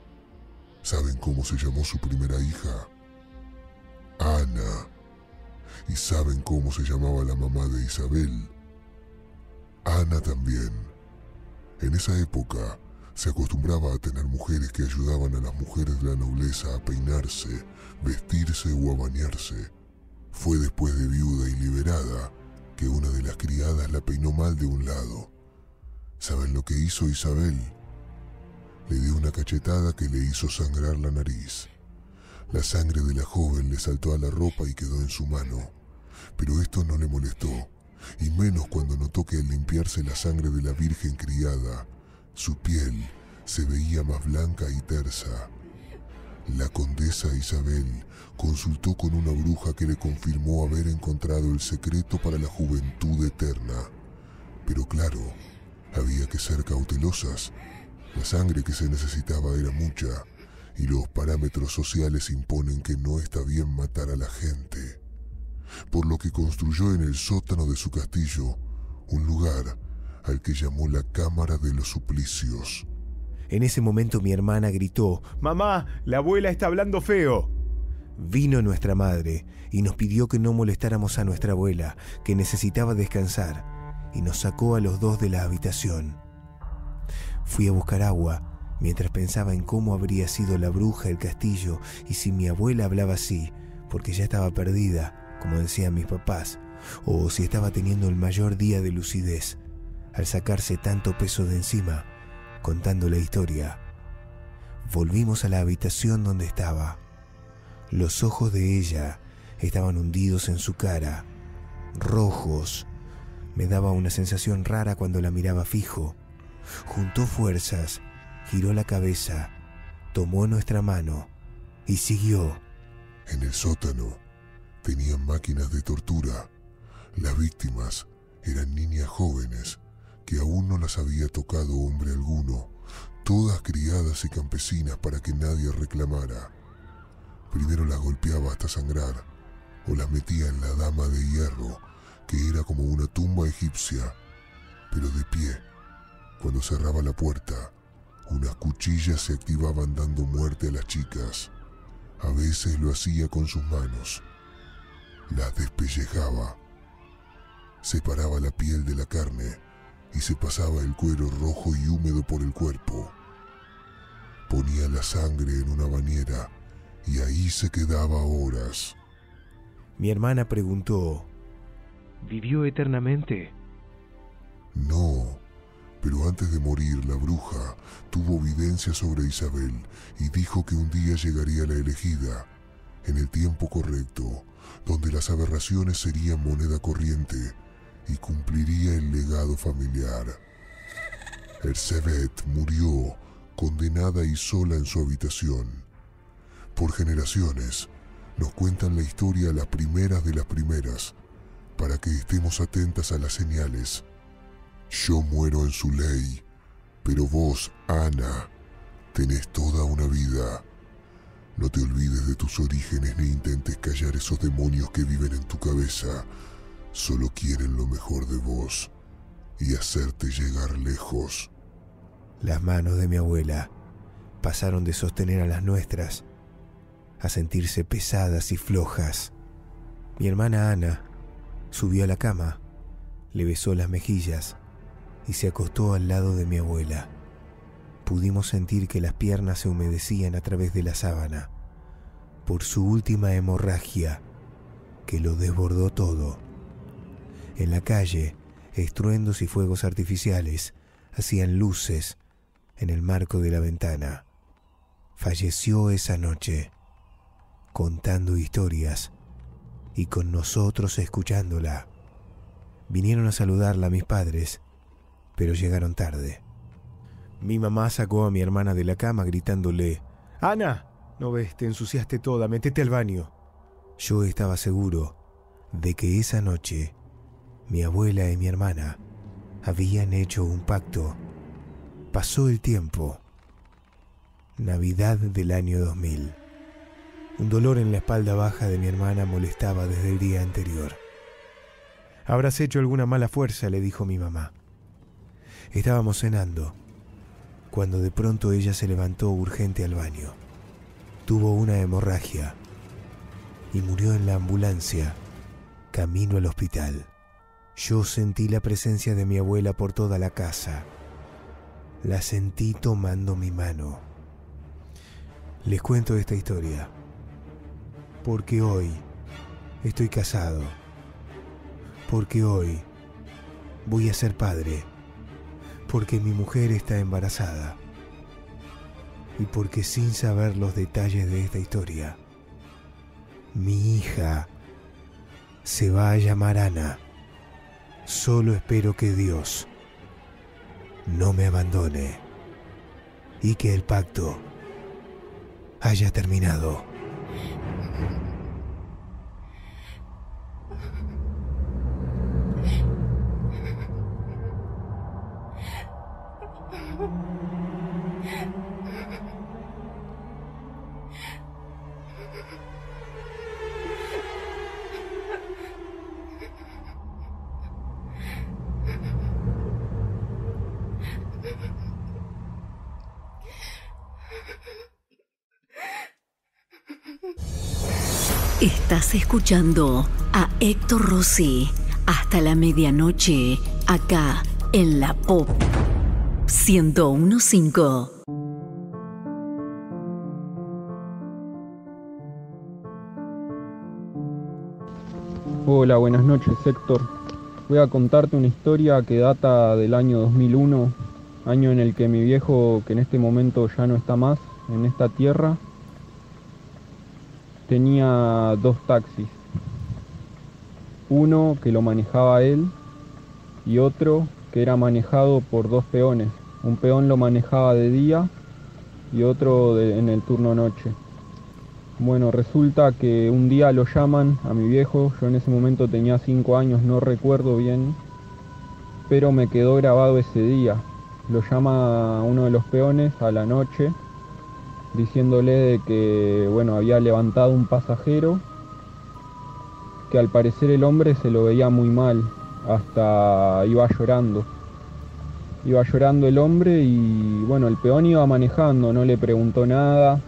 S19: ¿Saben cómo se llamó su primera hija? Ana. ¿Y saben cómo se llamaba la mamá de Isabel? Ana también. En esa época se acostumbraba a tener mujeres que ayudaban a las mujeres de la nobleza a peinarse, vestirse o a bañarse. Fue después de viuda y liberada que una de las criadas la peinó mal de un lado. ¿Saben lo que hizo Isabel? Le dio una cachetada que le hizo sangrar la nariz. La sangre de la joven le saltó a la ropa y quedó en su mano, pero esto no le molestó, y menos cuando notó que al limpiarse la sangre de la virgen criada, su piel se veía más blanca y tersa. La condesa Isabel consultó con una bruja que le confirmó haber encontrado el secreto para la juventud eterna. Pero claro, había que ser cautelosas. La sangre que se necesitaba era mucha, y los parámetros sociales imponen que no está bien matar a la gente. Por lo que construyó en el sótano de su castillo un lugar al que llamó la Cámara de los Suplicios.
S3: En ese momento mi hermana gritó: «¡Mamá, la abuela está hablando feo!». Vino nuestra madre y nos pidió que no molestáramos a nuestra abuela, que necesitaba descansar, y nos sacó a los dos de la habitación. Fui a buscar agua mientras pensaba en cómo habría sido la bruja el castillo y si mi abuela hablaba así, porque ya estaba perdida, como decían mis papás, o si estaba teniendo el mayor día de lucidez al sacarse tanto peso de encima contando la historia. Volvimos a la habitación donde estaba. Los ojos de ella estaban hundidos en su cara, rojos. Me daba una sensación rara cuando la miraba fijo. Juntó fuerzas, giró la cabeza, tomó nuestra mano y siguió.
S19: En el sótano tenían máquinas de tortura. Las víctimas eran niñas jóvenes que aún no las había tocado hombre alguno, todas criadas y campesinas para que nadie reclamara. Primero las golpeaba hasta sangrar, o las metía en la dama de hierro, que era como una tumba egipcia, pero de pie. Cuando cerraba la puerta, unas cuchillas se activaban dando muerte a las chicas. A veces lo hacía con sus manos. Las despellejaba. Separaba la piel de la carne y se pasaba el cuero rojo y húmedo por el cuerpo. Ponía la sangre en una bañera y ahí se quedaba horas.
S3: Mi hermana preguntó: ¿vivió eternamente?
S19: No, pero antes de morir la bruja tuvo evidencia sobre Isabel y dijo que un día llegaría la elegida, en el tiempo correcto, donde las aberraciones serían moneda corriente y cumpliría el legado familiar. Erzsébet murió condenada y sola en su habitación. Por generaciones nos cuentan la historia a las primeras de las primeras, para que estemos atentas a las señales. Yo muero en su ley, pero vos, Ana, tenés toda una vida. No te olvides de tus orígenes ni intentes callar esos demonios que viven en tu cabeza. Solo quieren lo mejor de vos y hacerte llegar lejos.
S3: Las manos de mi abuela pasaron de sostener a las nuestras a sentirse pesadas y flojas. Mi hermana Ana subió a la cama, le besó las mejillas y se acostó al lado de mi abuela. Pudimos sentir que las piernas se humedecían a través de la sábana por su última hemorragia que lo desbordó todo. En la calle, estruendos y fuegos artificiales hacían luces en el marco de la ventana. Falleció esa noche, contando historias y con nosotros escuchándola. Vinieron a saludarla mis padres, pero llegaron tarde. Mi mamá sacó a mi hermana de la cama gritándole: «¡Ana! ¿No ves? Te ensuciaste toda, metete al baño». Yo estaba seguro de que esa noche mi abuela y mi hermana habían hecho un pacto. Pasó el tiempo. Navidad del año 2000. Un dolor en la espalda baja de mi hermana molestaba desde el día anterior. «Habrás hecho alguna mala fuerza», le dijo mi mamá. Estábamos cenando, cuando de pronto ella se levantó urgente al baño. Tuvo una hemorragia y murió en la ambulancia camino al hospital, yo sentí la presencia de mi abuela por toda la casa. La sentí tomando mi mano. Les cuento esta historia porque hoy estoy casado, porque hoy voy a ser padre, porque mi mujer está embarazada y porque, sin saber los detalles de esta historia, mi hija se va a llamar Ana. Solo espero que Dios no me abandone y que el pacto haya terminado.
S2: Estás escuchando a Héctor Rossi hasta la medianoche, acá en la Pop 101.5.
S20: Hola, buenas noches, Héctor. Voy a contarte una historia que data del año 2001, año en el que mi viejo, que en este momento ya no está más en esta tierra, tenía 2 taxis. Uno que lo manejaba él y otro que era manejado por 2 peones. Un peón lo manejaba de día y otro en el turno noche. Bueno, resulta que un día lo llaman a mi viejo. Yo en ese momento tenía 5 años, no recuerdo bien, pero me quedó grabado ese día. Lo llama uno de los peones a la noche, diciéndole de que, bueno, había levantado un pasajero, que al parecer el hombre se lo veía muy mal, hasta iba llorando. Iba llorando el hombre y, bueno, el peón iba manejando, no le preguntó nada.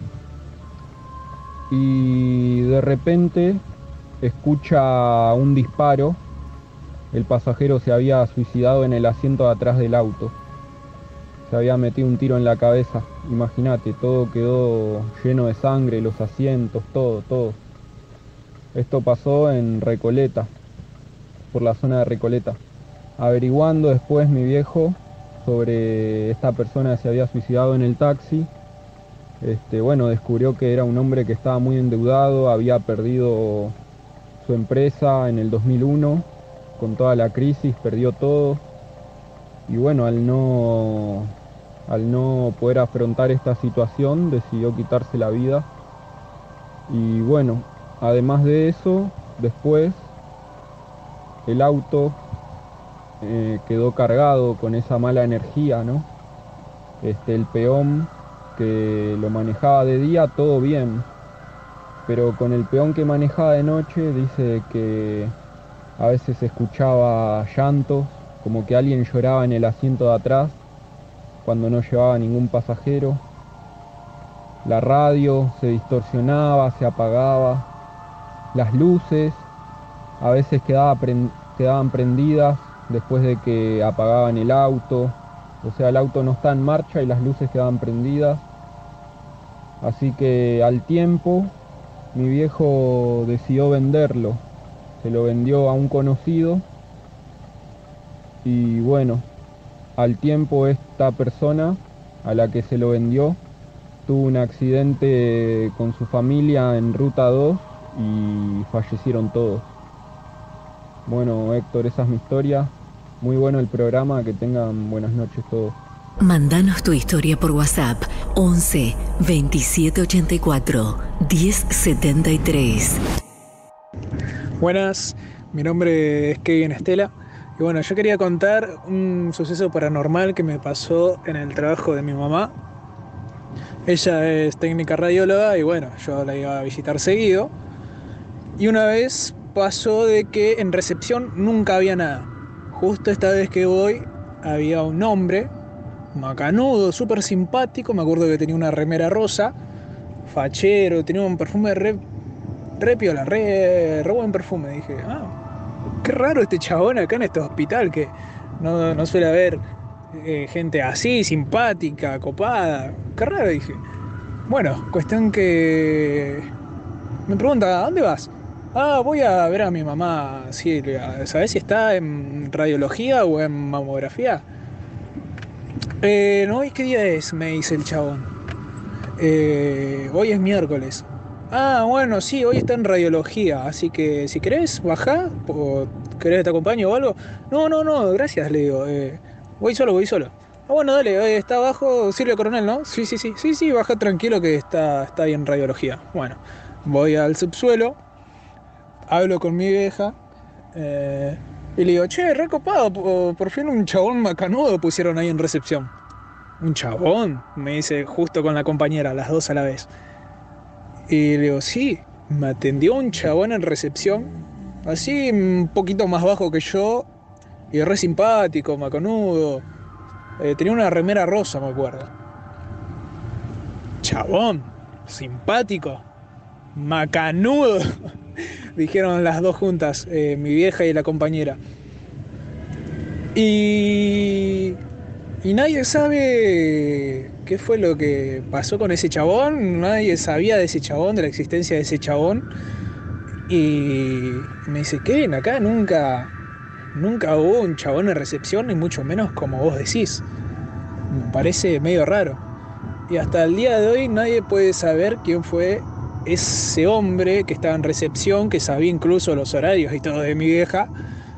S20: Y de repente escucha un disparo. El pasajero se había suicidado en el asiento de atrás del auto. Se había metido un tiro en la cabeza. Imagínate, todo quedó lleno de sangre, los asientos, todo. Esto pasó en Recoleta, por la zona de Recoleta. Averiguando después mi viejo sobre esta persona que se había suicidado en el taxi, bueno, descubrió que era un hombre que estaba muy endeudado, había perdido su empresa en el 2001, con toda la crisis, perdió todo. Y bueno, al no poder afrontar esta situación, decidió quitarse la vida. Y bueno, además de eso, después el auto quedó cargado con esa mala energía, ¿no? El peón que lo manejaba de día, todo bien, pero con el peón que manejaba de noche, dice que a veces escuchaba llantos, como que alguien lloraba en el asiento de atrás cuando no llevaba ningún pasajero. La radio se distorsionaba, se apagaba. Las luces a veces quedaban prendidas después de que apagaban el auto. O sea, el auto no está en marcha y las luces quedaban prendidas. Así que al tiempo mi viejo decidió venderlo. Se lo vendió a un conocido. Y bueno, al tiempo esta persona a la que se lo vendió tuvo un accidente con su familia en Ruta 2 y fallecieron todos. Bueno, Héctor, esa es mi historia. Muy bueno el programa, que tengan buenas noches todos.
S2: Mándanos tu historia por WhatsApp 11 27 84 10 73.
S21: Buenas, mi nombre es Kevin Estela. Y bueno, yo quería contar un suceso paranormal que me pasó en el trabajo de mi mamá. Ella es técnica radióloga y bueno, yo la iba a visitar seguido. Y una vez pasó de que en recepción nunca había nada. Justo esta vez que voy había un hombre macanudo, súper simpático. Me acuerdo que tenía una remera rosa, fachero, tenía un perfume re piola, re buen perfume. Dije, qué raro este chabón acá en este hospital, que no suele haber gente así, simpática, copada. Qué raro, dije. Bueno, cuestión que me pregunta, ¿a dónde vas? Ah, voy a ver a mi mamá Silvia. ¿Sabés si está en radiología o en mamografía? No, ¿y qué día es? Me dice el chabón. Hoy es miércoles. Ah, bueno, sí, hoy está en radiología, así que si querés, bajá, o querés que te acompañe o algo. No, gracias, le digo. Voy solo. Ah, bueno, dale, está abajo Silvia Coronel, ¿no? Sí, baja tranquilo que está ahí en radiología. Bueno, voy al subsuelo, hablo con mi vieja, y le digo, che, recopado, por fin un chabón macanudo pusieron ahí en recepción. ¿Un chabón? Me dice justo con la compañera, las dos a la vez. Y le digo, sí, me atendió un chabón en recepción, así un poquito más bajo que yo, y re simpático, macanudo. Tenía una remera rosa, me acuerdo. Chabón, simpático, macanudo, dijeron las dos juntas, mi vieja y la compañera. Y nadie sabe qué fue lo que pasó con ese chabón, nadie sabía de ese chabón, de la existencia de ese chabón. Y me dice, Kevin, acá nunca hubo un chabón en recepción, ni mucho menos como vos decís. Me parece medio raro. Y hasta el día de hoy nadie puede saber quién fue ese hombre que estaba en recepción, que sabía incluso los horarios y todo de mi vieja.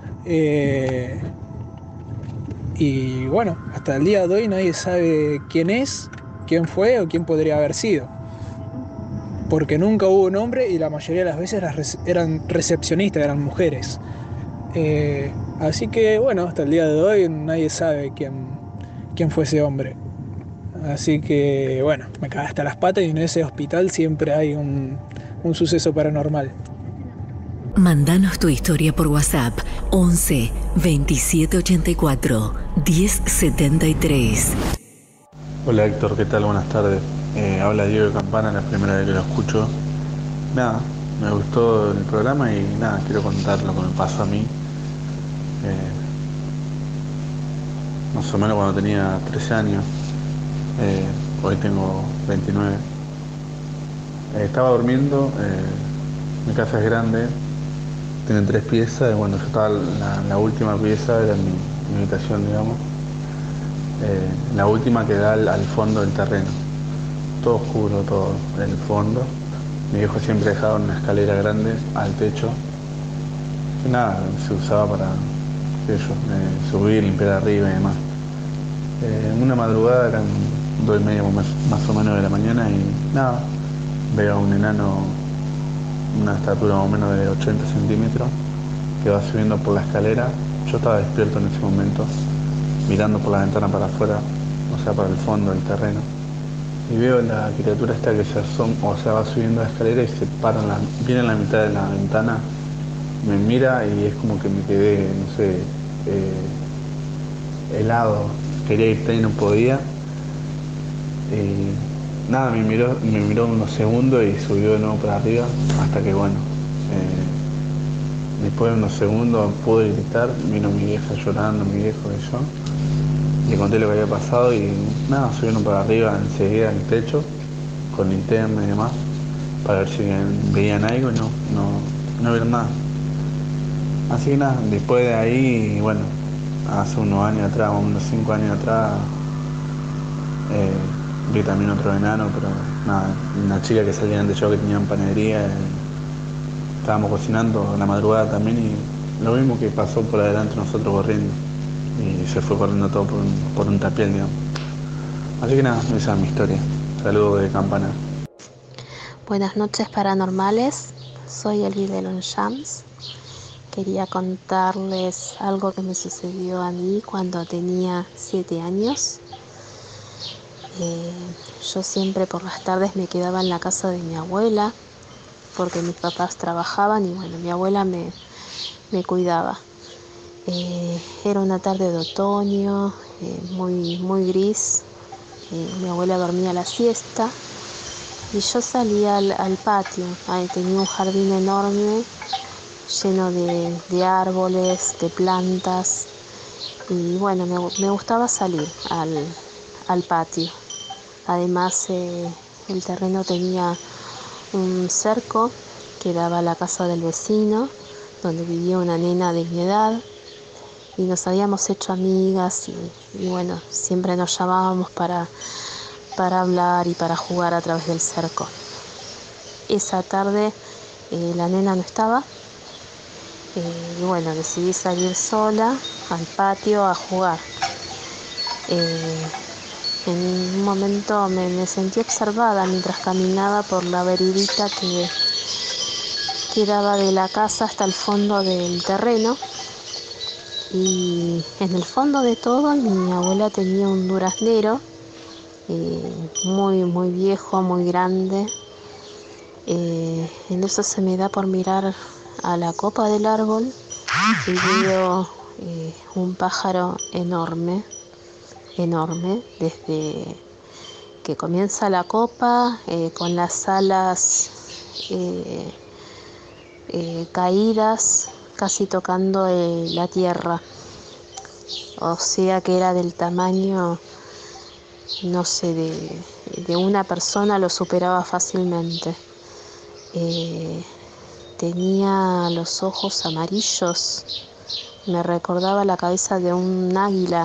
S21: Y bueno, hasta el día de hoy nadie sabe quién es, quién fue o quién podría haber sido. Porque nunca hubo un hombre y la mayoría de las veces eran recepcionistas, eran mujeres. Así que bueno, hasta el día de hoy nadie sabe quién fue ese hombre. Así que bueno, me cago hasta las patas y en ese hospital siempre hay un suceso paranormal.
S2: Mándanos tu historia por WhatsApp 11 27 84 10 73.
S4: Hola Héctor, ¿qué tal? Buenas tardes. Habla Diego de Campana, la primera vez que lo escucho. Nada, me gustó el programa y nada, quiero contar lo que me pasó a mí. Más o menos cuando tenía 13 años, hoy tengo 29. Estaba durmiendo, mi casa es grande, tiene 3 piezas, y bueno, yo estaba la última pieza, era mi habitación, digamos, la última que da al fondo del terreno, todo oscuro, todo en el fondo. Mi viejo siempre dejaba una escalera grande al techo, y nada, se usaba para subir, limpiar arriba y demás. Una madrugada, eran 2:30 más o menos de la mañana, y nada, veo a un enano, una estatura más o menos de 80 centímetros, que va subiendo por la escalera. Yo estaba despierto en ese momento, mirando por la ventana para afuera, o sea, para el fondo del terreno, y veo la criatura esta que se asoma, o sea, va subiendo la escalera y se para viene en la mitad de la ventana, me mira y es como que me quedé, no sé, helado, quería irte y no podía. Y nada, me miró unos segundos y subió de nuevo para arriba, hasta que bueno, después de unos segundos pude gritar, vino mi vieja llorando, mi viejo y yo, le conté lo que había pasado y nada, subieron para arriba enseguida al techo, con linterna y demás, para ver si veían algo y no vieron nada. Así que nada, después de ahí, bueno, hace unos años atrás, unos 5 años atrás, vi también otro enano, pero nada, una chica que salía antes yo, que tenía panadería, estábamos cocinando la madrugada también, y lo mismo, que pasó por adelante nosotros corriendo, y se fue corriendo todo por un tapial, digamos. Así que nada, esa es mi historia. Saludos de Campana.
S18: Buenas noches paranormales, soy Elvi de Longchamps. Quería contarles algo que me sucedió a mí cuando tenía 7 años. Yo siempre por las tardes me quedaba en la casa de mi abuela, porque mis papás trabajaban y bueno, mi abuela me cuidaba. Era una tarde de otoño, muy gris. Mi abuela dormía la siesta y yo salía al patio. Ahí tenía un jardín enorme lleno de árboles, de plantas. Y bueno, me gustaba salir al patio. Además, el terreno tenía un cerco que daba a la casa del vecino, donde vivía una nena de mi edad. Y nos habíamos hecho amigas y bueno, siempre nos llamábamos para hablar y para jugar a través del cerco. Esa tarde la nena no estaba y bueno, decidí salir sola al patio a jugar. En un momento me sentí observada mientras caminaba por la veredita que daba de la casa hasta el fondo del terreno. Y en el fondo de todo mi abuela tenía un duraznero muy, muy viejo, muy grande. En eso se me da por mirar a la copa del árbol y veo un pájaro enorme, desde que comienza la copa, con las alas caídas, casi tocando la tierra. O sea que era del tamaño, no sé, de una persona, lo superaba fácilmente. Tenía los ojos amarillos, me recordaba la cabeza de un águila.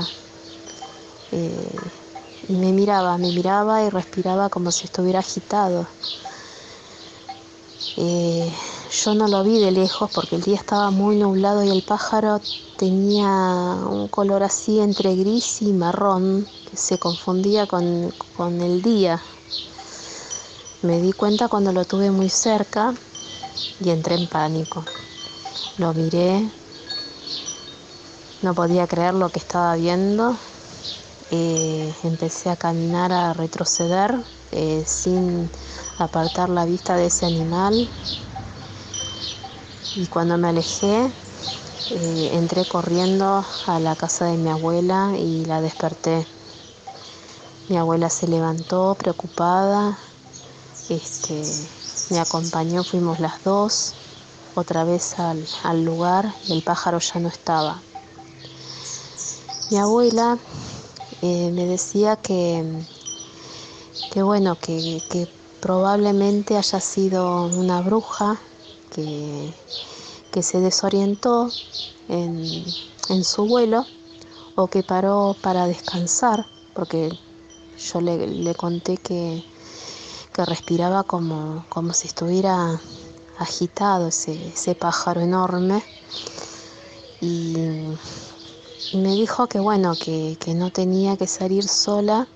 S18: Y me miraba y respiraba como si estuviera agitado. Yo no lo vi de lejos porque el día estaba muy nublado y el pájaro tenía un color así entre gris y marrón que se confundía con el día. Me di cuenta cuando lo tuve muy cerca y entré en pánico. Lo miré, no podía creer lo que estaba viendo. Empecé a caminar, a retroceder sin apartar la vista de ese animal. Y cuando me alejé, entré corriendo a la casa de mi abuela y la desperté. Mi abuela se levantó preocupada, me acompañó, fuimos las dos otra vez al lugar y el pájaro ya no estaba. Mi abuela me decía que probablemente haya sido una bruja que se desorientó en su vuelo o que paró para descansar, porque yo le conté que respiraba como si estuviera agitado ese pájaro enorme, y me dijo que no tenía que salir sola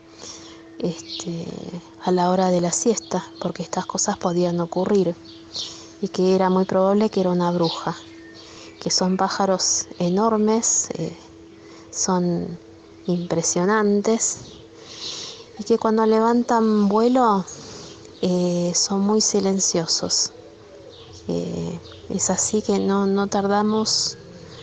S18: a la hora de la siesta, porque estas cosas podían ocurrir y que era muy probable que era una bruja, que son pájaros enormes, son impresionantes y que cuando levantan vuelo son muy silenciosos. Es así que no tardamos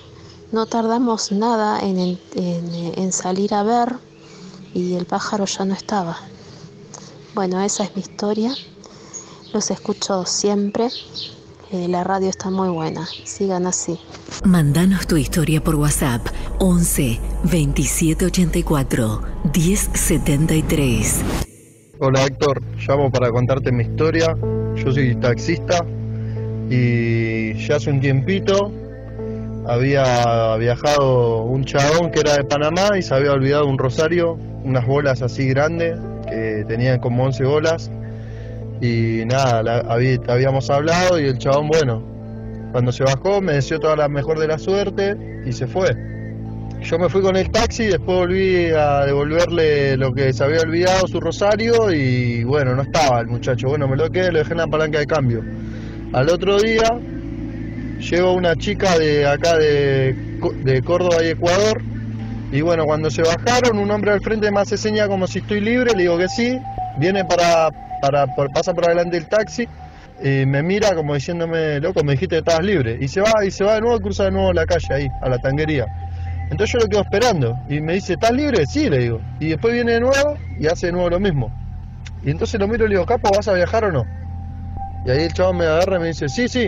S18: nada en salir a ver y el pájaro ya no estaba. Bueno, esa es mi historia. Los escucho siempre. La radio está muy buena. Sigan así.
S2: Mándanos tu historia por WhatsApp 11 27 84 10 73.
S5: Hola Héctor, llamo para contarte mi historia. Yo soy taxista y ya hace un tiempito había viajado un chabón que era de Panamá y se había olvidado un rosario, unas bolas así grandes que tenían como 11 bolas. Y nada, habíamos hablado y el chabón, bueno, cuando se bajó me deseó toda la mejor de la suerte y se fue. Yo me fui con el taxi y después volví a devolverle lo que se había olvidado, su rosario, y bueno, no estaba el muchacho. Bueno, me lo quedé, lo dejé en la palanca de cambio. Al otro día llegó una chica de acá de Córdoba y Ecuador, y bueno, cuando se bajaron, un hombre al frente me hace seña como si estoy libre, le digo que sí, viene pasa por adelante el taxi, me mira como diciéndome, loco, me dijiste que estabas libre, y se va de nuevo, cruza de nuevo la calle ahí, a la tanguería. Entonces yo lo quedo esperando, y me dice, ¿estás libre? Sí, le digo, y después viene de nuevo, y hace de nuevo lo mismo. Y entonces lo miro y le digo, capo, ¿vas a viajar o no? Y ahí el chabón me agarra y me dice, sí,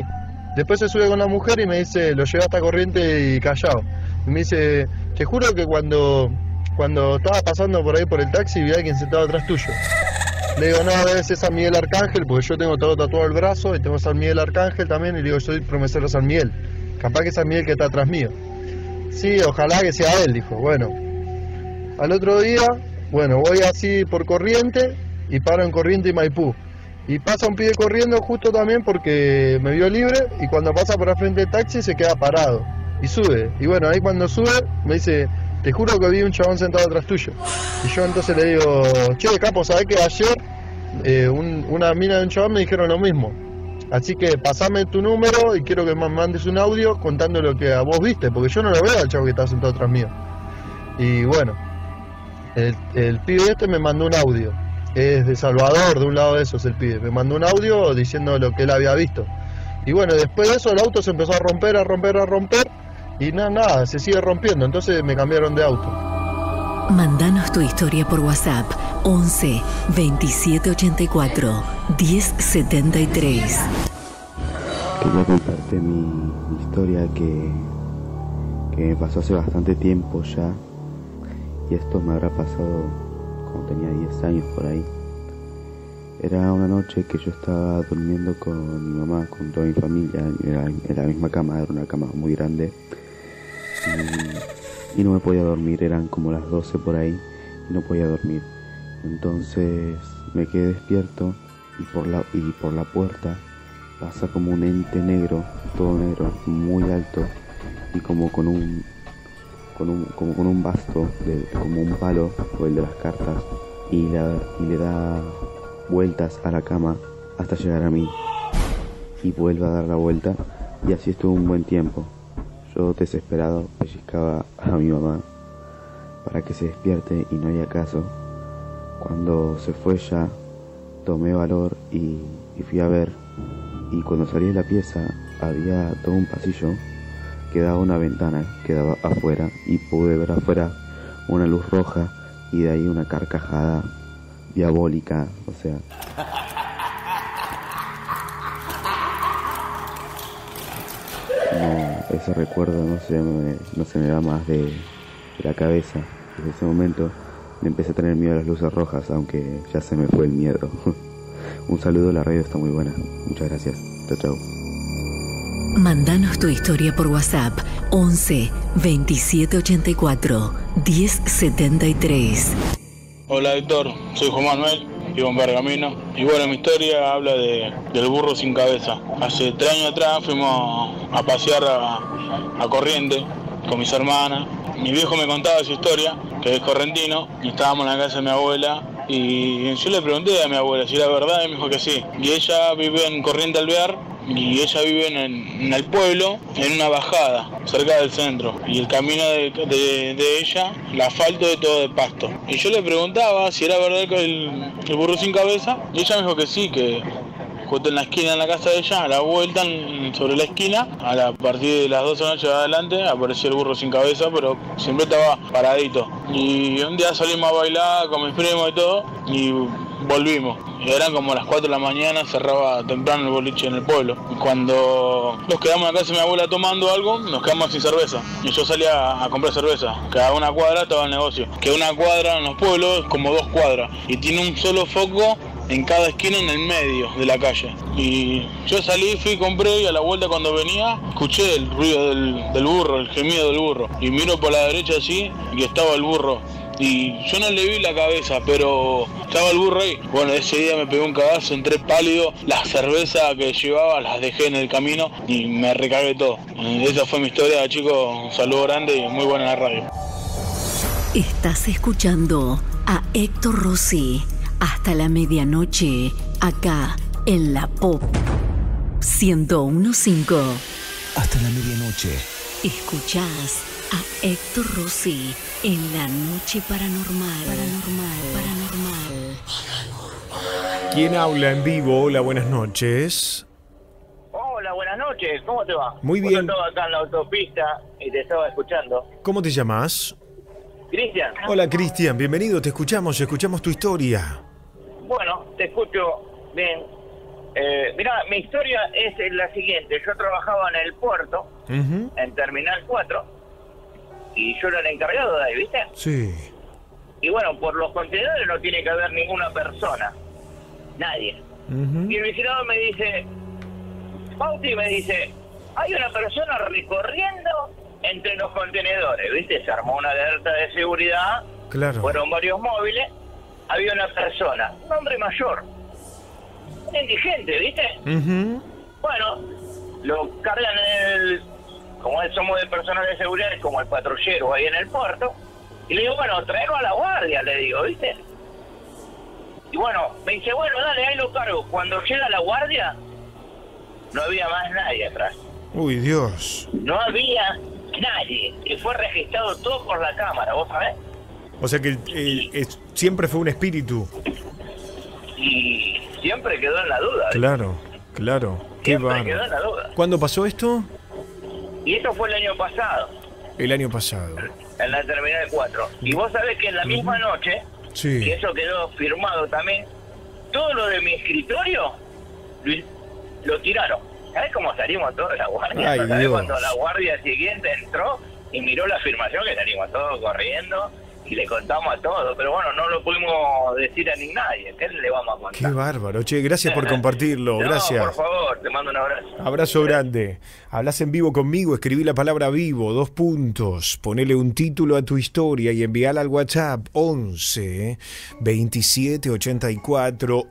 S5: Después se sube con la mujer y me dice, lo llevé hasta Corrientes y Callao. Y me dice, te juro que cuando estaba pasando por ahí por el taxi vi a alguien sentado atrás tuyo. Le digo, no, debe ser San Miguel Arcángel, porque yo tengo todo tatuado el brazo y tengo San Miguel Arcángel también, y le digo, soy promesero San Miguel. Capaz que es San Miguel que está atrás mío. Sí, ojalá que sea él, dijo. Bueno, al otro día, bueno, voy así por Corriente y paro en Corriente y Maipú. Y pasa un pibe corriendo justo también porque me vio libre, y cuando pasa por el frente del taxi se queda parado y sube. Y bueno, ahí cuando sube me dice, te juro que vi un chabón sentado atrás tuyo. Y yo entonces le digo, che, capo, ¿sabés que ayer una mina de un chabón me dijeron lo mismo? Así que pasame tu número y quiero que me mandes un audio contando lo que a vos viste, porque yo no lo veo al chavo que está sentado atrás mío. Y bueno, el pibe este me mandó un audio. Es de Salvador, de un lado de esos el pibe. Me mandó un audio diciendo lo que él había visto. Y bueno, después de eso el auto se empezó a romper, y nada, se sigue rompiendo. Entonces me cambiaron de auto.
S2: Mandanos tu historia por WhatsApp 11 27 84 10 73.
S6: Quería contarte mi historia que me pasó hace bastante tiempo ya. Y esto me habrá pasado cuando tenía 10 años por ahí. Era una noche que yo estaba durmiendo con mi mamá, con toda mi familia, en la misma cama, era una cama muy grande. Y no me podía dormir, eran como las 12 por ahí, y no podía dormir. Entonces me quedé despierto y por la puerta pasa como un ente negro, todo negro, muy alto, y como con un basto, como un palo, o el de las cartas, y le da vueltas a la cama hasta llegar a mí, y vuelve a dar la vuelta, y así estuvo un buen tiempo. Yo, desesperado, pellizcaba a mi mamá para que se despierte y no había caso. Cuando se fue ya, tomé valor y fui a ver, y cuando salí de la pieza había todo un pasillo que daba una ventana que daba afuera, y pude ver afuera una luz roja y de ahí una carcajada diabólica, o sea... No, ese recuerdo no se me va más de la cabeza. Desde ese momento me empecé a tener miedo a las luces rojas, aunque ya se me fue el miedo. Un saludo, la radio está muy buena. Muchas gracias. Chao, chao.
S2: Mandanos tu historia por WhatsApp 11 27 84 10 73.
S22: Hola Héctor, soy Juan Manuel, vivo en Pergamino. Y bueno, mi historia habla del burro sin cabeza. Hace 3 años atrás fuimos a pasear a Corrientes con mis hermanas. Mi viejo me contaba su historia, que es correntino, y estábamos en la casa de mi abuela. Y yo le pregunté a mi abuela si era verdad, y me dijo que sí. Y ella vive en Corrientes Alvear, y ella vive en el pueblo, en una bajada, cerca del centro. Y el camino de ella, el asfalto de todo de pasto. Y yo le preguntaba si era verdad que el burro sin cabeza, y ella me dijo que sí, que justo en la esquina de la casa de ella, a la vuelta sobre la esquina, a partir de las 12 de la noche adelante, apareció el burro sin cabeza, pero siempre estaba paradito. Y un día salimos a bailar con mis primos y todo, y volvimos. Y eran como las 4 de la mañana, cerraba temprano el boliche en el pueblo. Y cuando nos quedamos en la casa de mi abuela tomando algo, nos quedamos sin cerveza. Y yo salía a comprar cerveza. Cada una cuadra estaba el negocio. Que una cuadra en los pueblos es como 2 cuadras. Y tiene un solo foco en cada esquina en el medio de la calle. Y yo salí, fui, compré, y a la vuelta cuando venía, escuché el ruido del burro, el gemido del burro. Y miro por la derecha así, y estaba el burro. Y yo no le vi la cabeza, pero estaba el burro ahí. Bueno, ese día me pegó un cagazo, entré pálido, las cervezas que llevaba las dejé en el camino y me recagué todo. Esa fue mi historia, chicos. Un saludo grande y muy buena la radio.
S2: Estás escuchando a Héctor Rossi hasta la medianoche, acá en la Pop 101.5.
S13: Hasta la medianoche.
S2: Escuchás a Héctor Rossi en La Noche Paranormal.
S3: ¿Quién habla en vivo? Hola, buenas noches.
S23: Hola, buenas noches. ¿Cómo te va?
S3: Muy bien.
S23: Yo estaba acá en la autopista y te estaba escuchando.
S3: ¿Cómo te llamas?
S23: Cristian.
S3: Hola, Cristian. Bienvenido. Te escuchamos tu historia.
S23: Bueno, te escucho bien. Mirá, mi historia es la siguiente. Yo trabajaba en el puerto, en Terminal 4, y yo era el encargado de ahí, ¿viste?
S3: Sí.
S23: Y bueno, por los contenedores no tiene que haber ninguna persona. Nadie. Y el vigilador me dice, Bauti me dice, hay una persona recorriendo entre los contenedores, ¿viste? Se armó una alerta de seguridad,
S3: claro.
S23: Fueron varios móviles, había una persona, un hombre mayor, un indigente, ¿viste? Bueno, lo cargan en el, como somos de personal de seguridad, es como el patrullero ahí en el puerto, y le digo, bueno, traerlo a la guardia, le digo, ¿viste? Y bueno, me dice, bueno, dale, ahí lo cargo. Cuando llega la guardia, no había más nadie atrás.
S3: Uy, Dios.
S23: No había nadie. Y fue registrado todo por la cámara, ¿vos sabés?
S3: O sea que siempre fue un espíritu.
S23: Y siempre quedó en la duda.
S3: Claro, claro. Qué
S23: Siempre quedó en la duda.
S3: ¿Cuándo pasó esto?
S23: Y esto fue el año pasado.
S3: El año pasado.
S23: En la Terminal 4. Y vos sabés que en la misma noche,
S3: sí.
S23: Que eso quedó firmado también, todo lo de mi escritorio lo tiraron. ¿Sabés cómo salimos todos de la guardia?
S3: Ay,
S23: ¿Sabés
S3: Dios.
S23: cuando la guardia siguiente entró y miró la firmación, que salimos todos corriendo y le contamos a todos? Pero bueno, no lo pudimos decir a ni nadie. ¿Qué le vamos a contar?
S3: Qué bárbaro. Che, gracias por compartirlo.
S23: No,
S3: Gracias.
S23: por favor, te mando un abrazo.
S3: Abrazo grande. Hablas en vivo conmigo, escribí la palabra vivo, 2 puntos. Ponele un título a tu historia y envíala al WhatsApp 11 27 84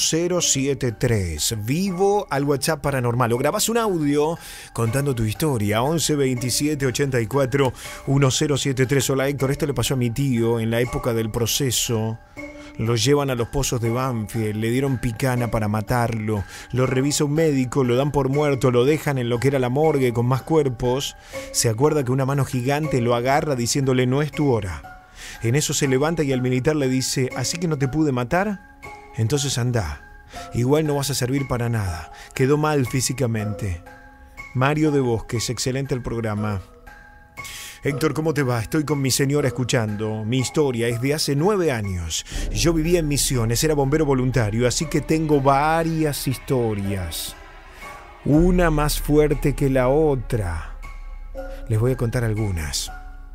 S3: 1073. Vivo al WhatsApp Paranormal. O grabás un audio contando tu historia. 11 27 84 1073. Hola Héctor, esto le pasó a mi tío en la época del proceso. Lo llevan a los pozos de Banfield, le dieron picana para matarlo, lo revisa un médico, lo dan por muerto, lo dejan en lo que era la morgue con más cuerpos. Se acuerda que una mano gigante lo agarra diciéndole no es tu hora. En eso se levanta y al militar le dice, ¿así que no te pude matar? Entonces anda, igual no vas a servir para nada, quedó mal físicamente. Mario de Bosques, excelente el programa. Héctor, ¿cómo te va? Estoy con mi señora escuchando. Mi historia es de hace 9 años. Yo vivía en Misiones, era bombero voluntario, así que tengo varias historias. Una más fuerte que la otra. Les voy a contar algunas.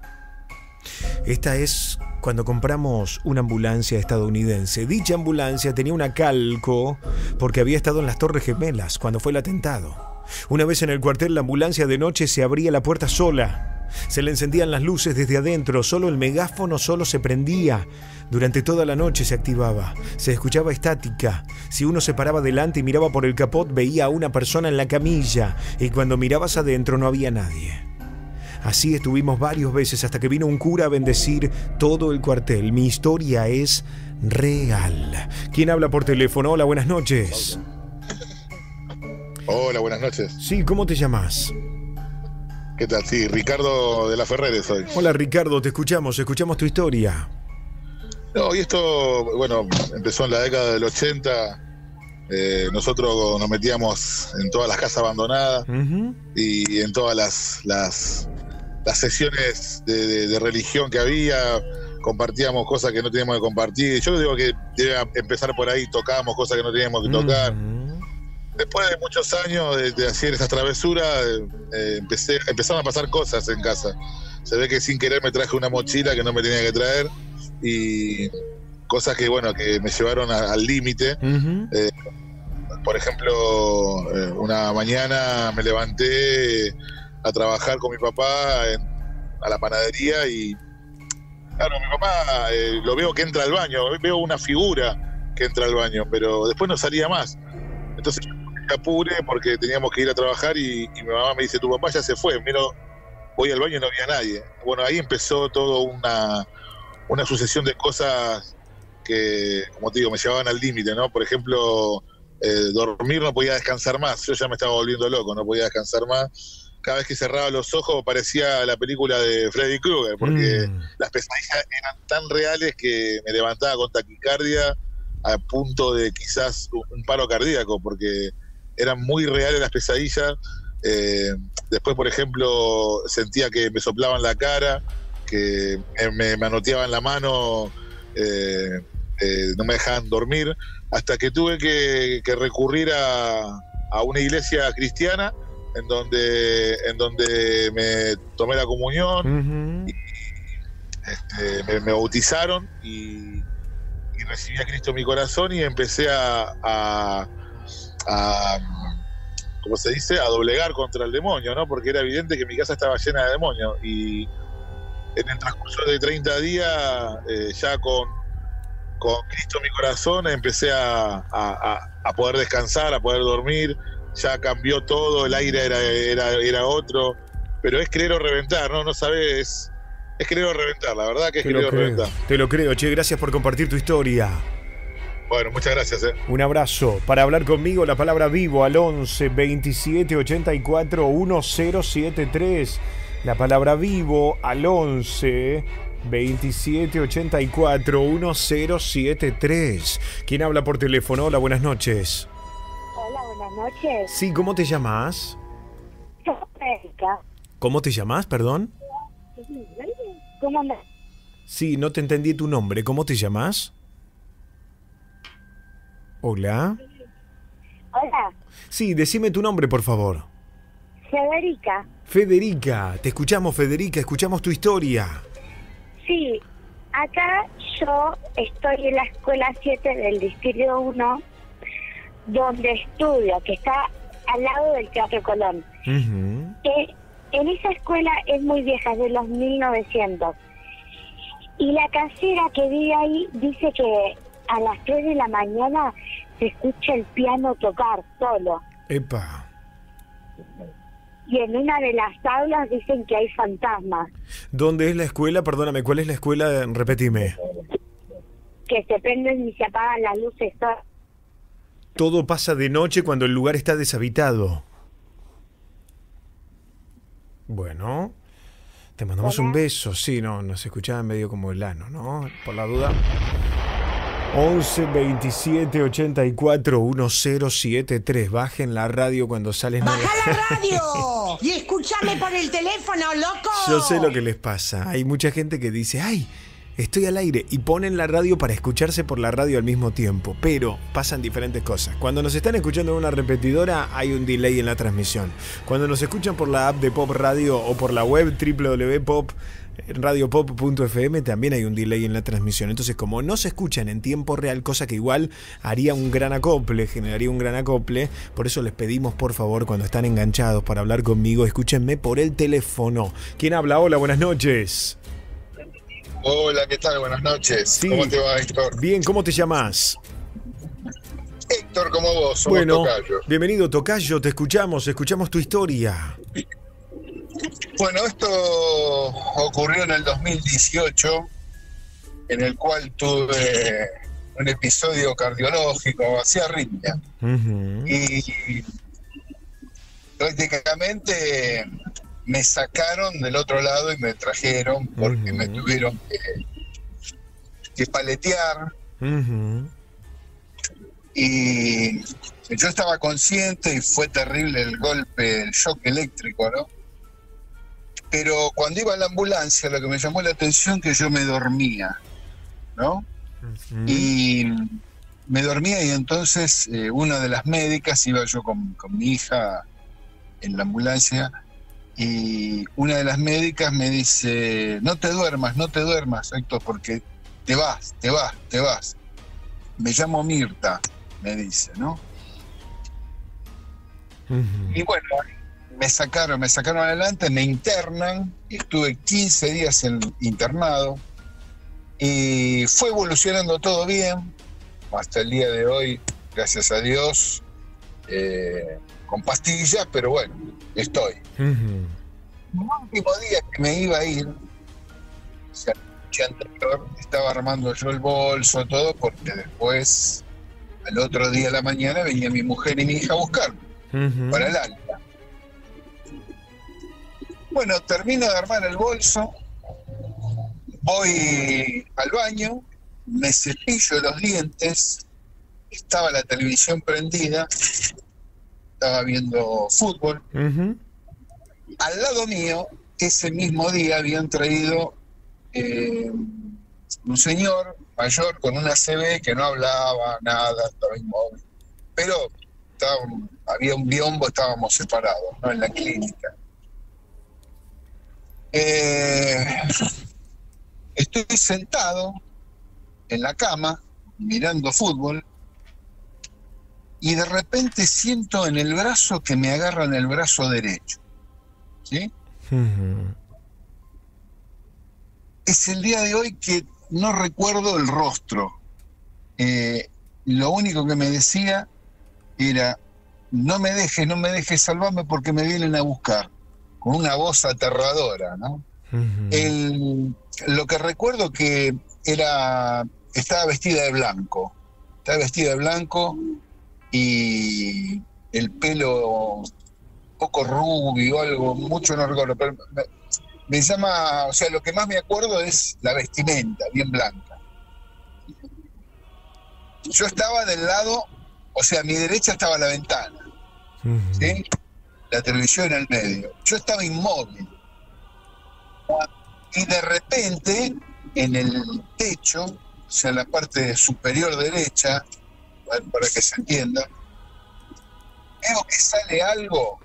S3: Esta es cuando compramos una ambulancia estadounidense. Dicha ambulancia tenía una Calco porque había estado en las Torres Gemelas cuando fue el atentado. Una vez en el cuartel, la ambulancia de noche se abría la puerta sola. Se le encendían las luces desde adentro, solo el megáfono solo se prendía. Durante toda la noche se activaba, se escuchaba estática. Si uno se paraba delante y miraba por el capot, veía a una persona en la camilla, y cuando mirabas adentro no había nadie. Así estuvimos varias veces hasta que vino un cura a bendecir todo el cuartel. Mi historia es real. ¿Quién habla por teléfono? Hola, buenas noches.
S7: Hola, buenas noches.
S3: Sí, ¿cómo te llamas?
S7: ¿Qué tal? Sí, Ricardo de la Ferrere soy.
S3: Hola Ricardo, te escuchamos tu historia.
S7: No, y esto, bueno, empezó en la década del 80. Nosotros nos metíamos en todas las casas abandonadas y en todas las sesiones de religión que había, compartíamos cosas que no teníamos que compartir. Yo digo que debe empezar por ahí, tocábamos cosas que no teníamos que tocar. Después de muchos años de hacer esas travesuras, empezaron a pasar cosas en casa. Se ve que sin querer me traje una mochila que no me tenía que traer y cosas que, bueno, que me llevaron al límite. Por ejemplo, una mañana me levanté a trabajar con mi papá a la panadería y, claro, mi papá lo veo que entra al baño, veo una figura que entra al baño, pero después no salía más. Entonces me apuré porque teníamos que ir a trabajar y mi mamá me dice, tu papá ya se fue. Miro, voy al baño y no había nadie. Bueno, ahí empezó toda una sucesión de cosas que, como te digo, me llevaban al límite, ¿no? Por ejemplo, dormir no podía descansar más. Yo ya me estaba volviendo loco, no podía descansar más. Cada vez que cerraba los ojos parecía la película de Freddy Krueger, porque las pesadillas eran tan reales que me levantaba con taquicardia a punto de quizás un paro cardíaco, porque eran muy reales las pesadillas. Después, por ejemplo, sentía que me soplaban la cara, que me manoteaban la mano no me dejaban dormir, hasta que tuve que recurrir a una iglesia cristiana en donde me tomé la comunión, y, me bautizaron y recibí a Cristo en mi corazón y empecé a ¿cómo se dice? A doblegar contra el demonio, ¿no? Porque era evidente que mi casa estaba llena de demonios, y en el transcurso de 30 días, ya con Cristo en mi corazón, empecé a poder descansar, a poder dormir. Ya cambió todo, el aire era otro, pero es creer o reventar, ¿no? No sabes, es creer o reventar, la verdad que es creer o reventar.
S3: Te lo creo, che, gracias por compartir tu historia.
S7: Bueno, muchas gracias.
S3: Un abrazo. Para hablar conmigo, la palabra vivo al 11 27 84 1073. La palabra vivo al 11 27 84 1073. ¿Quién habla por teléfono? Hola, buenas noches.
S8: Hola, buenas noches.
S3: Sí, ¿cómo te llamas?
S8: Erika.
S3: ¿Cómo te llamas, perdón?
S8: ¿Cómo andas?
S3: Sí, no te entendí tu nombre. ¿Cómo te llamas? Hola.
S8: Hola.
S3: Sí, decime tu nombre, por favor.
S8: Federica.
S3: Federica, te escuchamos, Federica, escuchamos tu historia.
S8: Sí, acá yo estoy en la escuela 7 del Distrito 1, donde estudio, que está al lado del Teatro Colón. En esa escuela es muy vieja, es de los 1900. Y la casera que vive ahí dice que a las 3 de la mañana se escucha el piano tocar solo.
S3: Epa.
S8: Y en una de las aulas dicen que hay fantasmas.
S3: ¿Dónde es la escuela? Perdóname, ¿cuál es la escuela? Repetime.
S8: Que se prenden y se apagan las luces.
S3: Todo pasa de noche cuando el lugar está deshabitado. Bueno, te mandamos un beso. Sí, no, nos escuchaba medio como el ano, ¿no? Por la duda. 11 27 84 1073. Bajen la radio cuando salen.
S9: ¡Baja la radio! Y escúchame por el teléfono, loco.
S3: Yo sé lo que les pasa. Hay mucha gente que dice, ¡ay! Estoy al aire, y ponen la radio para escucharse por la radio al mismo tiempo, pero pasan diferentes cosas. Cuando nos están escuchando en una repetidora hay un delay en la transmisión. Cuando nos escuchan por la app de Pop Radio o por la web www.radiopop.fm también hay un delay en la transmisión. Entonces, como no se escuchan en tiempo real, cosa que igual haría un gran acople, generaría un gran acople, por eso les pedimos, por favor, cuando están enganchados para hablar conmigo, escúchenme por el teléfono. ¿Quién habla? Hola, buenas noches.
S10: Hola, ¿qué tal? Buenas noches.
S3: Sí.
S10: ¿Cómo te va, Héctor?
S3: Bien, ¿cómo te llamas?
S10: Héctor, como vos, somos tocayo.
S3: Bienvenido, tocayo, te escuchamos tu historia.
S10: Bueno, esto ocurrió en el 2018, en el cual tuve un episodio cardiológico, hacía arritmia. Y prácticamente me sacaron del otro lado y me trajeron porque me tuvieron que paletear. Y yo estaba consciente y fue terrible el golpe, el shock eléctrico, ¿no? Pero cuando iba a la ambulancia, lo que me llamó la atención que yo me dormía, ¿no? Y me dormía, y entonces una de las médicas, iba yo con mi hija en la ambulancia, y una de las médicas me dice, no te duermas, Héctor, porque te vas. Me llamo Mirta, me dice, ¿no? Y bueno, me sacaron adelante, me internan, estuve 15 días internado, y fue evolucionando todo bien, hasta el día de hoy, gracias a Dios, con pastillas, pero bueno, estoy. El último día que me iba a ir, o sea, la noche anterior, estaba armando yo el bolso, todo, porque después, al otro día de la mañana, venía mi mujer y mi hija a buscarme para el alta. Bueno, termino de armar el bolso, voy al baño, me cepillo los dientes, estaba la televisión prendida, estaba viendo fútbol. Al lado mío, ese mismo día habían traído un señor mayor con una ACV que no hablaba nada, estaba inmóvil. Pero había un biombo, estábamos separados, ¿no? En la clínica. Estoy sentado en la cama, mirando fútbol, y de repente siento en el brazo que me agarran el brazo derecho. ¿Sí? Es el día de hoy que no recuerdo el rostro. Lo único que me decía era: no me dejes, salvame porque me vienen a buscar, con una voz aterradora, ¿no? Lo que recuerdo que estaba vestida de blanco, y el pelo un poco rubio, algo, mucho no recuerdo, pero me llama, o sea, lo que más me acuerdo es la vestimenta, bien blanca. Yo estaba del lado, o sea, a mi derecha estaba la ventana, ¿sí? La televisión en el medio. Yo estaba inmóvil. Y de repente, en el techo, o sea, en la parte superior derecha, para que se entienda, veo que sale algo,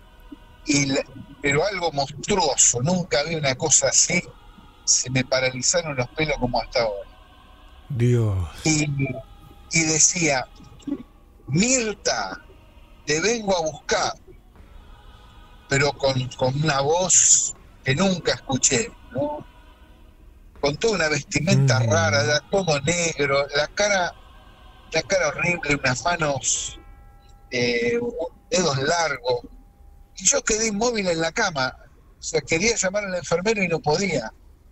S10: pero algo monstruoso. Nunca vi una cosa así. Se me paralizaron los pelos como hasta ahora.
S3: Dios.
S10: Y decía: Mirta, te vengo a buscar. Pero con una voz que nunca escuché, ¿no? Con toda una vestimenta rara, todo negro, la cara horrible, unas manos, dedos largos. Y yo quedé inmóvil en la cama. O sea, quería llamar al enfermero y no podía.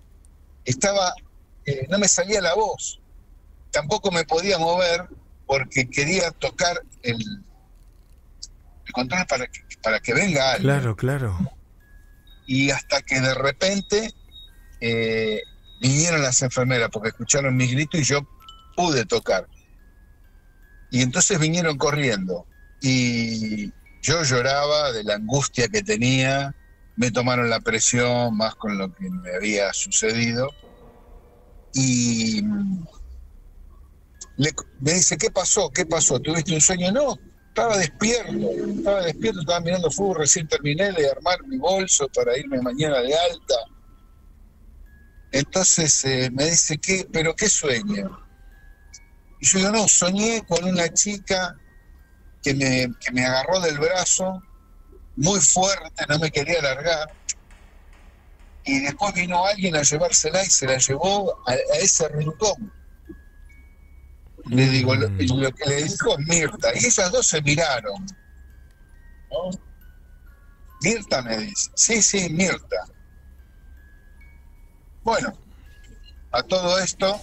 S10: No me salía la voz. Tampoco me podía mover porque quería tocar el control para que venga alguien.
S3: Claro.
S10: Y hasta que de repente vinieron las enfermeras porque escucharon mis gritos y yo pude tocar. Y entonces vinieron corriendo. Y yo lloraba de la angustia que tenía. Me tomaron la presión más con lo que me había sucedido. Y me dice: ¿qué pasó? ¿Tuviste un sueño? No, estaba despierto, estaba mirando fútbol, recién terminé de armar mi bolso para irme mañana de alta. Entonces me dice: ¿pero qué sueño? Y yo digo: no, soñé con una chica que me agarró del brazo, muy fuerte, no me quería largar, y después vino alguien a llevársela y se la llevó a ese rincón. Le digo, lo que le dijo Mirta, y esas dos se miraron, ¿no? Mirta, me dice. Sí, Mirta. Bueno, a todo esto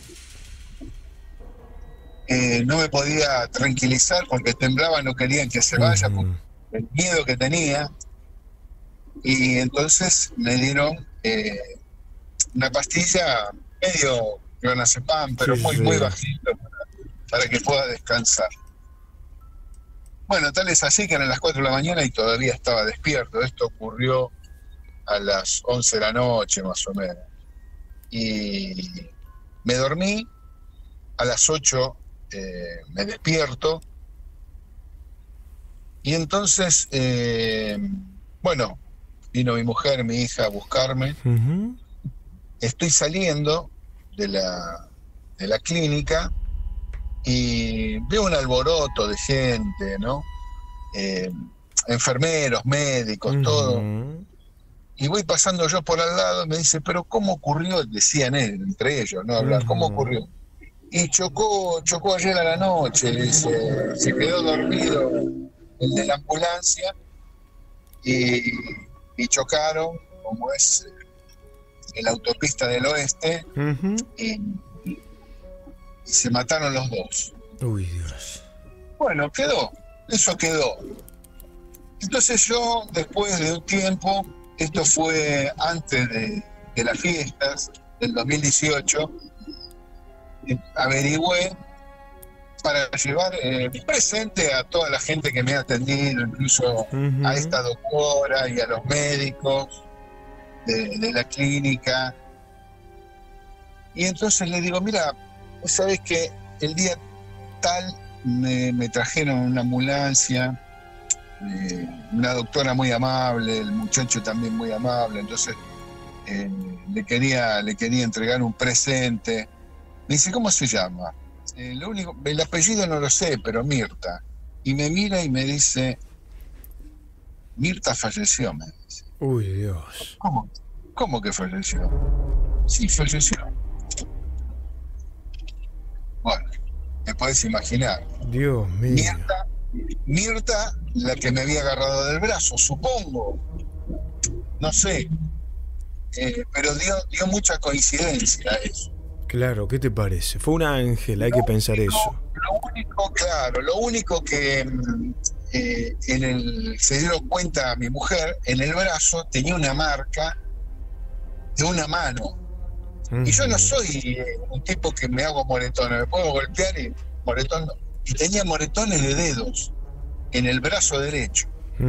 S10: no me podía tranquilizar porque temblaba, no querían que se vaya por el miedo que tenía, y entonces me dieron una pastilla medio clonazepam, pero muy bajito para que pueda descansar. Bueno, tal es así que eran las 4 de la mañana y todavía estaba despierto. Esto ocurrió a las 11 de la noche más o menos. Y me dormí, a las 8 me despierto, y entonces, bueno, vino mi mujer, mi hija a buscarme. Estoy saliendo de la clínica y veo un alboroto de gente, ¿no? Enfermeros, médicos, todo. Y voy pasando yo por al lado y me dice: ¿pero cómo ocurrió? Decían entre ellos, ¿no? Hablar, ¿cómo ocurrió? Y chocó ayer a la noche, le dice, se quedó dormido el de la ambulancia y chocaron, como es en la autopista del oeste, y se mataron los dos.
S3: Uy, Dios.
S10: Bueno, eso quedó. Entonces yo, después de un tiempo, esto fue antes de las fiestas del 2018, averigüé para llevar presente a toda la gente que me ha atendido, incluso a esta doctora y a los médicos de la clínica. Y entonces le digo, mira, vos sabés que el día tal me trajeron una ambulancia, una doctora muy amable, el muchacho también muy amable, entonces le quería entregar un presente. Me dice, ¿cómo se llama? El apellido no lo sé, pero Mirta. Y me mira y me dice, Mirta falleció, me dice.
S3: Uy, Dios.
S10: ¿Cómo que falleció? Sí, falleció. Bueno, te podés imaginar.
S3: Dios mío.
S10: Mirta, la que me había agarrado del brazo, supongo. No sé. Pero dio mucha coincidencia eso.
S3: Claro, ¿qué te parece? Fue un ángel, hay que pensar eso.
S10: Lo único que se dio cuenta mi mujer, en el brazo tenía una marca de una mano. Y yo no soy un tipo que me hago moretones, me puedo golpear y moretón no. Y tenía moretones de dedos en el brazo derecho.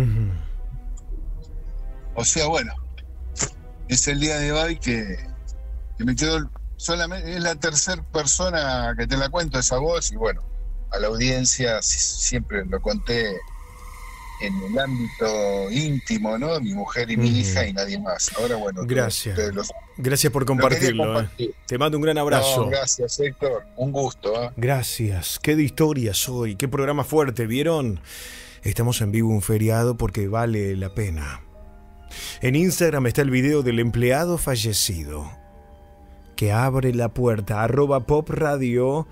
S10: O sea, bueno, es el día de hoy que me quedó solamente, es la tercera persona que te la cuento, esa voz, y bueno, a la audiencia siempre lo conté en el ámbito íntimo, ¿no? Mi mujer y mi hija y nadie más. Ahora, bueno.
S3: Gracias. Gracias por compartirlo. Te mando un gran abrazo.
S10: No, gracias, Héctor. Un gusto.
S3: Gracias. Qué de historias hoy. Qué programa fuerte, ¿vieron? Estamos en vivo un feriado porque vale la pena. En Instagram está el video del empleado fallecido que abre la puerta. @popradio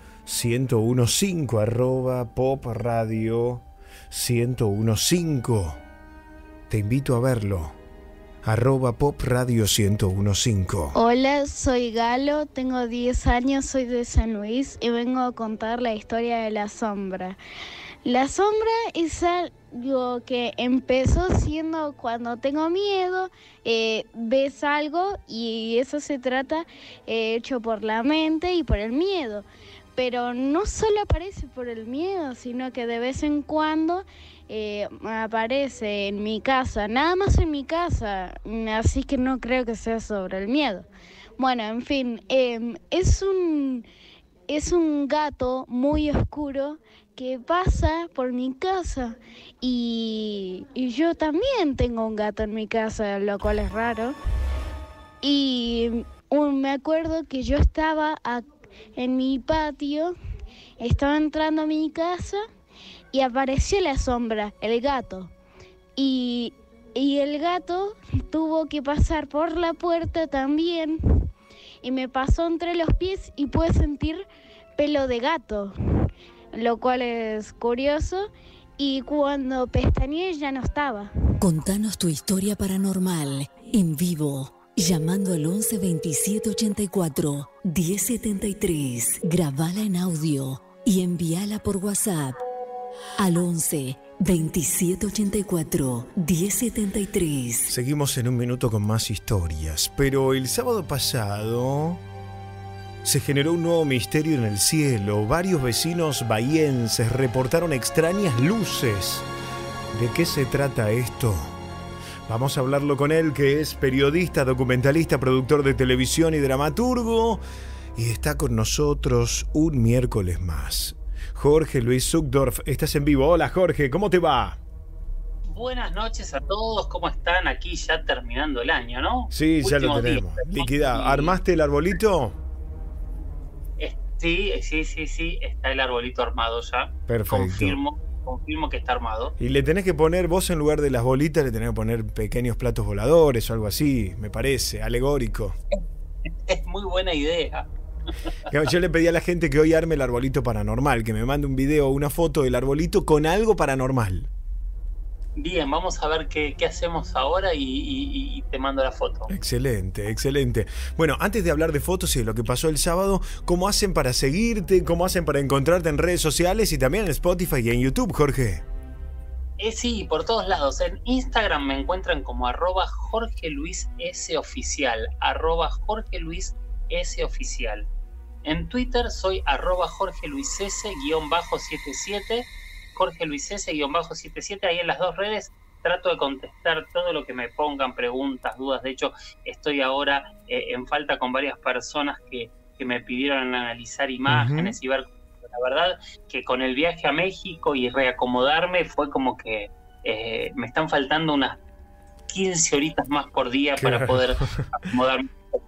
S3: 1015. @popradio 1015. Te invito a verlo. @popradio 1015.
S11: Hola, soy Galo, tengo 10 años, soy de San Luis y vengo a contar la historia de la sombra. La sombra es algo que empezó siendo cuando tengo miedo, ves algo y eso se trata hecho por la mente y por el miedo. Pero no solo aparece por el miedo, sino que de vez en cuando aparece en mi casa, nada más en mi casa, así que no creo que sea sobre el miedo. Bueno, en fin, es un gato muy oscuro que pasa por mi casa y yo también tengo un gato en mi casa, lo cual es raro. Y me acuerdo que yo estaba en mi patio, estaba entrando a mi casa y apareció la sombra, el gato. Y el gato tuvo que pasar por la puerta también y me pasó entre los pies y pude sentir pelo de gato, lo cual es curioso. Y cuando pestañeé ya no estaba.
S2: Contanos tu historia paranormal en vivo. Llamando al 11 27 84 1073. Grabala en audio y envíala por WhatsApp al 11 27 84 1073.
S3: Seguimos en un minuto con más historias, pero el sábado pasado se generó un nuevo misterio en el cielo. Varios vecinos bahienses reportaron extrañas luces. ¿De qué se trata esto? Vamos a hablarlo con él, que es periodista, documentalista, productor de televisión y dramaturgo, y está con nosotros un miércoles más. Jorge Luis Zuckdorf, estás en vivo. Hola Jorge, ¿cómo te va?
S12: Buenas noches a todos, ¿cómo están? Aquí ya terminando el año, ¿no?
S3: Sí, ya lo tenemos. Liquidado. ¿Armaste el arbolito?
S12: Sí, está el arbolito armado ya.
S3: Perfecto.
S12: Confirmo que está armado.
S3: Y le tenés que poner, vos en lugar de las bolitas, le tenés que poner pequeños platos voladores o algo así, me parece, alegórico.
S12: Es muy buena idea.
S3: Yo le pedí a la gente que hoy arme el arbolito paranormal, que me mande un video o una foto del arbolito con algo paranormal.
S12: Bien, vamos a ver qué hacemos ahora y te mando la foto.
S3: Excelente, excelente. Bueno, antes de hablar de fotos y de lo que pasó el sábado, ¿cómo hacen para seguirte? ¿Cómo hacen para encontrarte en redes sociales y también en Spotify y en YouTube, Jorge?
S12: Sí, por todos lados. En Instagram me encuentran como @JorgeLuisSOficial, @JorgeLuisSOficial. En Twitter soy @JorgeLuisS_77, JorgeLuisS_77. Ahí en las dos redes trato de contestar todo lo que me pongan, preguntas, dudas. De hecho, estoy ahora en falta con varias personas que que me pidieron analizar imágenes y ver. La verdad que con el viaje a México y reacomodarme fue como que me están faltando unas 15 horitas más por día para poder acomodarme.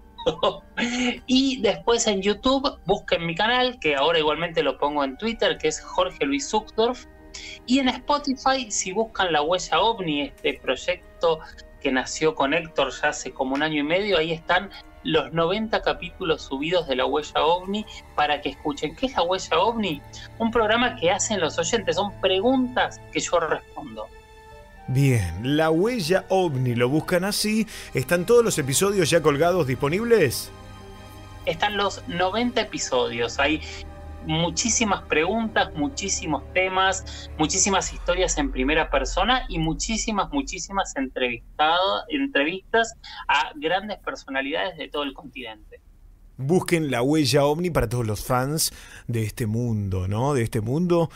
S12: Y después en YouTube busquen mi canal, que ahora igualmente lo pongo en Twitter, que es Jorge Luis Zuckdorf. Y en Spotify, si buscan La Huella OVNI, este proyecto que nació con Héctor ya hace como 1 año y medio, ahí están los 90 capítulos subidos de La Huella OVNI para que escuchen. ¿Qué es La Huella OVNI? Un programa que hacen los oyentes, son preguntas que yo respondo.
S3: Bien, La Huella OVNI, lo buscan así. ¿Están todos los episodios ya colgados, disponibles?
S12: Están los 90 episodios, hay muchísimas preguntas, muchísimos temas, muchísimas historias en primera persona y muchísimas entrevistas a grandes personalidades de todo el continente.
S3: Busquen La Huella OVNI para todos los fans de este mundo, ¿no? De este mundo,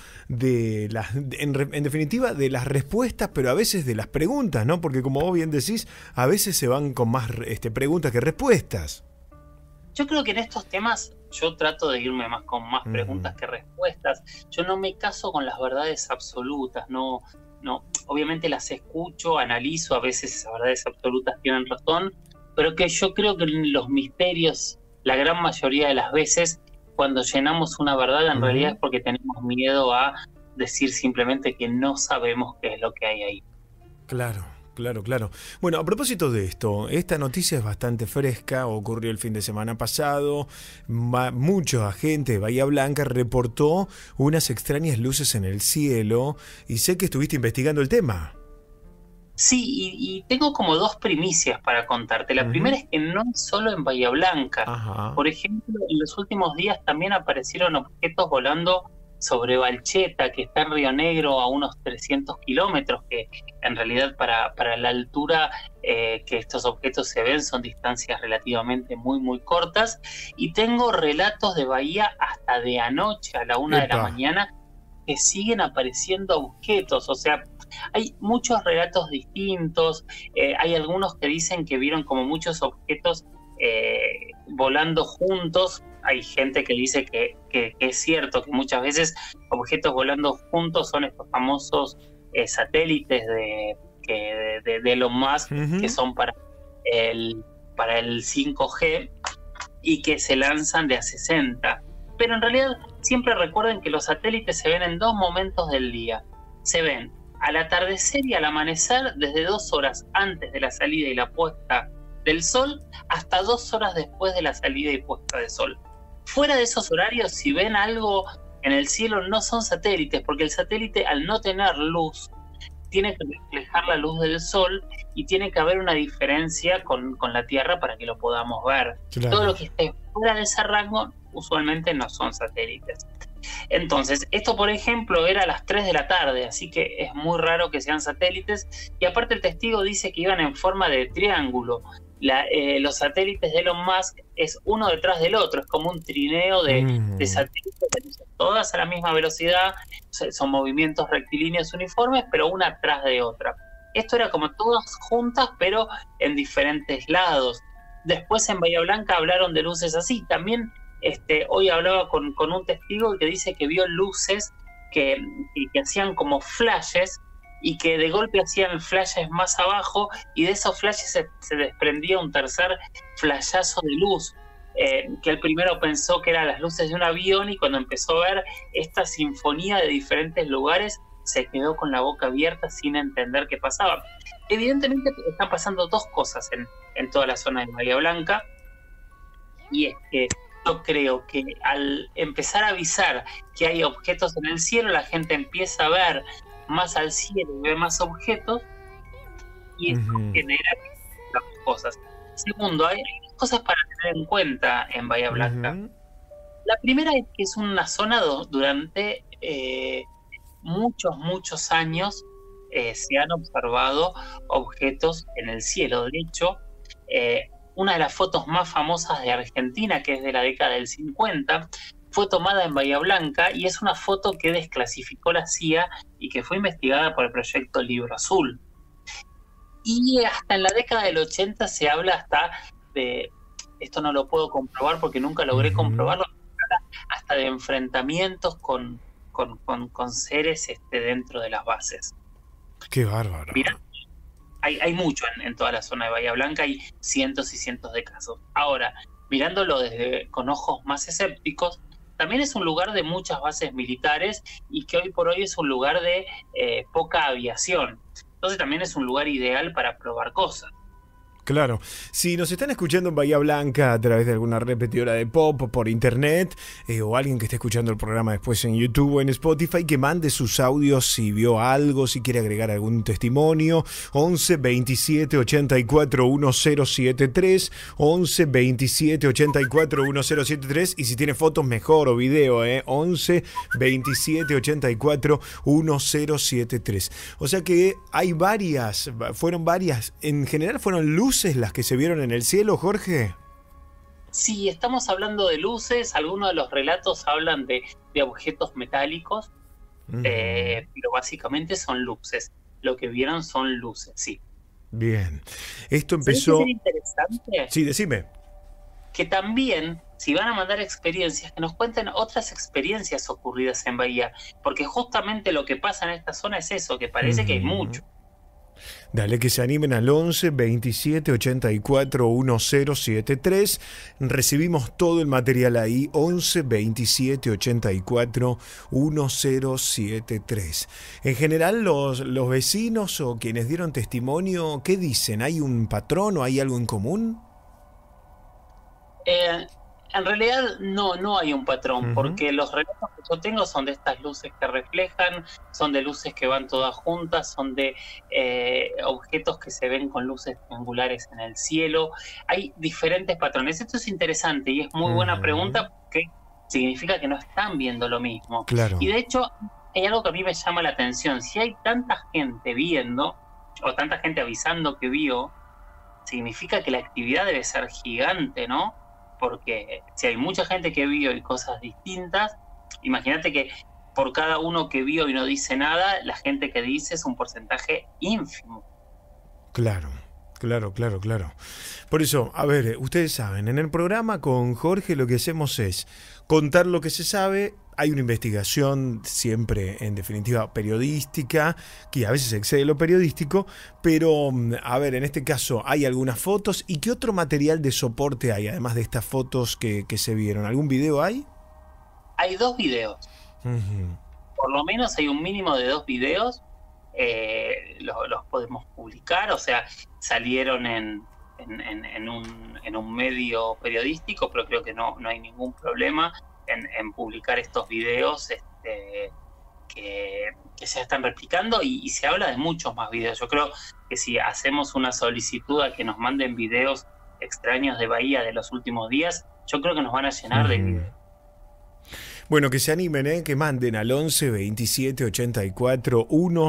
S3: en definitiva, de las respuestas, pero a veces de las preguntas, ¿no? Porque como vos bien decís, a veces se van con más preguntas que respuestas.
S12: Yo creo que en estos temas yo trato de irme más con más preguntas que respuestas. Yo no me caso con las verdades absolutas, no, obviamente las escucho, analizo, a veces esas verdades absolutas tienen razón, pero que yo creo que los misterios, la gran mayoría de las veces, cuando llenamos una verdad, en realidad es porque tenemos miedo a decir simplemente que no sabemos qué es lo que hay ahí.
S3: Claro. Bueno, a propósito de esto, esta noticia es bastante fresca, ocurrió el fin de semana pasado, mucha gente de Bahía Blanca reportó unas extrañas luces en el cielo y sé que estuviste investigando el tema.
S12: Sí, y tengo como 2 primicias para contarte. La primera es que no es solo en Bahía Blanca. Por ejemplo, en los últimos días también aparecieron objetos volando sobre Balcheta, que está en Río Negro a unos 300 kilómetros, que en realidad para la altura que estos objetos se ven son distancias relativamente muy cortas. Y tengo relatos de Bahía hasta de anoche a la 1 de la mañana que siguen apareciendo objetos, o sea, hay muchos relatos distintos, hay algunos que dicen que vieron como muchos objetos volando juntos. Hay gente que dice que es cierto que muchas veces objetos volando juntos son estos famosos satélites de Elon Musk, que son para el 5G y que se lanzan de a 60. Pero en realidad siempre recuerden que los satélites se ven en 2 momentos del día. Se ven al atardecer y al amanecer, desde 2 horas antes de la salida y la puesta del sol hasta 2 horas después de la salida y puesta del sol. Fuera de esos horarios, si ven algo en el cielo, no son satélites, porque el satélite, al no tener luz, tiene que reflejar la luz del sol y tiene que haber una diferencia con la Tierra para que lo podamos ver. Claro. Todo lo que esté fuera de ese rango usualmente no son satélites. Entonces, esto por ejemplo era a las 3 de la tarde, así que es muy raro que sean satélites, y aparte el testigo dice que iban en forma de triángulo. Los satélites de Elon Musk es uno detrás del otro, es como un trineo de satélites, todas a la misma velocidad, son movimientos rectilíneos uniformes, pero una atrás de otra. Esto era como todas juntas, pero en diferentes lados. Después en Bahía Blanca hablaron de luces así. También hoy hablaba con un testigo que dice que vio luces que hacían como flashes, y que de golpe hacían flashes más abajo, y de esos flashes se desprendía un tercer flashazo de luz, que el primero pensó que eran las luces de un avión, y cuando empezó a ver esta sinfonía de diferentes lugares se quedó con la boca abierta sin entender qué pasaba. Evidentemente están pasando 2 cosas en toda la zona de Bahía Blanca, y es que yo creo que al empezar a avisar que hay objetos en el cielo, la gente empieza a ver más al cielo y ve más objetos, y eso genera las cosas. Segundo, hay cosas para tener en cuenta en Bahía Blanca. La primera es que es una zona durante muchos años se han observado objetos en el cielo. De hecho, una de las fotos más famosas de Argentina, que es de la década del 50, fue tomada en Bahía Blanca, y es una foto que desclasificó la CIA y que fue investigada por el proyecto Libro Azul. Y hasta en la década del 80 se habla hasta de esto no lo puedo comprobar porque nunca logré comprobarlo, hasta de enfrentamientos con seres dentro de las bases.
S3: Qué bárbaro.
S12: Mirá, hay mucho en toda la zona de Bahía Blanca, hay cientos y cientos de casos. Ahora, mirándolo con ojos más escépticos, también es un lugar de muchas bases militares y que hoy por hoy es un lugar de poca aviación. Entonces también es un lugar ideal para probar cosas.
S3: Claro, si nos están escuchando en Bahía Blanca a través de alguna repetidora de pop o por internet, o alguien que esté escuchando el programa después en YouTube o en Spotify, que mande sus audios si vio algo, si quiere agregar algún testimonio. 11 27 84 1073, 11 27 84 1073, y si tiene fotos mejor o video, 11 27 84 1073. O sea que hay fueron varias, en general fueron luces las que se vieron en el cielo, Jorge.
S12: Sí, estamos hablando de luces. Algunos de los relatos hablan de objetos metálicos, pero básicamente son luces. Lo que vieron son luces, sí.
S3: Bien. Esto empezó...
S12: ¿Sabes qué sería interesante?
S3: Sí, decime.
S12: Que también, si van a mandar experiencias, que nos cuenten otras experiencias ocurridas en Bahía, porque justamente lo que pasa en esta zona es eso, que parece que hay mucho.
S3: Dale, que se animen al 11 27 84 1073. Recibimos todo el material ahí. 11 27 84 1073. En general, los vecinos o quienes dieron testimonio, ¿qué dicen? ¿Hay un patrón o hay algo en común?
S12: En realidad no hay un patrón, porque los relatos que yo tengo son de estas luces que reflejan, son de luces que van todas juntas, son de objetos que se ven con luces triangulares en el cielo. Hay diferentes patrones. Esto es interesante y es muy buena pregunta, porque significa que no están viendo lo mismo.
S3: Claro.
S12: Y de hecho hay algo que a mí me llama la atención. Si hay tanta gente viendo o tanta gente avisando que vio, significa que la actividad debe ser gigante, ¿no? Porque si hay mucha gente que vio y cosas distintas, imagínate que por cada uno que vio y no dice nada, la gente que dice es un porcentaje ínfimo.
S3: Claro. Por eso, a ver, ustedes saben, en el programa con Jorge lo que hacemos es contar lo que se sabe. Hay una investigación siempre, en definitiva, periodística, que a veces excede lo periodístico, pero, a ver, en este caso hay algunas fotos. ¿Y qué otro material de soporte hay, además de estas fotos que se vieron? ¿Algún video hay?
S12: Hay 2 videos. Por lo menos hay un mínimo de 2 videos. Los podemos publicar, o sea, salieron en un medio periodístico, pero creo que no hay ningún problema en publicar estos videos que se están replicando, y se habla de muchos más videos. Yo creo que si hacemos una solicitud a que nos manden videos extraños de Bahía de los últimos días, yo creo que nos van a llenar de videos.
S3: Bueno, que se animen, que manden al 11 27 84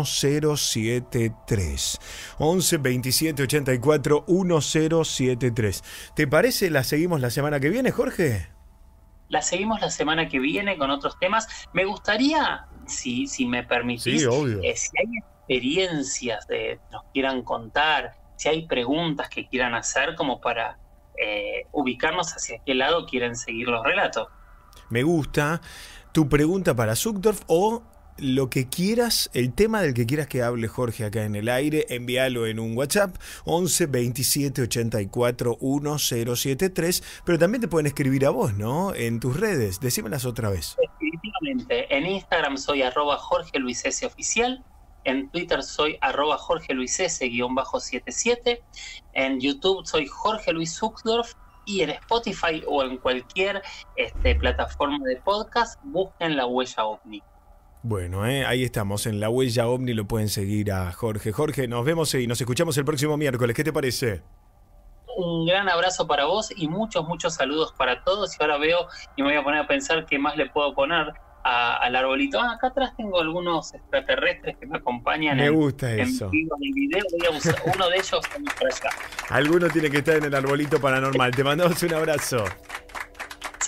S3: 1073. 11 27 84 1073. ¿Te parece la seguimos la semana que viene, Jorge?
S12: La seguimos la semana que viene con otros temas. Me gustaría, si me permitís,
S3: sí, obvio.
S12: Si hay experiencias que nos quieran contar, si hay preguntas que quieran hacer, como para ubicarnos hacia qué lado quieren seguir los relatos.
S3: Me gusta tu pregunta para Zuckdorf, o lo que quieras, el tema del que quieras que hable Jorge acá en el aire, envíalo en un WhatsApp 11 27 84 1073, pero también te pueden escribir a vos, ¿no? En tus redes, decímelas otra vez.
S12: Definitivamente, en Instagram soy @JorgeLuisS oficial, en Twitter soy @JorgeLuisS_77, en YouTube soy Jorge Luis Zuckdorf, y en Spotify o en cualquier plataforma de podcast busquen La Huella OVNI.
S3: Bueno, ahí estamos, en La Huella OVNI lo pueden seguir a Jorge. Jorge, nos vemos y nos escuchamos el próximo miércoles. ¿Qué te parece?
S12: Un gran abrazo para vos y muchos saludos para todos. Y ahora veo y me voy a poner a pensar qué más le puedo poner al arbolito. Acá atrás tengo algunos extraterrestres que me acompañan.
S3: Me gusta eso.
S12: En vivo en el video. Voy a buscar uno de ellos por allá.
S3: Alguno tiene que estar en el arbolito paranormal. Te mandamos un abrazo.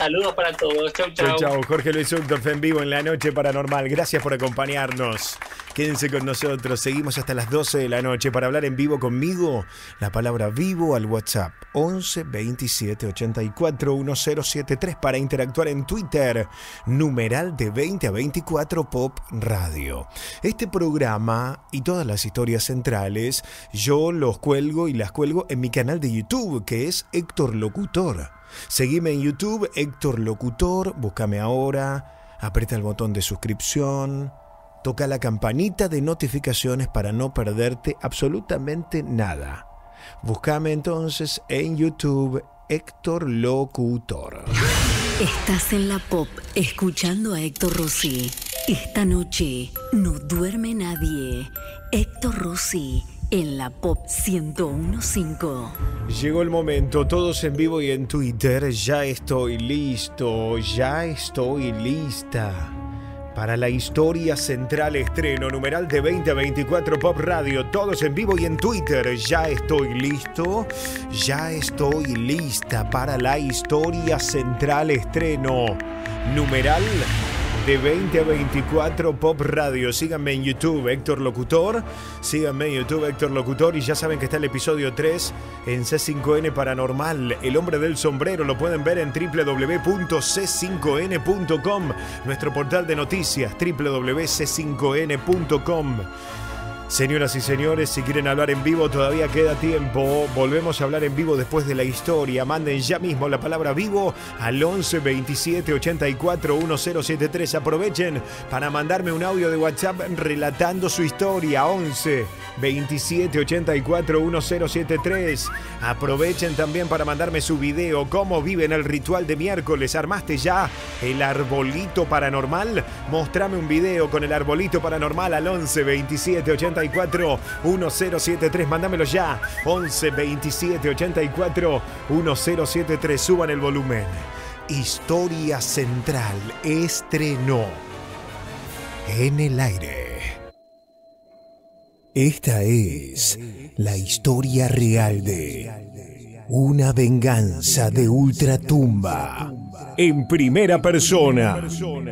S12: Saludos para todos. Chau, chau.
S3: Chau, Jorge Luis Uchtdorf en vivo en La Noche Paranormal. Gracias por acompañarnos. Quédense con nosotros. Seguimos hasta las 12 de la noche para hablar en vivo conmigo. La palabra vivo al WhatsApp 11 27 84 1073 para interactuar en Twitter. Numeral de 20 a 24 Pop Radio. Este programa y todas las historias centrales yo los cuelgo y las cuelgo en mi canal de YouTube, que es Héctor Locutor. Seguime en YouTube, Héctor Locutor, búscame ahora, aprieta el botón de suscripción, toca la campanita de notificaciones para no perderte absolutamente nada. Búscame entonces en YouTube, Héctor Locutor.
S2: Estás en la Pop, escuchando a Héctor Rossi. Esta noche no duerme nadie. Héctor Rossi en la Pop 101.5.
S3: Llegó el momento, todos en vivo y en Twitter. Ya estoy listo, ya estoy lista para la historia central estreno, numeral de 20 a 24 Pop Radio. Todos en vivo y en Twitter. Ya estoy listo, ya estoy lista para la historia central estreno, numeral de 20 a 24 Pop Radio. Síganme en YouTube, Héctor Locutor. Síganme en YouTube, Héctor Locutor. Y ya saben que está el episodio 3 en C5N Paranormal. El hombre del sombrero lo pueden ver en www.c5n.com. Nuestro portal de noticias, www.c5n.com. Señoras y señores, si quieren hablar en vivo todavía queda tiempo. Volvemos a hablar en vivo después de la historia. Manden ya mismo la palabra vivo al 11 27 84 1073. Aprovechen para mandarme un audio de WhatsApp relatando su historia. 11 27 84 1073. Aprovechen también para mandarme su video. ¿Cómo viven el ritual de miércoles? ¿Armaste ya el arbolito paranormal? Mostrame un video con el arbolito paranormal al 11 27 84 1073. Mándamelo ya. 11 27 84 1073. Suban el volumen. Historia central estrenó en el aire. Esta es la historia real de una venganza de ultratumba en primera persona.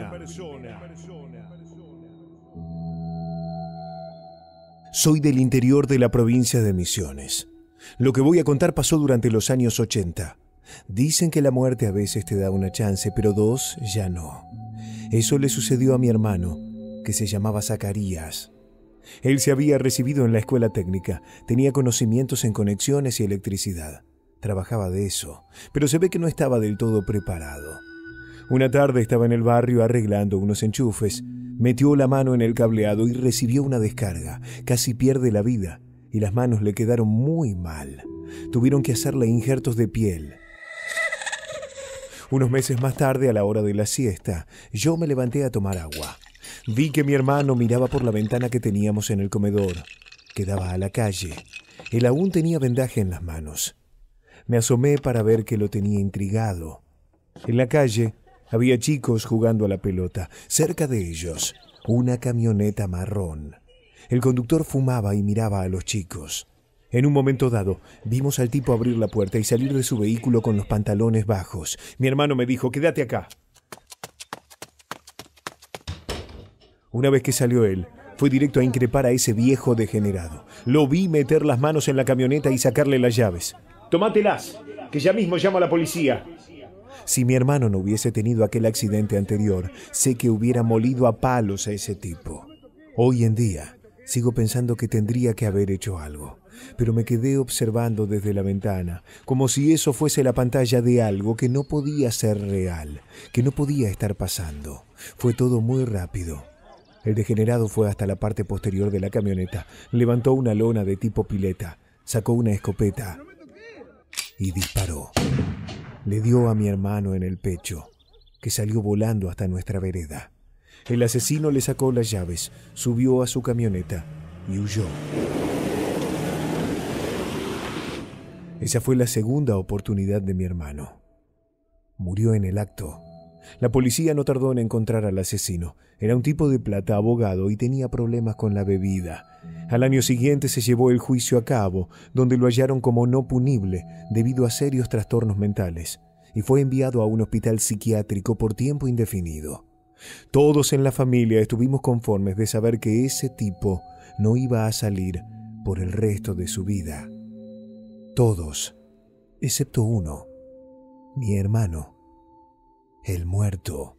S3: Soy del interior de la provincia de Misiones. Lo que voy a contar pasó durante los años 80. Dicen que la muerte a veces te da una chance, pero dos ya no. Eso le sucedió a mi hermano, que se llamaba Zacarías. Él se había recibido en la escuela técnica, tenía conocimientos en conexiones y electricidad. Trabajaba de eso, pero se ve que no estaba del todo preparado. Una tarde estaba en el barrio arreglando unos enchufes. Metió la mano en el cableado y recibió una descarga. Casi pierde la vida y las manos le quedaron muy mal. Tuvieron que hacerle injertos de piel. Unos meses más tarde, a la hora de la siesta, yo me levanté a tomar agua. Vi que mi hermano miraba por la ventana que teníamos en el comedor, que daba a la calle. Él aún tenía vendaje en las manos. Me asomé para ver que lo tenía intrigado. En la calle había chicos jugando a la pelota. Cerca de ellos, una camioneta marrón. El conductor fumaba y miraba a los chicos. En un momento dado, vimos al tipo abrir la puerta y salir de su vehículo con los pantalones bajos. Mi hermano me dijo, quédate acá. Una vez que salió él, fue directo a increpar a ese viejo degenerado. Lo vi meter las manos en la camioneta y sacarle las llaves. Tomátelas, que ya mismo llamo a la policía. Si mi hermano no hubiese tenido aquel accidente anterior, sé que hubiera molido a palos a ese tipo. Hoy en día, sigo pensando que tendría que haber hecho algo, pero me quedé observando desde la ventana, como si eso fuese la pantalla de algo que no podía ser real, que no podía estar pasando. Fue todo muy rápido. El degenerado fue hasta la parte posterior de la camioneta, levantó una lona de tipo pileta, sacó una escopeta y disparó. Le dio a mi hermano en el pecho, que salió volando hasta nuestra vereda. El asesino le sacó las llaves, subió a su camioneta y huyó. Esa fue la segunda oportunidad de mi hermano. Murió en el acto. La policía no tardó en encontrar al asesino. Era un tipo de plata, abogado, y tenía problemas con la bebida. Al año siguiente se llevó el juicio a cabo, donde lo hallaron como no punible debido a serios trastornos mentales. y fue enviado a un hospital psiquiátrico por tiempo indefinido. Todos en la familia estuvimos conformes de saber que ese tipo no iba a salir por el resto de su vida. Todos, excepto uno, mi hermano, el muerto.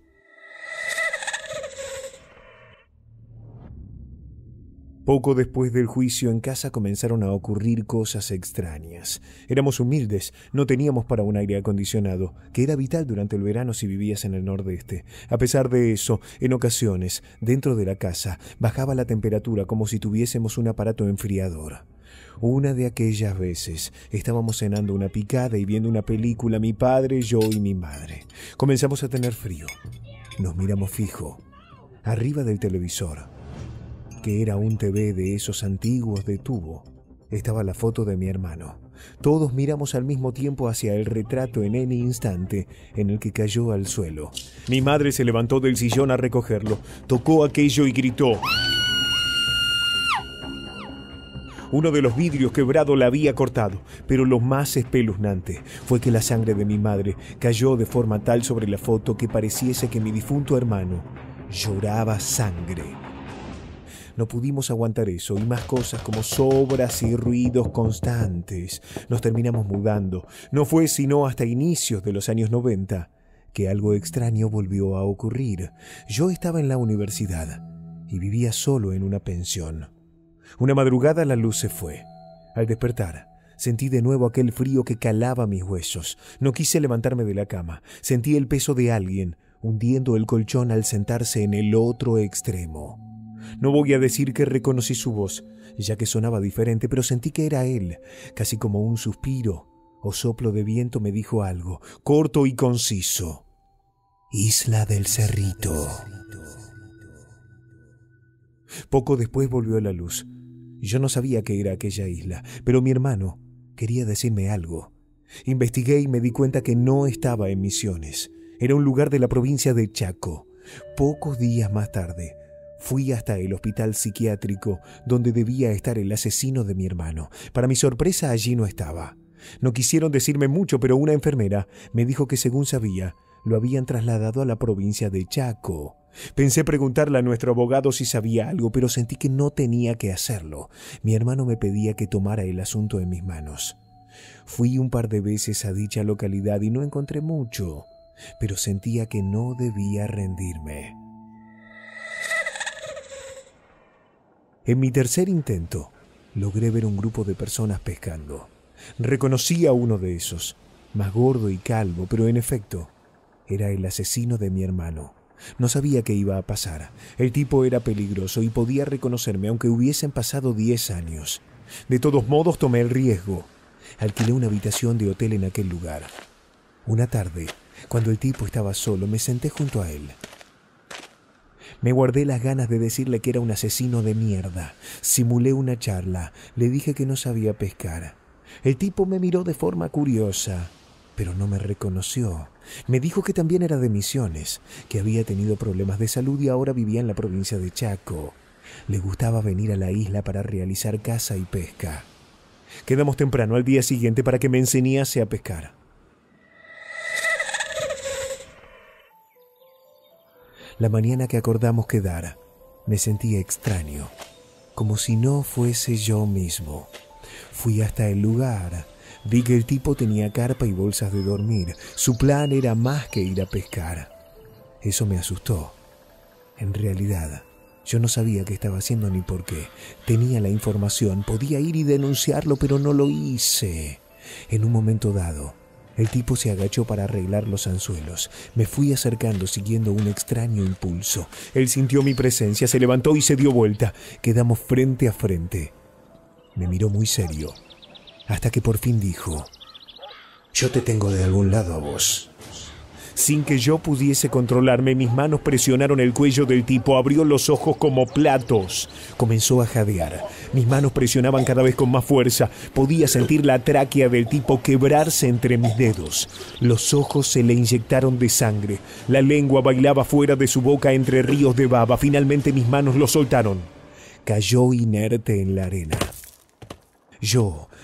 S3: Poco después del juicio, en casa comenzaron a ocurrir cosas extrañas. Éramos humildes, no teníamos para un aire acondicionado, que era vital durante el verano si vivías en el nordeste. A pesar de eso, en ocasiones, dentro de la casa, bajaba la temperatura como si tuviésemos un aparato enfriador. Una de aquellas veces, estábamos cenando una picada y viendo una película, mi padre, yo y mi madre. Comenzamos a tener frío. Nos miramos fijo, arriba del televisor, que era un TV de esos antiguos de tubo. Estaba la foto de mi hermano. Todos miramos al mismo tiempo hacia el retrato en el instante en el que cayó al suelo. Mi madre se levantó del sillón a recogerlo, tocó aquello y gritó. Uno de los vidrios quebrado la había cortado, pero lo más espeluznante fue que la sangre de mi madre cayó de forma tal sobre la foto que pareciese que mi difunto hermano lloraba sangre. No pudimos aguantar eso y más cosas como sobras y ruidos constantes. Nos terminamos mudando. No fue sino hasta inicios de los años 90 que algo extraño volvió a ocurrir. Yo estaba en la universidad y vivía solo en una pensión. Una madrugada la luz se fue. Al despertar, sentí de nuevo aquel frío que calaba mis huesos. No quise levantarme de la cama. Sentí el peso de alguien hundiendo el colchón al sentarse en el otro extremo. No voy a decir que reconocí su voz, ya que sonaba diferente, pero sentí que era él. Casi como un suspiro o soplo de viento me dijo algo, corto y conciso. Isla del Cerrito. Poco después volvió la luz. Yo no sabía qué era aquella isla, pero mi hermano quería decirme algo. Investigué y me di cuenta que no estaba en Misiones. Era un lugar de la provincia de Chaco. Pocos días más tarde, fui hasta el hospital psiquiátrico donde debía estar el asesino de mi hermano. Para mi sorpresa, allí no estaba. No quisieron decirme mucho, pero una enfermera me dijo que según sabía, lo habían trasladado a la provincia de Chaco. Pensé preguntarle a nuestro abogado si sabía algo, pero sentí que no tenía que hacerlo. Mi hermano me pedía que tomara el asunto en mis manos. Fui un par de veces a dicha localidad y no encontré mucho, pero sentía que no debía rendirme. En mi tercer intento, logré ver un grupo de personas pescando. Reconocí a uno de esos, más gordo y calvo, pero en efecto, era el asesino de mi hermano. No sabía qué iba a pasar. El tipo era peligroso y podía reconocerme aunque hubiesen pasado 10 años. De todos modos, tomé el riesgo. Alquilé una habitación de hotel en aquel lugar. Una tarde, cuando el tipo estaba solo, me senté junto a él. Me guardé las ganas de decirle que era un asesino de mierda. Simulé una charla. Le dije que no sabía pescar. El tipo me miró de forma curiosa, pero no me reconoció. Me dijo que también era de Misiones, que había tenido problemas de salud y ahora vivía en la provincia de Chaco. Le gustaba venir a la isla para realizar caza y pesca. Quedamos temprano al día siguiente para que me enseñase a pescar. La mañana que acordamos quedar, me sentí extraño, como si no fuese yo mismo. Fui hasta el lugar. Vi que el tipo tenía carpa y bolsas de dormir. Su plan era más que ir a pescar. Eso me asustó. En realidad, yo no sabía qué estaba haciendo ni por qué. Tenía la información, podía ir y denunciarlo, pero no lo hice. En un momento dado, el tipo se agachó para arreglar los anzuelos. Me fui acercando siguiendo un extraño impulso. Él sintió mi presencia, se levantó y se dio vuelta. Quedamos frente a frente. Me miró muy serio, hasta que por fin dijo: «Yo te tengo de algún lado a vos». Sin que yo pudiese controlarme, mis manos presionaron el cuello del tipo. Abrió los ojos como platos. Comenzó a jadear. Mis manos presionaban cada vez con más fuerza. Podía sentir la tráquea del tipo quebrarse entre mis dedos. Los ojos se le inyectaron de sangre. La lengua bailaba fuera de su boca entre ríos de baba. Finalmente mis manos lo soltaron. Cayó inerte en la arena. Yo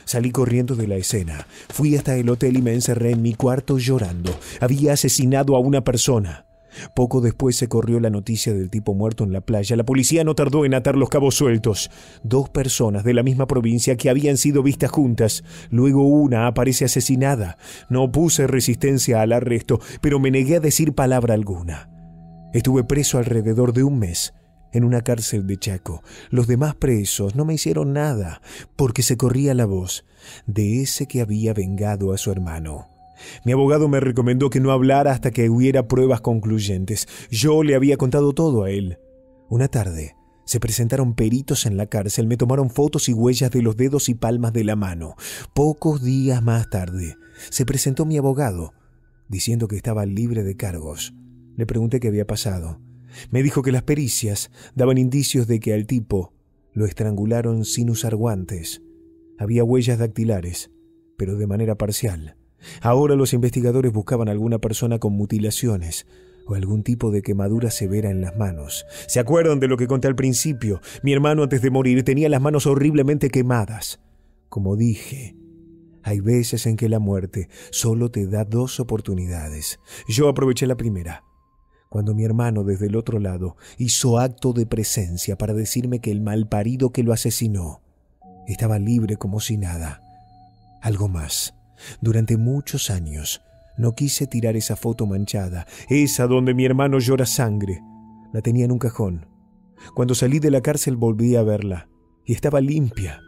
S3: Salí corriendo de la escena. Fui hasta el hotel y me encerré en mi cuarto llorando. Había asesinado a una persona. Poco después se corrió la noticia del tipo muerto en la playa. La policía no tardó en atar los cabos sueltos. 2 personas de la misma provincia que habían sido vistas juntas. Luego una aparece asesinada. No opuse resistencia al arresto, pero me negué a decir palabra alguna. Estuve preso alrededor de un mes en una cárcel de Chaco. Los demás presos no me hicieron nada porque se corría la voz de ese que había vengado a su hermano. Mi abogado me recomendó que no hablara hasta que hubiera pruebas concluyentes. Yo le había contado todo a él. Una tarde se presentaron peritos en la cárcel, me tomaron fotos y huellas de los dedos y palmas de la mano. Pocos días más tarde se presentó mi abogado, diciendo que estaba libre de cargos. Le pregunté qué había pasado. Me dijo que las pericias daban indicios de que al tipo lo estrangularon sin usar guantes. Había huellas dactilares, pero de manera parcial. Ahora los investigadores buscaban a alguna persona con mutilaciones o algún tipo de quemadura severa en las manos. ¿Se acuerdan de lo que conté al principio? Mi hermano antes de morir tenía las manos horriblemente quemadas. Como dije, hay veces en que la muerte solo te da 2 oportunidades. Yo aproveché la primera, cuando mi hermano desde el otro lado hizo acto de presencia para decirme que el malparido que lo asesinó estaba libre como si nada. Algo más. Durante muchos años no quise tirar esa foto manchada, esa donde mi hermano llora sangre. La tenía en un cajón. Cuando salí de la cárcel volví a verla y estaba limpia.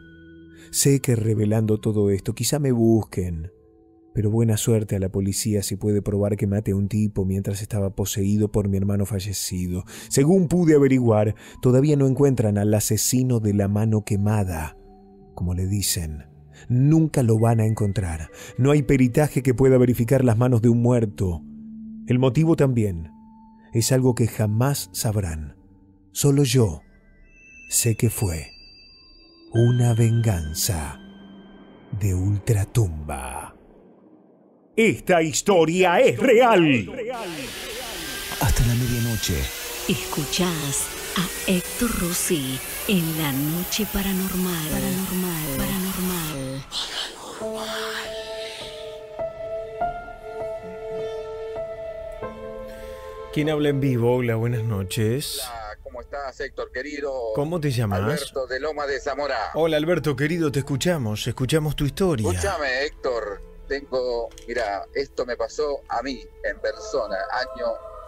S3: Sé que revelando todo esto quizá me busquen, pero buena suerte a la policía si puede probar que maté a un tipo mientras estaba poseído por mi hermano fallecido. Según pude averiguar, todavía no encuentran al asesino de la mano quemada, como le dicen. Nunca lo van a encontrar. No hay peritaje que pueda verificar las manos de un muerto. El motivo también es algo que jamás sabrán. Solo yo sé que fue una venganza de ultratumba. Esta historia es real.
S13: Hasta la medianoche.
S2: Escuchás a Héctor Rossi en La Noche Paranormal. Paranormal.
S3: ¿Quién habla en vivo? Hola, buenas noches.
S14: Hola, ¿cómo estás, Héctor, querido?
S3: ¿Cómo te llamas?
S14: Alberto de Loma de Zamora.
S3: Hola, Alberto, querido, te escuchamos tu historia.
S14: Escúchame, Héctor, mira, esto me pasó a mí, en persona, año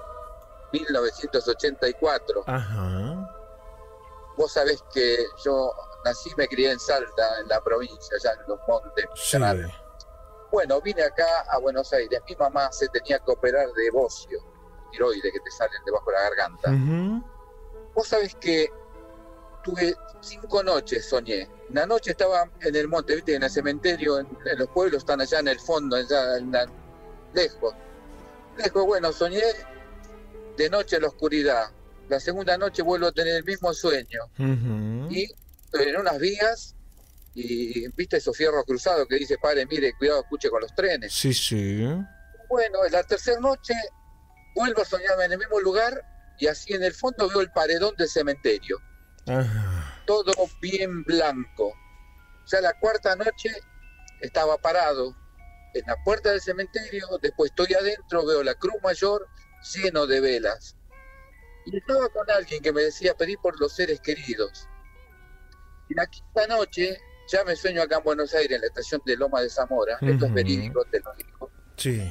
S14: 1984.
S3: Ajá.
S14: Vos sabés que yo nací, me crié en Salta, en la provincia, allá en Los Montes.
S3: Sí.
S14: Bueno, vine acá a Buenos Aires. Mi mamá se tenía que operar de bocio, tiroides que te salen debajo de la garganta. Vos sabés que tuve 5 noches, soñé. Una noche estaba en el monte, viste, en el cementerio, en los pueblos están allá en el fondo, allá lejos. Bueno, soñé de noche en la oscuridad. La segunda noche vuelvo a tener el mismo sueño. Y en unas vías, y viste esos fierros cruzados que dice, padre, mire, cuidado, escuche con los trenes.
S3: Sí, sí.
S14: Bueno, en la tercera noche vuelvo a soñarme en el mismo lugar y así en el fondo veo el paredón del cementerio.
S3: Ajá.
S14: Todo bien blanco. Ya la cuarta noche estaba parado en la puerta del cementerio, después estoy adentro, veo la cruz mayor lleno de velas. Y estaba con alguien que me decía, pedí por los seres queridos. Y la quinta noche ya me sueño acá en Buenos Aires, en la estación de Loma de Zamora. Esto es verídico, te lo digo.
S3: Sí.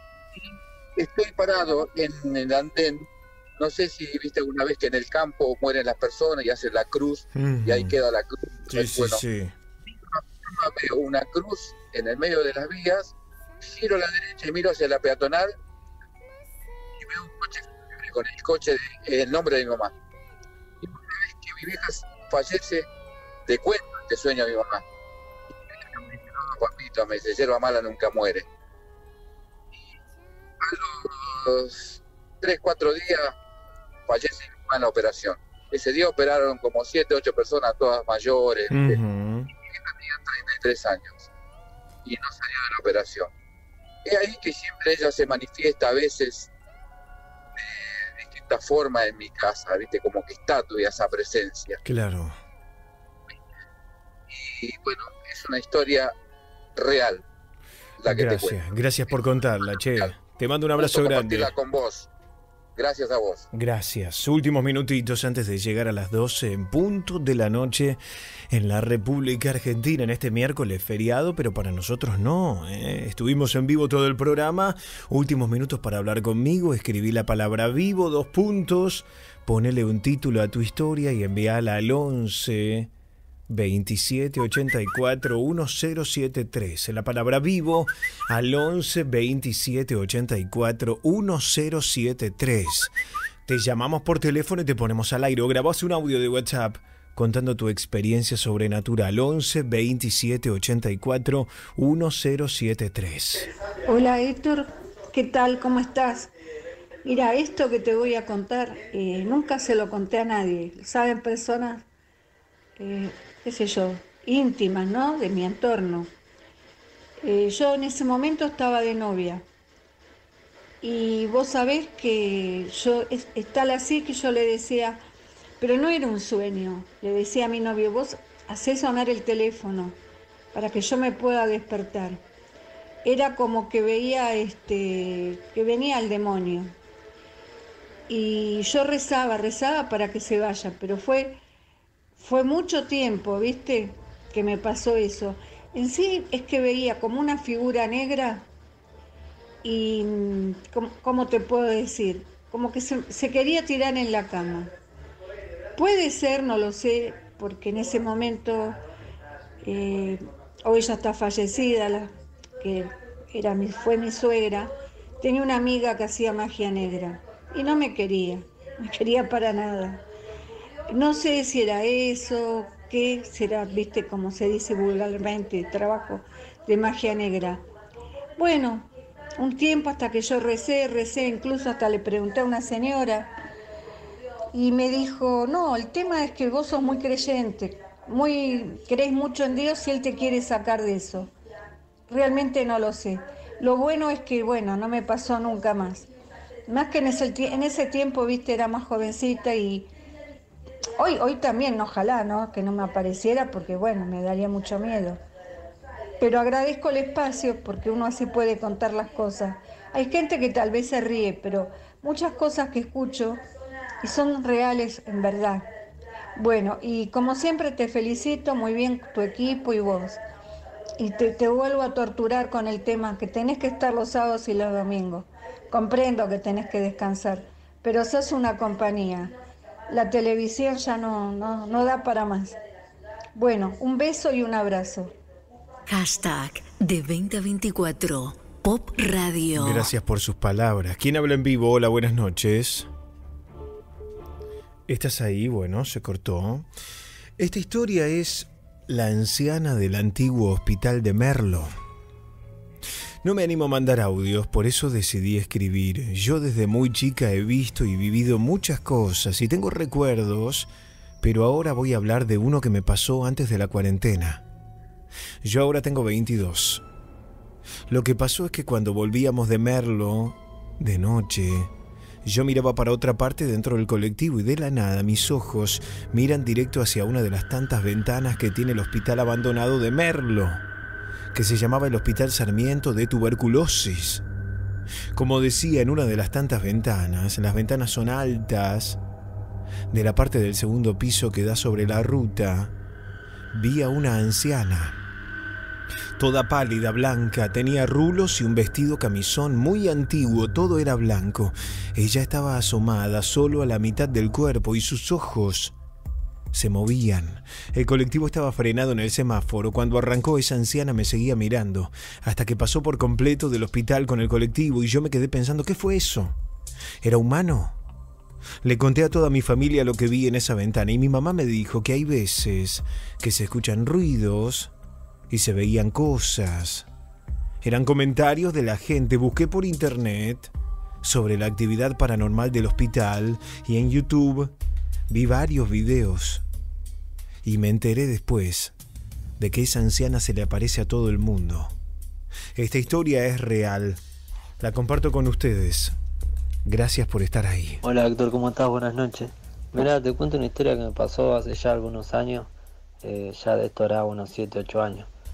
S14: Y estoy parado en el andén. No sé si viste alguna vez que en el campo mueren las personas y hacen la cruz, y ahí queda la cruz.
S3: Sí.
S14: Veo una cruz en el medio de las vías, giro a la derecha y miro hacia la peatonal y veo un coche con el nombre de mi mamá. Y una vez que mi vieja fallece, te cuento este sueño a mi mamá. Y me dice, no, papito, me dice, yerba mala nunca muere. Y a los 3-4 días fallece mi mamá en la operación. Ese día operaron como 7-8 personas, todas mayores. Mi hija tenía 33 años y no salió de la operación. Es ahí que siempre ella se manifiesta a veces de distinta forma en mi casa, ¿viste? Como que está todavía esa presencia.
S3: Claro.
S14: Y bueno, es una historia real la que te cuento.
S3: Gracias por contarla, che. Te mando un abrazo grande.
S14: Compartirla con vos. Gracias a vos.
S3: Gracias. Últimos minutitos antes de llegar a las 12 en punto de la noche en la República Argentina en este miércoles feriado, pero para nosotros no. Estuvimos en vivo todo el programa. Últimos minutos para hablar conmigo. Escribí la palabra vivo, 2 puntos. Ponele un título a tu historia y envíala al 11 27 84 1073. La palabra vivo al 11 27 84 1073. Te llamamos por teléfono y te ponemos al aire o grabás un audio de WhatsApp contando tu experiencia sobrenatural. 11 27 84 1073.
S1: Hola Héctor, ¿qué tal? ¿Cómo estás? Mira, esto que te voy a contar nunca se lo conté a nadie. Saben personas qué sé yo, íntimas, ¿no? De mi entorno. Yo en ese momento estaba de novia. Y vos sabés que yo, es tal así que yo le decía, pero no era un sueño, le decía a mi novio, vos hacés sonar el teléfono para que yo me pueda despertar. Era como que veía que venía el demonio. Y yo rezaba para que se vaya, pero fue mucho tiempo, ¿viste? Que me pasó eso. En sí es que veía como una figura negra y, ¿cómo te puedo decir? Como que se quería tirar en la cama. Puede ser, no lo sé, porque en ese momento, hoy ya está fallecida, que fue mi suegra, tenía una amiga que hacía magia negra y no me quería para nada. No sé si era eso, qué será, viste, como se dice vulgarmente, trabajo de magia negra. Bueno, un tiempo hasta que yo recé, incluso hasta le pregunté a una señora y me dijo, no, el tema es que vos sos muy creyente, crees mucho en Dios y Él te quiere sacar de eso. Realmente no lo sé. Lo bueno es que, no me pasó nunca más. Más que en ese tiempo, viste, era más jovencita y hoy también, ojalá, ¿no? Que no me apareciera porque, me daría mucho miedo. Pero agradezco el espacio porque uno así puede contar las cosas. Hay gente que tal vez se ríe, pero muchas cosas que escucho y son reales en verdad. Bueno, y como siempre te felicito, muy bien tu equipo y vos. Y te vuelvo a torturar con el tema que tenés que estar los sábados y los domingos. Comprendo que tenés que descansar, pero sos una compañía. La televisión ya no da para más. Bueno, un beso y un abrazo.
S2: Hashtag de 2024 Pop Radio.
S3: Gracias por sus palabras. ¿Quién habla en vivo? Hola, buenas noches. ¿Estás ahí? Bueno, se cortó. Esta historia es la anciana del antiguo hospital de Merlo. No me animo a mandar audios, por eso decidí escribir. Yo desde muy chica he visto y vivido muchas cosas y tengo recuerdos, pero ahora voy a hablar de uno que me pasó antes de la cuarentena. Yo ahora tengo 22. Lo que pasó es que cuando volvíamos de Merlo, de noche, yo miraba para otra parte dentro del colectivo y de la nada mis ojos miran directo hacia una de las tantas ventanas que tiene el hospital abandonado de Merlo, que se llamaba el Hospital Sarmiento de Tuberculosis. Como decía en una de las tantas ventanas, las ventanas son altas, de la parte del segundo piso que da sobre la ruta, vi a una anciana. Toda pálida, blanca, tenía rulos y un vestido camisón muy antiguo, todo era blanco. Ella estaba asomada solo a la mitad del cuerpo y sus ojos se movían. El colectivo estaba frenado en el semáforo. Cuando arrancó, esa anciana me seguía mirando, hasta que pasó por completo del hospital con el colectivo y yo me quedé pensando, ¿qué fue eso? ¿Era humano? Le conté a toda mi familia lo que vi en esa ventana y mi mamá me dijo que hay veces que se escuchan ruidos y se veían cosas. Eran comentarios de la gente. Busqué por internet sobre la actividad paranormal del hospital y en YouTube vi varios videos y me enteré después de que esa anciana se le aparece a todo el mundo. Esta historia es real. La comparto con ustedes. Gracias por estar ahí.
S15: Hola Héctor, ¿cómo estás? Buenas noches. Mirá, te cuento una historia que me pasó hace ya algunos años. Ya de esto era unos 7, 8 años.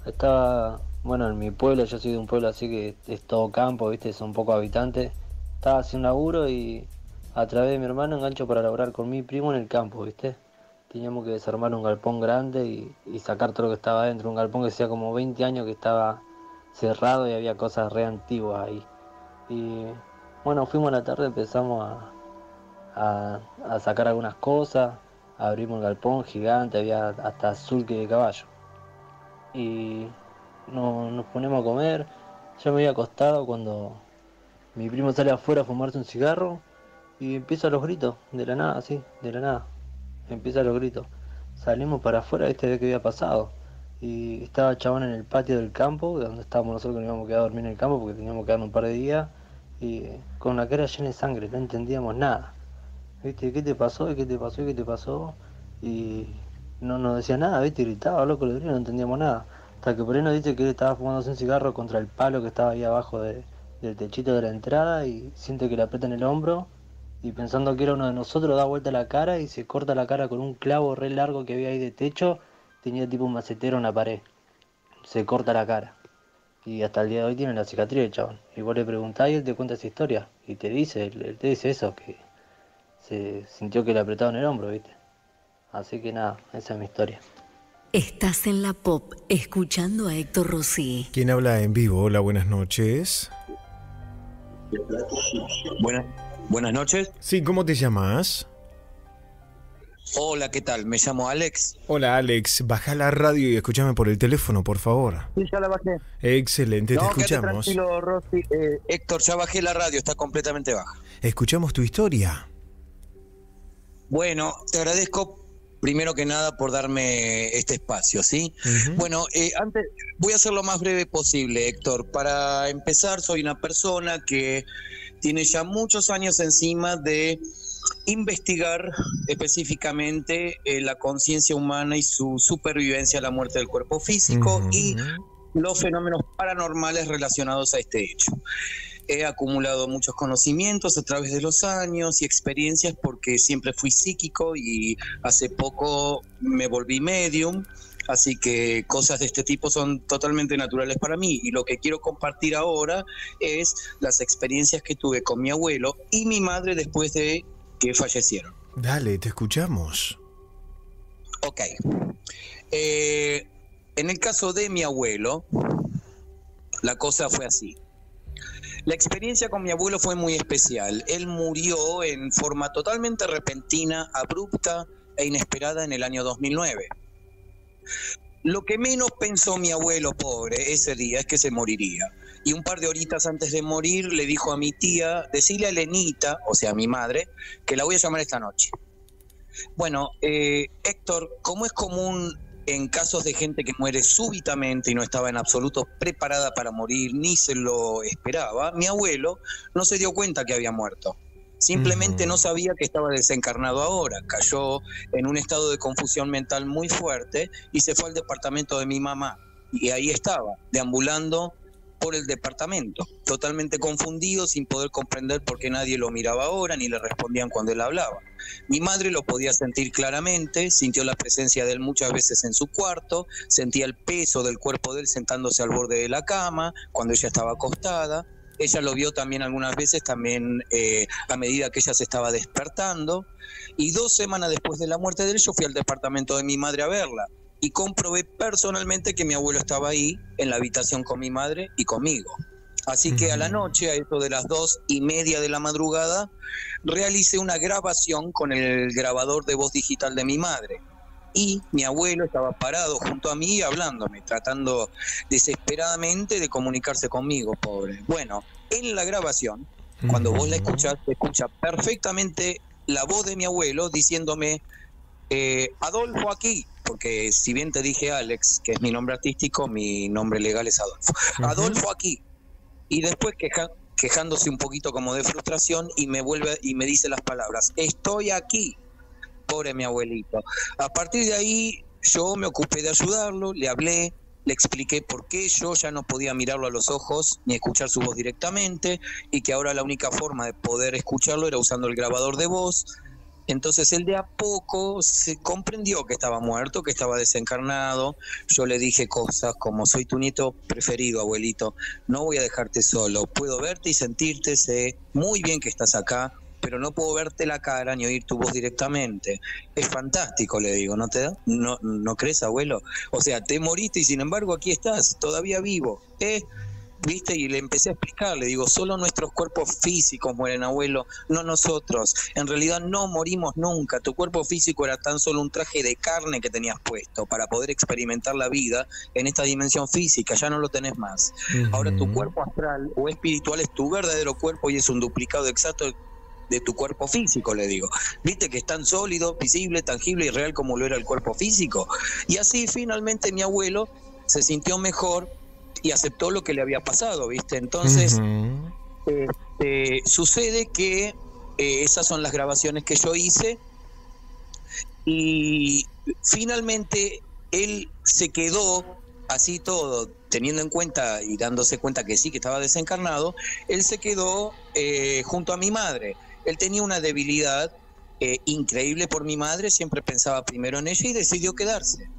S15: estaba, bueno, en mi pueblo, yo soy de un pueblo así que es todo campo, ¿viste? Son pocos habitantes. Estaba haciendo un laburo y a través de mi hermano engancho para laburar con mi primo en el campo, ¿viste? Teníamos que desarmar un galpón grande y sacar todo lo que estaba dentro. Un galpón que hacía como 20 años que estaba cerrado y había cosas re antiguas ahí. Y bueno, fuimos a la tarde, empezamos a sacar algunas cosas, abrimos el galpón gigante, había hasta sulky de caballo. Y nos ponemos a comer. Yo me había acostado cuando mi primo sale afuera a fumarse un cigarro y empieza los gritos, de la nada, así, de la nada. Empieza los gritos. Salimos para afuera, viste, de qué había pasado. Y estaba el chabón en el patio del campo, donde estábamos nosotros, que nos íbamos a quedar a dormir en el campo porque teníamos que quedar un par de días. Y con la cara llena de sangre, no entendíamos nada. ¿Viste? ¿Qué te pasó? ¿Qué te pasó? ¿Qué te pasó? Y no nos decía nada, ¿viste? Gritaba, loco, le no entendíamos nada. Hasta que por ahí nos dice que él estaba fumándose un cigarro contra el palo que estaba ahí abajo del techito de la entrada y siente que le aprieta en el hombro. Y pensando que era uno de nosotros, da vuelta la cara y se corta la cara con un clavo re largo que había ahí de techo. Tenía tipo un macetero en la pared. Se corta la cara. Y hasta el día de hoy tiene la cicatriz el chabón. Y vos le preguntás y él te cuenta esa historia. Y te dice, él te dice eso, que se sintió que le apretaban el hombro, ¿viste? Así que nada, esa es mi historia.
S2: Estás en la Pop, escuchando a Héctor Rossi.
S3: ¿Quién habla en vivo? Hola, buenas noches.
S16: Buenas noches.
S3: Sí, ¿cómo te llamas?
S16: Hola, ¿qué tal? Me llamo Alex.
S3: Hola, Alex. Baja la radio y escúchame por el teléfono, por favor.
S16: Sí, ya la bajé.
S3: Excelente, te escuchamos.
S16: Tranquilo, Rossi. Héctor, ya bajé la radio, está completamente baja.
S3: Escuchamos tu historia.
S16: Bueno, te agradezco primero que nada por darme este espacio, ¿sí? Bueno, antes voy a ser lo más breve posible, Héctor. Para empezar, soy una persona que tiene ya muchos años encima de investigar específicamente la conciencia humana y su supervivencia a la muerte del cuerpo físico y los fenómenos paranormales relacionados a este hecho. He acumulado muchos conocimientos a través de los años y experiencias porque siempre fui psíquico y hace poco me volví medium. Así que cosas de este tipo son totalmente naturales para mí y lo que quiero compartir ahora es las experiencias que tuve con mi abuelo y mi madre después de que fallecieron.
S3: Dale, te escuchamos.
S16: Ok. En el caso de mi abuelo, la cosa fue así. La experiencia con mi abuelo fue muy especial. Él murió en forma totalmente repentina, abrupta e inesperada en el año 2009. Lo que menos pensó mi abuelo, pobre, ese día es que se moriría. Y un par de horitas antes de morir le dijo a mi tía, decirle a Elenita, o sea a mi madre, que la voy a llamar esta noche. Bueno, Héctor, como es común en casos de gente que muere súbitamente y no estaba en absoluto preparada para morir, ni se lo esperaba, mi abuelo no se dio cuenta que había muerto. Simplemente no sabía que estaba desencarnado ahora, cayó en un estado de confusión mental muy fuerte y se fue al departamento de mi mamá. Y ahí estaba, deambulando por el departamento, totalmente confundido, sin poder comprender por qué nadie lo miraba ahora, ni le respondían cuando él hablaba. Mi madre lo podía sentir claramente, sintió la presencia de él muchas veces en su cuarto, sentía el peso del cuerpo de él sentándose al borde de la cama, cuando ella estaba acostada. Ella lo vio también algunas veces, también a medida que ella se estaba despertando. Y 2 semanas después de la muerte de él, yo fui al departamento de mi madre a verla. Y comprobé personalmente que mi abuelo estaba ahí, en la habitación con mi madre y conmigo. Así que a la noche, a eso de las 2:30 de la madrugada, realicé una grabación con el grabador de voz digital de mi madre. Y mi abuelo estaba parado junto a mí hablándome, tratando desesperadamente de comunicarse conmigo, pobre. Bueno, en la grabación, cuando vos la escuchás, se escucha perfectamente la voz de mi abuelo diciéndome, Adolfo aquí, porque si bien te dije Alex, que es mi nombre artístico, mi nombre legal es Adolfo. Adolfo aquí. Y después quejándose un poquito como de frustración y me vuelve y me dice las palabras, estoy aquí. Pobre mi abuelito. A partir de ahí yo me ocupé de ayudarlo, le hablé, le expliqué por qué yo ya no podía mirarlo a los ojos ni escuchar su voz directamente y que ahora la única forma de poder escucharlo era usando el grabador de voz. Entonces él de a poco se comprendió que estaba muerto, que estaba desencarnado. Yo le dije cosas como: soy tu nieto preferido, abuelito, no voy a dejarte solo, puedo verte y sentirte, sé muy bien que estás acá, pero no puedo verte la cara ni oír tu voz directamente. Es fantástico, le digo, ¿no crees, abuelo? O sea, te moriste y sin embargo aquí estás, todavía vivo, ¿viste? Y le empecé a explicar, le digo, solo nuestros cuerpos físicos mueren, abuelo, no nosotros. En realidad no morimos nunca. Tu cuerpo físico era tan solo un traje de carne que tenías puesto para poder experimentar la vida en esta dimensión física, ya no lo tenés más. Ahora tu cuerpo astral o espiritual es tu verdadero cuerpo y es un duplicado exacto de tu cuerpo físico, le digo. ¿Viste que es tan sólido, visible, tangible y real como lo era el cuerpo físico? Y así finalmente mi abuelo se sintió mejor y aceptó lo que le había pasado, ¿viste? Entonces, sucede que esas son las grabaciones que yo hice y finalmente él se quedó así todo, teniendo en cuenta y dándose cuenta que sí, que estaba desencarnado, él se quedó junto a mi madre. Él tenía una debilidad increíble por mi madre, siempre pensaba primero en ella y decidió quedarse.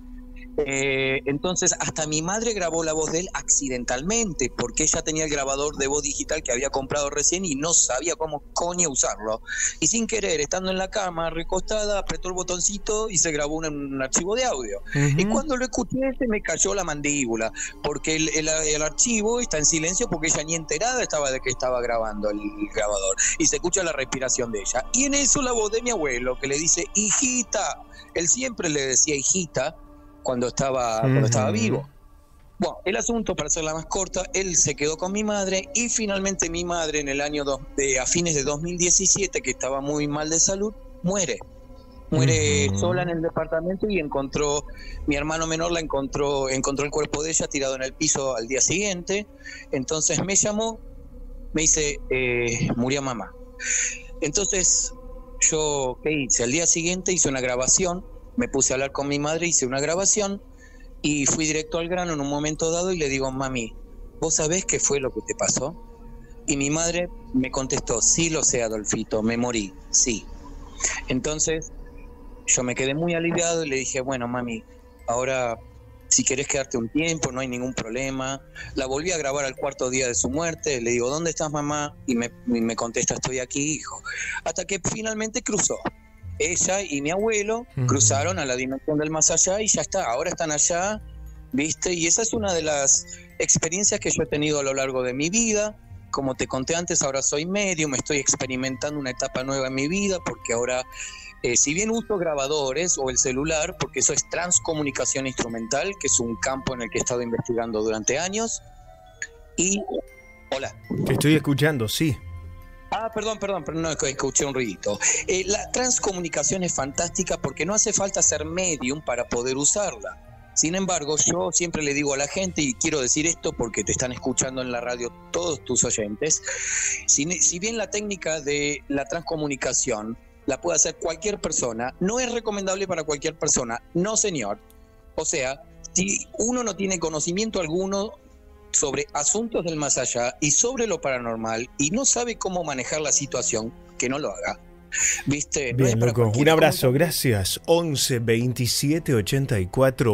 S16: Entonces hasta mi madre grabó la voz de él accidentalmente, porque ella tenía el grabador de voz digital que había comprado recién y no sabía cómo coño usarlo, y sin querer, estando en la cama recostada, apretó el botoncito y se grabó un archivo de audio. Y cuando lo escuché se me cayó la mandíbula, porque el archivo está en silencio, porque ella ni enterada estaba de que estaba grabando el grabador, y se escucha la respiración de ella, y en eso la voz de mi abuelo que le dice hijita. Él siempre le decía hijita cuando estaba vivo. Bueno, el asunto, para hacerla más corta, él se quedó con mi madre y finalmente mi madre en el año a fines de 2017, que estaba muy mal de salud, muere sola en el departamento y mi hermano menor encontró el cuerpo de ella tirado en el piso al día siguiente. Entonces me llamó, me dice, murió mamá. Entonces yo, ¿qué hice? Al día siguiente hice una grabación. Me puse a hablar con mi madre, hice una grabación y fui directo al grano en un momento dado y le digo, mami, ¿vos sabés qué fue lo que te pasó? Y mi madre me contestó, sí lo sé, Adolfito, me morí, sí. Entonces yo me quedé muy aliviado y le dije, bueno, mami, ahora si querés quedarte un tiempo, no hay ningún problema. La volví a grabar al cuarto día de su muerte, le digo, ¿dónde estás, mamá? Y me contesta, estoy aquí, hijo. Hasta que finalmente cruzó. Ella y mi abuelo cruzaron a la dimensión del más allá y ya está, ahora están allá, ¿viste? Y esa es una de las experiencias que yo he tenido a lo largo de mi vida. Como te conté antes, ahora soy medium, estoy experimentando una etapa nueva en mi vida, porque ahora, si bien uso grabadores o el celular, porque eso es transcomunicación instrumental, que es un campo en el que he estado investigando durante años. Y... Hola.
S3: Te estoy escuchando, sí.
S16: Perdón, pero no, escuché un ruidito. La transcomunicación es fantástica porque no hace falta ser medium para poder usarla. Sin embargo, yo siempre le digo a la gente, y quiero decir esto porque te están escuchando en la radio todos tus oyentes, si bien la técnica de la transcomunicación la puede hacer cualquier persona, no es recomendable para cualquier persona, no señor. O sea, si uno no tiene conocimiento alguno sobre asuntos del más allá y sobre lo paranormal y no sabe cómo manejar la situación, que no lo haga. ¿Viste?
S3: Bien,
S16: no
S3: loco. Un abrazo, gracias. 11 27 84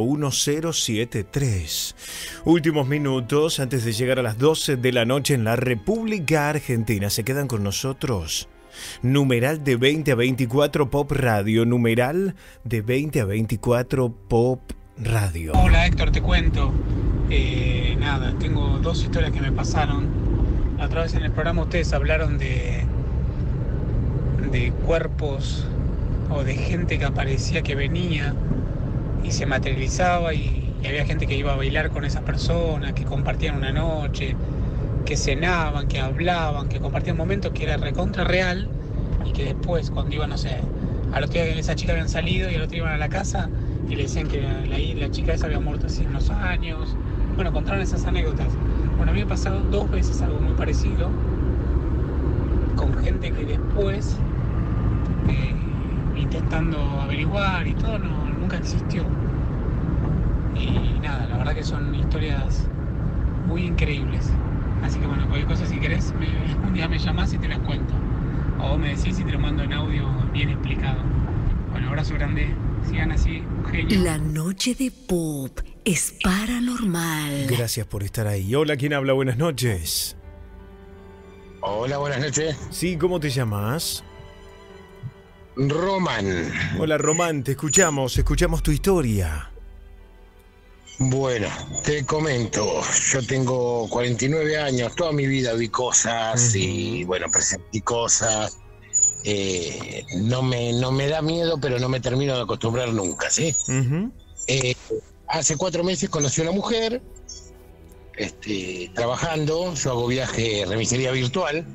S3: 1073. Últimos minutos antes de llegar a las 12 de la noche en la República Argentina. Se quedan con nosotros. Numeral de 20 a 24 Pop Radio. Numeral de 20 a 24 Pop Radio.
S21: Hola Héctor, te cuento. Nada, tengo dos historias que me pasaron. La otra vez en el programa ustedes hablaron de cuerpos o de gente que aparecía, que venía y se materializaba y había gente que iba a bailar con esas personas, que compartían una noche, que cenaban, que hablaban, que compartían momentos que era recontra real y que después cuando iban, no sé, al otro día esa chica habían salido y al otro día iban a la casa y le decían que la chica esa había muerto hace unos años. Bueno, contaron esas anécdotas. Bueno, a mí me ha pasado 2 veces algo muy parecido con gente que después intentando averiguar y todo, nunca existió. Y nada, la verdad que son historias muy increíbles. Así que bueno, cualquier cosa si querés, un día me llamás y te las cuento.
S17: O vos me decís y te lo mando en audio bien explicado. Bueno, abrazo grande. Sigan así, un genio.
S2: La noche de Pop es paranormal.
S3: Gracias por estar ahí. Hola, ¿quién habla? Buenas noches.
S19: Hola, buenas noches.
S3: Sí, ¿cómo te llamas?
S19: Román.
S3: Hola, Román, te escuchamos tu historia.
S19: Bueno, te comento, yo tengo 49 años, toda mi vida vi cosas y bueno, presenté cosas. No me da miedo, pero no me termino de acostumbrar nunca, ¿sí? Hace 4 meses conocí a una mujer, trabajando, yo hago viaje remisería virtual,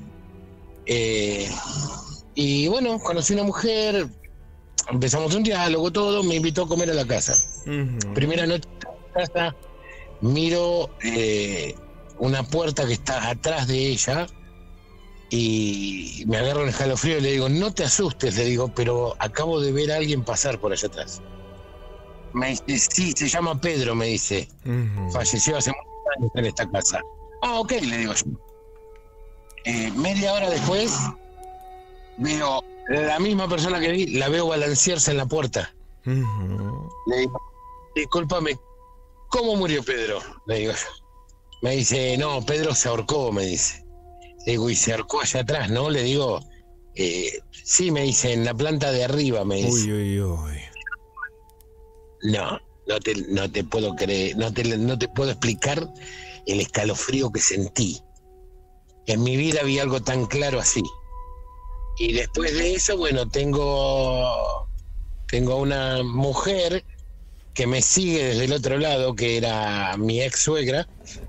S19: y bueno, conocí a una mujer, empezamos un diálogo, todo, me invitó a comer a la casa. Primera noche en la casa, miro una puerta que está atrás de ella, y me agarro un escalofrío y le digo, no te asustes, le digo, pero acabo de ver a alguien pasar por allá atrás. Me dice, sí, se llama Pedro, me dice. Falleció hace muchos años en esta casa. Ah, ok, le digo yo. Media hora después, veo la misma persona que vi, la veo balancearse en la puerta. Le digo, discúlpame, ¿cómo murió Pedro? Le digo yo. Me dice, no, Pedro se ahorcó, me dice. Le digo, y se ahorcó allá atrás, ¿no? Le digo, sí, me dice, en la planta de arriba, me dice. Uy. No te puedo creer, no te puedo explicar el escalofrío que sentí. En mi vida vi algo tan claro así. Y después de eso, bueno, tengo una mujer que me sigue desde el otro lado, que era mi ex suegra,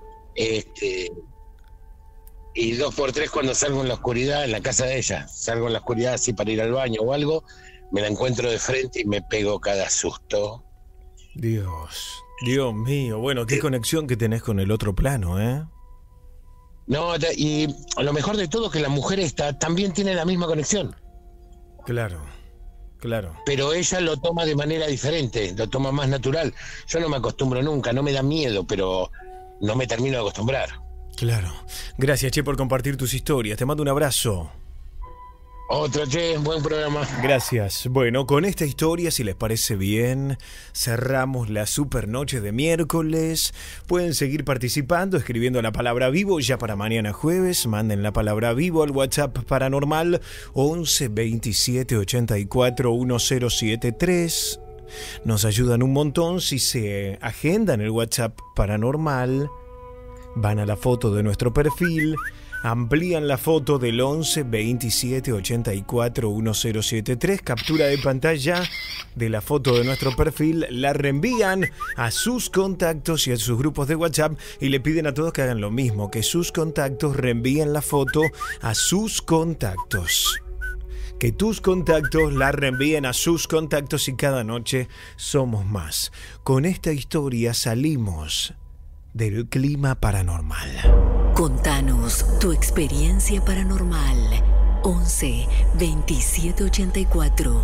S19: y 2x3 cuando salgo en la oscuridad, en la casa de ella, salgo en la oscuridad así para ir al baño o algo, me la encuentro de frente y me pego cada susto.
S3: Dios mío, bueno, qué conexión que tenés con el otro plano, ¿eh?
S19: No, y lo mejor de todo es que la mujer esta también tiene la misma conexión.
S3: Claro.
S19: Pero ella lo toma de manera diferente, lo toma más natural. Yo no me acostumbro nunca, no me da miedo, pero no me termino de acostumbrar.
S3: Claro. Gracias, Che, por compartir tus historias. Te mando un abrazo.
S19: Otro, Che, buen programa.
S3: Gracias. Bueno, con esta historia, si les parece bien, cerramos la super noche de miércoles. Pueden seguir participando, escribiendo la palabra vivo ya para mañana jueves. Manden la palabra vivo al WhatsApp paranormal 11 27 84 1073. Nos ayudan un montón si se agendan el WhatsApp paranormal. Van a la foto de nuestro perfil, amplían la foto del 11 27 84 1073, captura de pantalla de la foto de nuestro perfil, la reenvían a sus contactos y a sus grupos de WhatsApp y le piden a todos que hagan lo mismo, que sus contactos reenvíen la foto a sus contactos. Que tus contactos la reenvíen a sus contactos y cada noche somos más. Con esta historia salimos del clima paranormal.
S2: Contanos tu experiencia paranormal. 11 27 84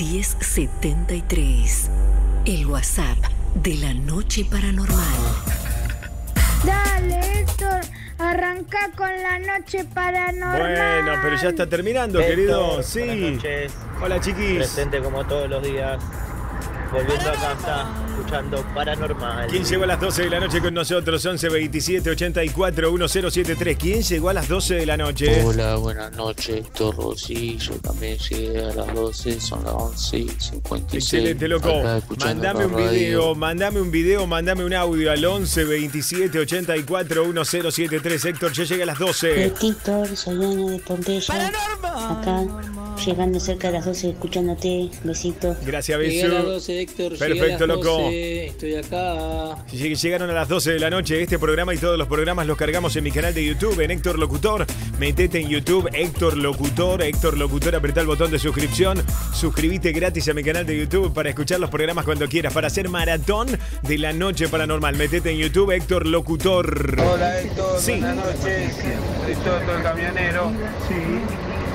S2: 1073. El WhatsApp de la noche paranormal.
S20: Dale, Héctor, arranca con la noche paranormal.
S3: Bueno, pero ya está terminando,
S24: Héctor,
S3: querido. Sí.
S24: Buenas noches.
S3: Hola, chiquis.
S24: Presente como todos los días. Volviendo a casa, escuchando Paranormal.
S3: ¿Quién llegó a las 12 de la noche con nosotros? 11 27 84 1073. ¿Quién llegó a las 12 de la noche?
S25: Hola, buenas noches, Héctor Rossi. Yo también llegué a las 12, son las 11:56.
S3: Excelente, loco. Mándame un video, mándame un audio al 11 27 84 1073. Héctor, yo llegué a las 12.
S26: Héctor, soy Ana de Pompeya. Acá, llegando cerca de las 12, escuchándote. Besitos.
S3: Gracias,
S27: Llegué a las
S3: beso.
S27: 12, Héctor.
S3: Perfecto, loco.
S27: Estoy acá.
S3: Llegaron a las 12 de la noche. Este programa y todos los programas los cargamos en mi canal de YouTube, en Héctor Locutor. Metete en YouTube, Héctor Locutor. Héctor Locutor, apretá el botón de suscripción. Suscríbete gratis a mi canal de YouTube para escuchar los programas cuando quieras. Para hacer maratón de la noche paranormal. Metete en YouTube, Héctor Locutor.
S28: Hola, Héctor.
S3: Sí.
S28: Buenas noches. Soy Toto, el camionero. Sí.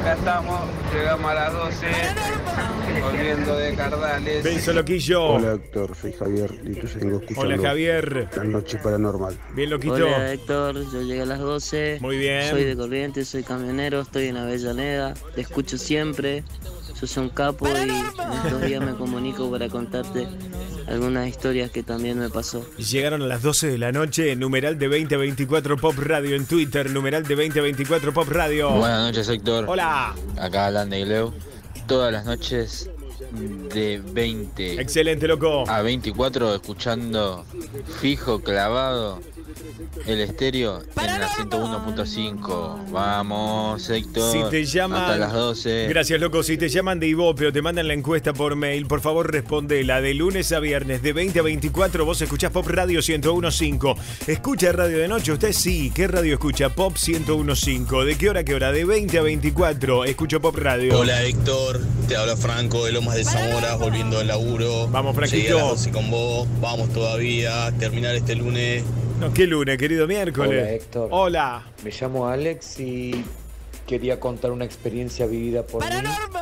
S4: acá estamos, llegamos a las 12, volviendo de Cardales.
S3: Beso, loquillo.
S5: Hola, Héctor, soy Javier y tú vengo escuchando.
S3: Hola, Javier.
S5: La noche paranormal.
S3: Bien, loquito.
S6: Hola, Héctor, yo llegué a las 12.
S3: Muy bien.
S6: Soy de Corrientes, soy camionero, estoy en Avellaneda, te escucho siempre. Sos un capo y en estos días me comunico para contarte algunas historias que también me pasó.
S3: Llegaron a las 12 de la noche, numeral de 2024 Pop Radio en Twitter, numeral de 2024 Pop Radio.
S7: Buenas noches, Héctor.
S3: Hola.
S7: Acá Alan de Gleu. Todas las noches de 20
S3: excelente, loco,
S7: a 24 escuchando fijo, clavado, el estéreo en la 101.5. Vamos, Héctor.
S3: Si te llaman,
S7: hasta las 12.
S3: Gracias, loco. Si te llaman de Ibope o te mandan la encuesta por mail, por favor respondela. De lunes a viernes, de 20 a 24, vos escuchás Pop Radio 101.5. ¿Escucha radio de noche? Usted sí. ¿Qué radio escucha? Pop 101.5. ¿De qué hora a qué hora? De 20 a 24, escucho Pop Radio.
S18: Hola, Héctor. Te habla Franco de Lomas de Zamora, volviendo del laburo.
S3: Vamos, Franquito.
S18: Llegué a las 12 con vos. Vamos todavía. Terminar este lunes.
S3: No, ¿qué lunes, querido? Miércoles.
S22: Hola, Héctor.
S3: Hola.
S22: Me llamo Alex y quería contar una experiencia vivida por mí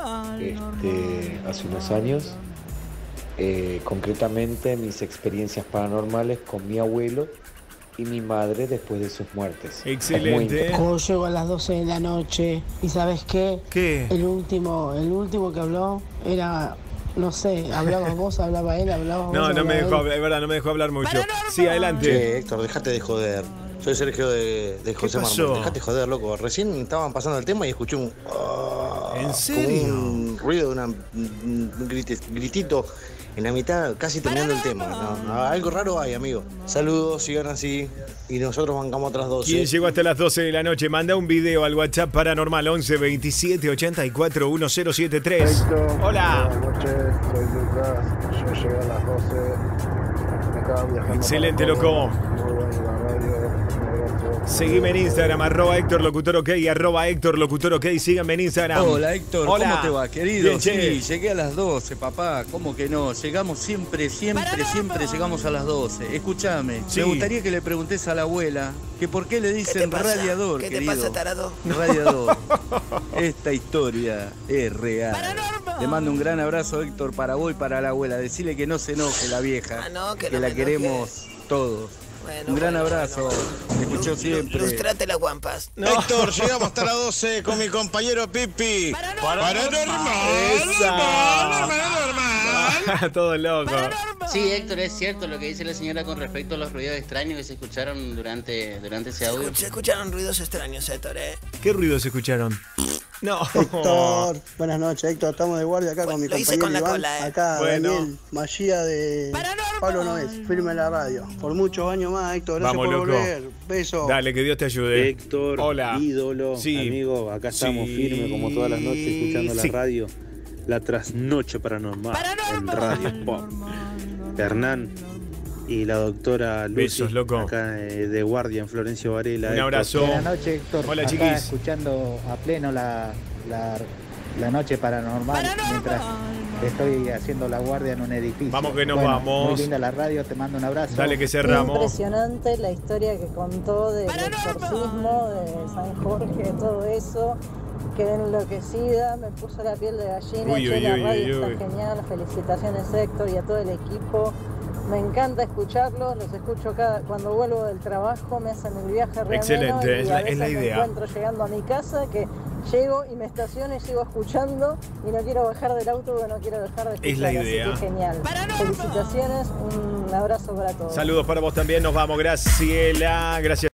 S22: hace unos años. Concretamente mis experiencias paranormales con mi abuelo y mi madre después de sus muertes.
S3: Excelente.
S23: Como llego a las 12 de la noche y ¿sabes qué?
S3: ¿Qué?
S23: El último que habló era... No sé, hablabas vos, hablaba él, hablabas vos.
S3: No me dejó hablar, es verdad, no me dejó hablar mucho. Sí, adelante.
S28: Che, Héctor, dejate de joder. Soy Sergio de José Marmol. Dejate de joder, loco. Recién estaban pasando el tema y escuché un...
S3: ¿En serio?
S28: Un ruido, un gritito en la mitad, casi terminando el tema. No, algo raro hay, amigo. Saludos, sigan así. Y nosotros bancamos otras 12.
S3: ¿Quién llegó hasta las 12 de la noche? Manda un video al WhatsApp Paranormal 11 27 84 1073. Hola.
S5: Buenas noches, soy Lucas. Yo llegué a las 12. Me acabo viajando.
S3: Excelente, loco.
S5: Muy buena la radio.
S3: Seguime en Instagram, @HéctorLocutorOK, @HéctorLocutorOK. Síganme en Instagram.
S29: Hola, Héctor.
S3: Hola.
S29: ¿Cómo te va, querido?
S3: Bien, che.
S29: Sí, llegué a las 12, papá. ¿Cómo que no? Llegamos siempre llegamos a las 12. Escúchame,
S3: Sí.
S29: me gustaría que le preguntes a la abuela que por qué le dicen radiador,
S30: ¿Qué
S29: querido.
S30: te pasa, tarado?
S29: Radiador. Esta historia es real. Te mando un gran abrazo, Héctor, para vos y para la abuela. Decile que no se enoje la vieja, que
S30: no
S29: la
S30: me
S29: queremos todos.
S30: Bueno,
S29: Un gran abrazo. Te escucho siempre.
S30: Lustrate la guampas.
S28: Héctor, llegamos hasta las 12 con mi compañero Pipi. Paranormal.
S3: Todo loco.
S31: Sí, Héctor, es cierto lo que dice la señora con respecto a los ruidos extraños que se escucharon durante ese audio.
S30: Se escucharon ruidos extraños, Héctor,
S3: ¿Qué ruidos escucharon? No.
S32: Héctor, buenas noches, Héctor. Estamos de guardia acá con mi
S30: lo hice
S32: compañero
S30: con la
S32: Iván.
S30: cola,
S32: Acá
S3: Bueno.
S32: Daniel Magía de Pablo Noés, firme en la radio. Por muchos años más, Héctor. Gracias
S3: Vamos,
S32: por
S3: loco.
S32: volver. Beso.
S3: Dale, que Dios te ayude.
S33: Héctor,
S3: Hola.
S33: ídolo,
S3: Sí.
S33: amigo, acá estamos
S3: Sí.
S33: firmes como todas las noches escuchando la
S3: Sí.
S33: radio. La trasnoche paranormal en Radio Pop. Hernán y la doctora Lucy,
S3: Besos, loco.
S33: acá de guardia en Florencio Varela.
S3: Un
S33: Héctor.
S3: abrazo.
S34: Buenas noches, Héctor.
S3: Hola,
S34: Acá
S3: chiquis.
S34: escuchando a pleno la noche paranormal mientras estoy haciendo la guardia en un edificio.
S3: Vamos que nos
S34: Bueno,
S3: vamos.
S34: Muy linda la radio, te mando un abrazo.
S3: Dale que cerramos.
S35: Impresionante la historia que contó del exorcismo, de San Jorge, todo eso. Quedé enloquecida, me puso la piel de gallina.
S3: Uy,
S35: Che,
S3: uy,
S35: la
S3: uy,
S35: radio
S3: uy, uy.
S35: está genial, felicitaciones Héctor y a todo el equipo. Me encanta escucharlos, los escucho cuando vuelvo del trabajo, me hacen el viaje re
S3: Excelente,
S35: ameno y
S3: es
S35: a
S3: la
S35: veces
S3: idea.
S35: me encuentro llegando a mi casa que llego y me estaciono y sigo escuchando y no quiero bajar del auto porque no quiero dejar de escuchar.
S3: Es la
S35: así
S3: idea.
S35: que genial. Felicitaciones, un abrazo para todos.
S3: Saludos para vos también. Nos vamos, Graciela. Gracias.